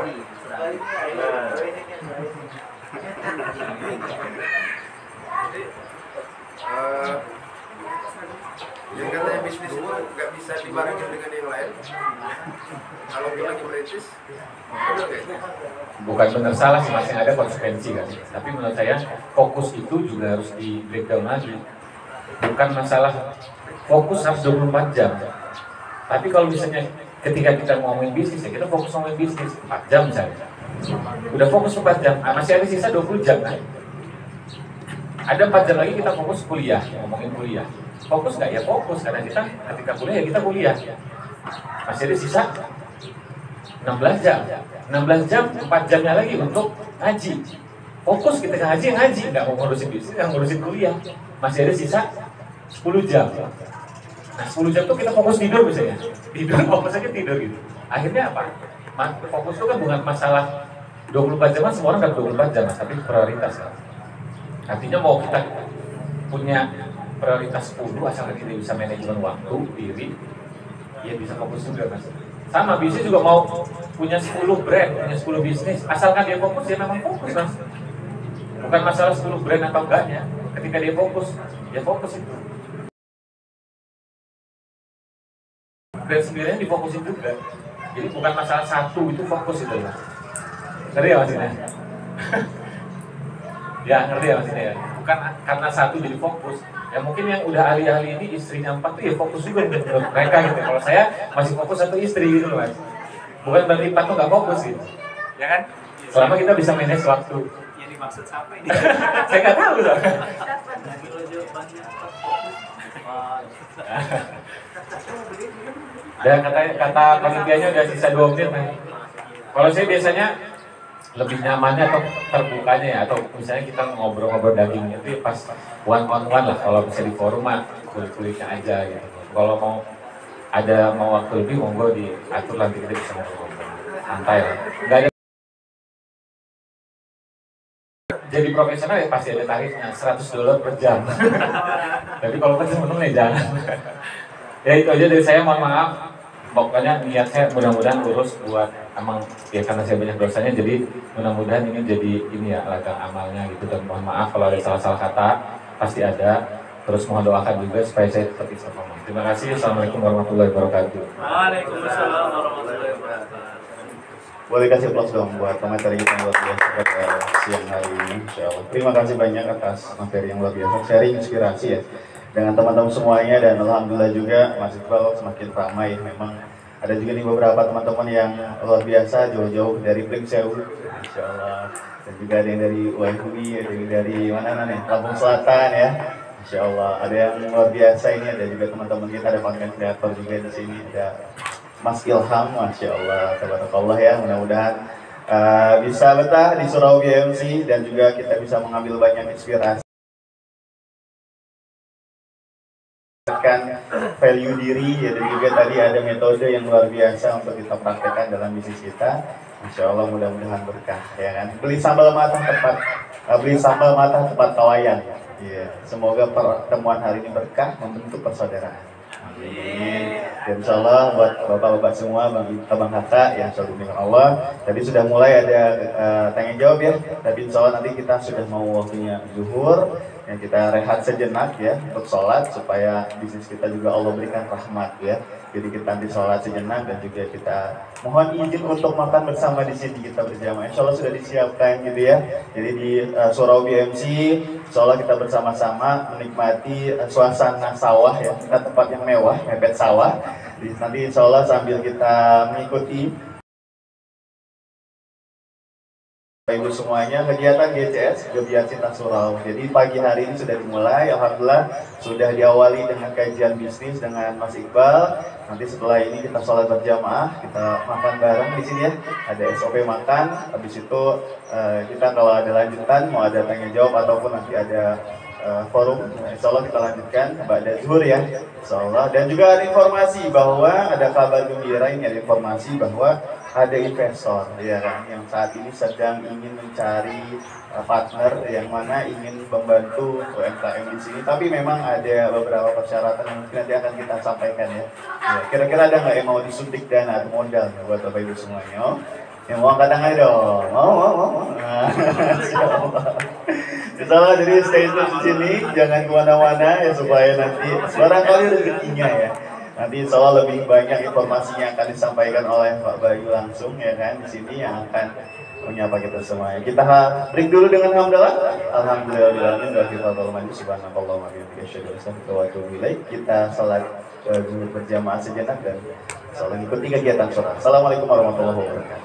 jadi uh, yang katanya bisnis itu nggak bisa dibarengin dengan yang lain. Kalau kita lagi merintis, benar nggak itu? Bukan benar salah sih, masih ada konsekuensi kan. Tapi menurut saya fokus itu juga harus di breakdown lagi. Bukan masalah fokus harus dua puluh empat jam. Tapi kalau misalnya ketika kita ngomongin bisnis ya kita fokus ngomongin bisnis empat jam misalnya. Udah fokus empat jam, masih ada sisa dua puluh jam kan. Ada empat jam lagi kita fokus kuliah, ngomongin kuliah. Fokus nggak ya fokus, karena kita ketika kuliah ya kita kuliah. Masih ada sisa enam belas jam. enam belas jam, empat jamnya lagi untuk ngaji. Fokus kita ngaji, ngaji, nggak mau ngurusin bisnis, nggak ngurusin kuliah. Masih ada sisa sepuluh jam. Nah sepuluh jam tuh kita fokus tidur misalnya. Tidur, fokus aja tidur gitu. Akhirnya apa? Fokus itu kan bukan masalah dua puluh empat jam, kan semua orang kan dua puluh empat jam, tapi prioritas kan. Artinya mau kita punya prioritas sepuluh, asalkan kita bisa manajemen waktu, diri, ya bisa fokus juga mas. Sama, bisnis juga mau punya sepuluh brand, punya sepuluh bisnis, asalkan dia fokus, ya memang fokus mas. Bukan masalah sepuluh brand atau enggaknya, ketika dia fokus, ya fokus itu. Brand sendirinya difokusin juga. Jadi bukan masalah satu itu fokus itu mas. Ngerti ya maksudnya? Ya ngerti ya maksudnya ya. Bukan karena satu jadi fokus. Ya mungkin yang udah ahli-ahli ini istrinya empat tuh ya fokus juga menurut mereka gitu. Kalau saya masih fokus satu istri gitu loh mas. Bukan berarti empat tuh nggak fokus gitu. Ya kan? Selama kita bisa manage waktu. Yang dimaksud siapa ini? Saya nggak tahu loh. Dan kata kata panitianya udah sisa dua menit nih. Kalau saya biasanya lebih nyamannya atau terbukanya ya, atau misalnya kita ngobrol-ngobrol daging itu pas one on one lah. Kalau bisa di forum mah kulit-kulitnya aja gitu. Kalau mau ada mau waktu lebih monggo diatur, nanti kita bisa ngobrol santai lah. Nggak ada. Jadi profesional ya pasti ada tarifnya seratus dolar per jam. Tapi kalau kan menung ya jangan. Ya itu aja dari saya, mohon maaf. Pokoknya niat saya mudah-mudahan lurus buat emang ya karena saya banyak dosanya, jadi mudah-mudahan ini jadi ini ya ladang amalnya gitu. Dan mohon maaf kalau ada salah-salah kata, pasti ada. Terus mohon doakan juga supaya saya tetap istiqomah. Terima kasih. Assalamualaikum warahmatullahi wabarakatuh. Waalaikumsalam warahmatullahi wabarakatuh. Boleh kasih aplaus dong buat pemateri kita yang luar biasa pada siang hari ini, insya Allah. Terima kasih banyak atas materi yang luar biasa, sharing inspirasi ya dengan teman-teman semuanya, dan alhamdulillah juga Mas Iqbal semakin ramai. Memang ada juga nih beberapa teman-teman yang luar biasa jauh-jauh dari Pringsewu, insya Allah, dan juga ada yang dari Waihuni, ada yang dari mana nih, Lampung Selatan ya, insya Allah. Ada yang luar biasa ini, ada juga teman-teman kita, ada konten kreator juga di sini, ada Mas Ilham, masya Allah, tabarakallah ya. Mudah-mudahan uh, bisa betah di Surau B M C dan juga kita bisa mengambil banyak inspirasi. Value diri ya, dan juga tadi ada metode yang luar biasa untuk kita praktekkan dalam bisnis kita. Insya Allah mudah-mudahan berkah ya kan. Beli sambal matah tepat, uh, beli sambal matah tepat kawayan. Ya, semoga pertemuan hari ini berkah, membentuk persaudaraan. Amin. Dan insya Allah buat bapak-bapak semua, bang bang kakak yang selalu dengan Allah. Tadi sudah mulai ada uh, tanya jawab ya. Tapi insya Allah nanti kita sudah mau waktunya zuhur, yang kita rehat sejenak ya untuk sholat supaya bisnis kita juga Allah berikan rahmat ya. Jadi kita nanti sholat sejenak dan juga kita mohon izin untuk makan bersama di sini kita berjamaah. Insya Allah sudah disiapkan gitu ya. Jadi di uh, Surau B M C, insya Allah kita bersama-sama menikmati uh, suasana sawah ya. Kita tempat yang mewah, mepet sawah. Jadi, nanti insya Allah sambil kita mengikuti Ibu semuanya, kegiatan G C S Gebiar Cinta Surau. Jadi pagi hari ini sudah dimulai, alhamdulillah sudah diawali dengan kajian bisnis dengan Mas Iqbal. Nanti setelah ini kita sholat berjamaah, kita makan bareng di sini ya. Ada S O P makan. Habis itu uh, kita kalau ada lanjutan, mau ada tanya jawab ataupun nanti ada uh, forum, insya Allah kita lanjutkan pada zuhur ya, insya Allah. Dan juga ada informasi bahwa ada kabar gembira, ini ada informasi bahwa ada investor ya kan yang saat ini sedang ingin mencari uh, partner yang mana ingin membantu U M K M di sini, tapi memang ada beberapa persyaratan yang mungkin nanti akan kita sampaikan ya. Ya, kira-kira ada nggak yang mau disuntik dana atau modal ya, buat Bapak Ibu semuanya? Oh, yang mau angkat tangan dong, mau mau mau. Nah, Insyaallah, jadi stay tune di sini, jangan kemana-mana ya supaya nanti barangkali rezekinya ya. Nanti insya Allah lebih banyak informasinya akan disampaikan oleh Pak Bayu langsung ya kan di sini yang akan menyapa kita semuanya. Kita break dulu dengan hamdalah. Alhamdulillahirabbil alamin. Subhanallah wa bihamdihi. Kita salat zuhur berjamaah sejenak dan salat ikuti kegiatan sholat. Assalamualaikum warahmatullahi wabarakatuh.